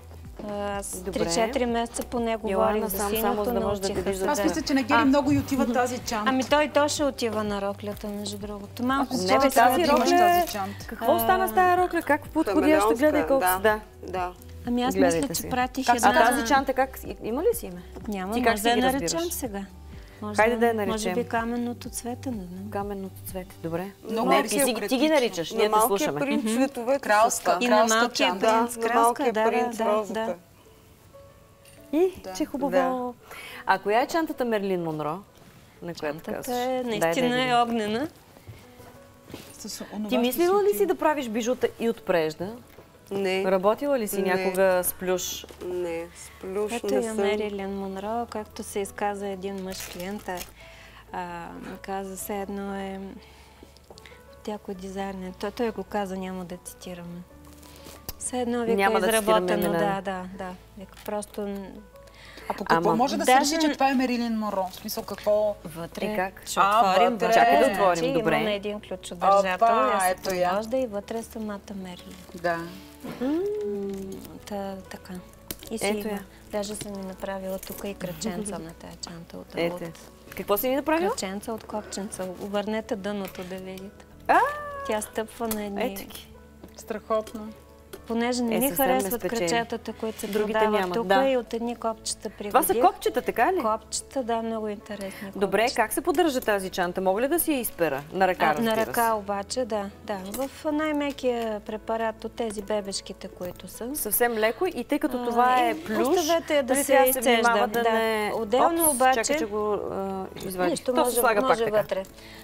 Аз три-четири месеца поне говорих за сам, само, синьото, да може да те вижда. Аз мисля, че на Гери много и отива тази чанта. Ами той то ще отива на роклята, между другото. Малко не, бе, тази рокля, какво стана с тази рокля? Как подходящо гледай колко си? Да. Да. Ами аз мисля, че пратих една... А тази чанта как? Има ли си име? Няма, може да я наречем сега. Може, Хайде да я наречем. Може би каменното цвете, не знам. Каменното цвете, добре. Много не, ти, си, ти ги наричаш, ние те слушаме. На малкия принц цветовете кралска, и на малкия принц, да, кралска, да, принц, да, да. И, да. Че хубаво. Да. А коя е чантата Мерлин Монро? На която казваш? Е, наистина дай, е огнена. Ти мислила ли си да правиш бижута и от прежда? Не. Работила ли си не. някога с плюш? Не, с плюш Ето не е съм. Мерлин Монро, както се изказа един мъж клиент, а, каза все едно е някой дизайнер. Той, той го каза, няма да цитираме. Все едно вика няма изработено, да, да, да, да. Вика просто... А по какво Ама, може да даже... се реши, че това е Мерилин Монро? В смисъл какво? Вътре. И как? Ще отворим. Вътре. Чакай да отворим, добре. Имаме един ключодържател. Опа, ето я. Може да и вътре самата Мерилин. Да. Та, така. И си ето има. я. Даже съм ми направила тук и кръченца на тази чанта. От, ето. от... Какво си ми направила? Кръченца от копченца. Обърнете дъното да видите. А! Тя стъпва на едни... Ето ги. Страхотно. Понеже не ми харесват кръчетата, които се продават тук да. и от едни копчета пригодих. Това са копчета, така ли? Копчета, да, много интересни копчета. Добре, как се поддържа тази чанта? Мога ли да си я изпера? На ръка, разбира се. На ръка обаче, да. да. В най-мекия препарат от тези бебешките, които са. Съвсем леко и тъй като това е плюш, оставете да се изцежда. Да не... Отделно Опс, обаче... Чакай, че го извадиш. Нищо, може, може вътре.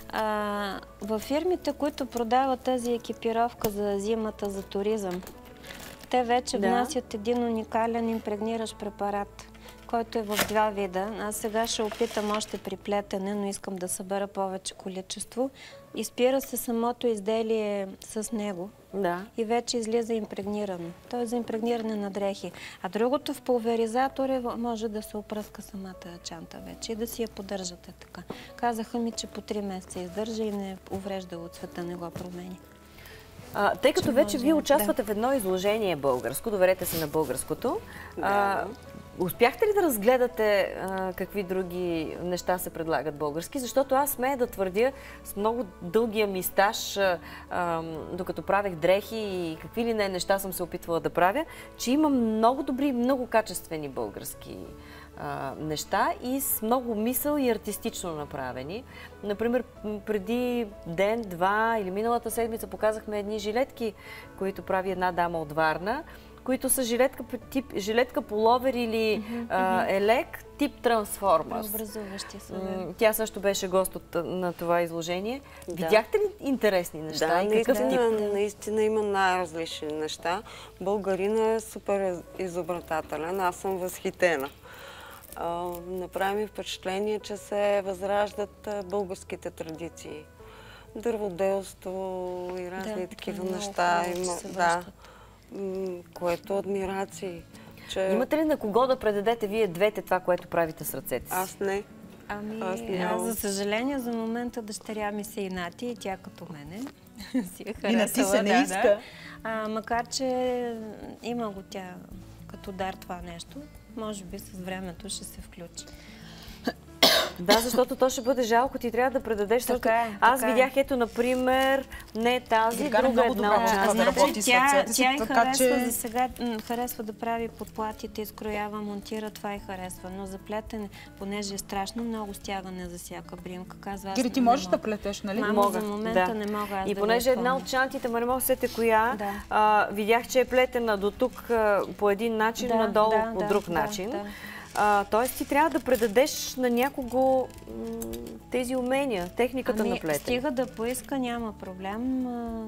А, във фирмите, които продават тази екипировка за зимата, за туризъм, те вече да. внасят един уникален импрегниращ препарат, който е в два вида. Аз сега ще опитам още при плетене, но искам да събера повече количество. Изпира се самото изделие с него да. и вече излиза импрегнирано. То е за импрегниране на дрехи. А другото в пулверизатор е, може да се опръска самата чанта вече и да си я поддържате така. Казаха ми, че по три месеца издържа и не уврежда от цвета, не го променя. А, тъй като вече вие участвате да. в едно изложение българско, доверете се на българското, да. а, успяхте ли да разгледате а, какви други неща се предлагат български? Защото аз смея да твърдя с много дългия ми стаж, а, а, докато правех дрехи и какви ли не неща съм се опитвала да правя, че има много добри, много качествени български а, неща и с много мисъл и артистично направени. Например, преди ден, два или миналата седмица показахме едни жилетки, които прави една дама от Варна, които са жилетка, тип, жилетка половер или mm-hmm, а, елек, тип трансформърс. Преобразуващи се. Да. Тя също беше гост от, на това изложение. Да. Видяхте ли интересни неща? Да, и какъв наистина, тип? наистина има най-различни неща. Българина е супер изобретателен. Аз съм възхитена. А, направи ми впечатление, че се възраждат българските традиции. Дърводелство и разни да, такива неща. Има, да, което адмирации. Че... Имате ли на кого да предадете вие двете това, което правите с ръцете си? Аз не. Ами, аз, аз за съжаление, за момента дъщеря ми се инати и тя като мене си е харесала. Инати се не да, иска. Да. А, макар, че има го тя като дар това нещо. Може би с времето ще се включи. Да, защото то ще бъде жалко, ти трябва да предадеш. Така е, Аз така видях, ето, например, не тази, Драгана друга много една. добре, А, да работи с тя, ръцете си, тя и така харесва че... за сега, харесва да прави подплатите, изкроява, монтира, това и харесва. Но за плетене, понеже е страшно много стягане за всяка бримка, казва аз Гери, ти можеш да плетеш, нали? Мамо, мога. за момента Да. не мога аз И да понеже една от чантите, ма не мога да сете коя, Да. а, видях, че е плетена до тук а, по един начин, Да, надолу да, по да, друг да, начин. да. А, тоест ти трябва да предадеш на някого м, тези умения, техниката ами, на плетене. Стига да поиска, няма проблем.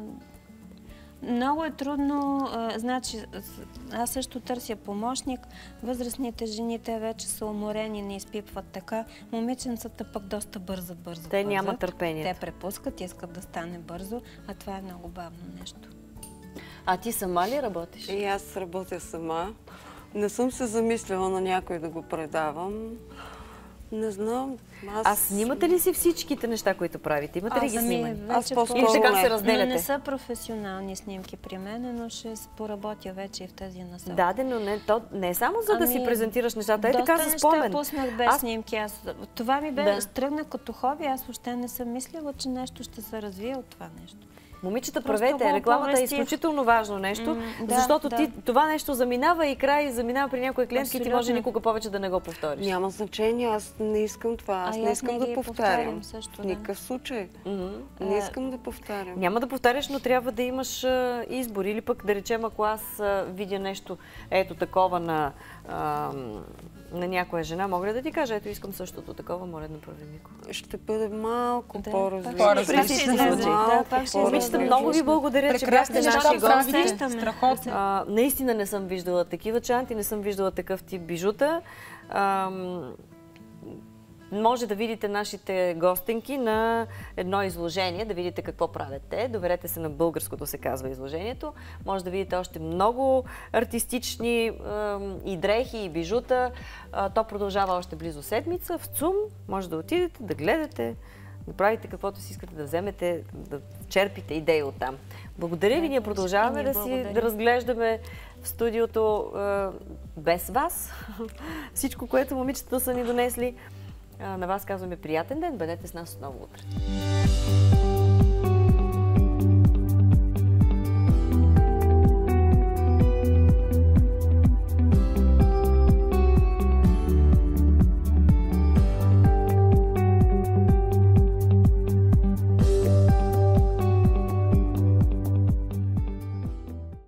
Много е трудно. Значи, аз също търся помощник. Възрастните жени, те вече са уморени, не изпипват така. Момиченцата пък доста бързо, бързо. Те нямат търпение. Те препускат, искат да стане бързо, а това е много бавно нещо. А ти сама ли работиш? И аз работя сама. Не съм се замислила на някой да го предавам. Не знам. Аз... А снимате ли си всичките неща, които правите? Имате ли ги снимани? Аз по-скоро Или така се разделяте? Но не са професионални снимки при мен, но ще поработя вече и в тази насока. Да, да, но не, то не е само за да ами, си презентираш нещата. Е така за спомен. Доста неща пуснах без аз... снимки. Аз... Това ми бе да. стръгна като хоби. Аз въобще не съм мислила, че нещо ще се развие от това нещо. Момичета, правете. Рекламата е изключително важно нещо, mm, да, защото да. ти това нещо заминава и край, заминава при някоя клиентка и ти може никога повече да не го повториш. Няма значение, аз не искам това. Аз а не искам не да повтарям. Също, в никакъв случай. Mm-hmm. Не искам да повтарям. Няма да повтаряш, но трябва да имаш а, избор. Или пък да речем, ако аз а, видя нещо ето такова на, а, на някоя жена, мога ли да ти кажа, ето искам същото такова, моля да направи никога. Ще бъде малко да, по-различно. Момичета, много ви благодаря, че бяхте наши гости. Страхотно. А, наистина не съм виждала такива чанти, не съм виждала такъв тип бижута. А, може да видите нашите гостенки на едно изложение, да видите какво правят те. Доверете се на българското, се казва изложението. Може да видите още много артистични е, и дрехи, и бижута. А, то продължава още близо седмица в ЦУМ. Може да отидете, да гледате, да правите каквото си искате, да вземете, да черпите идеи оттам. Благодаря ви, ние продължаваме да си да разглеждаме в студиото е, без вас всичко, което момичета са ни донесли. На вас казваме приятен ден, бъдете с нас отново утре.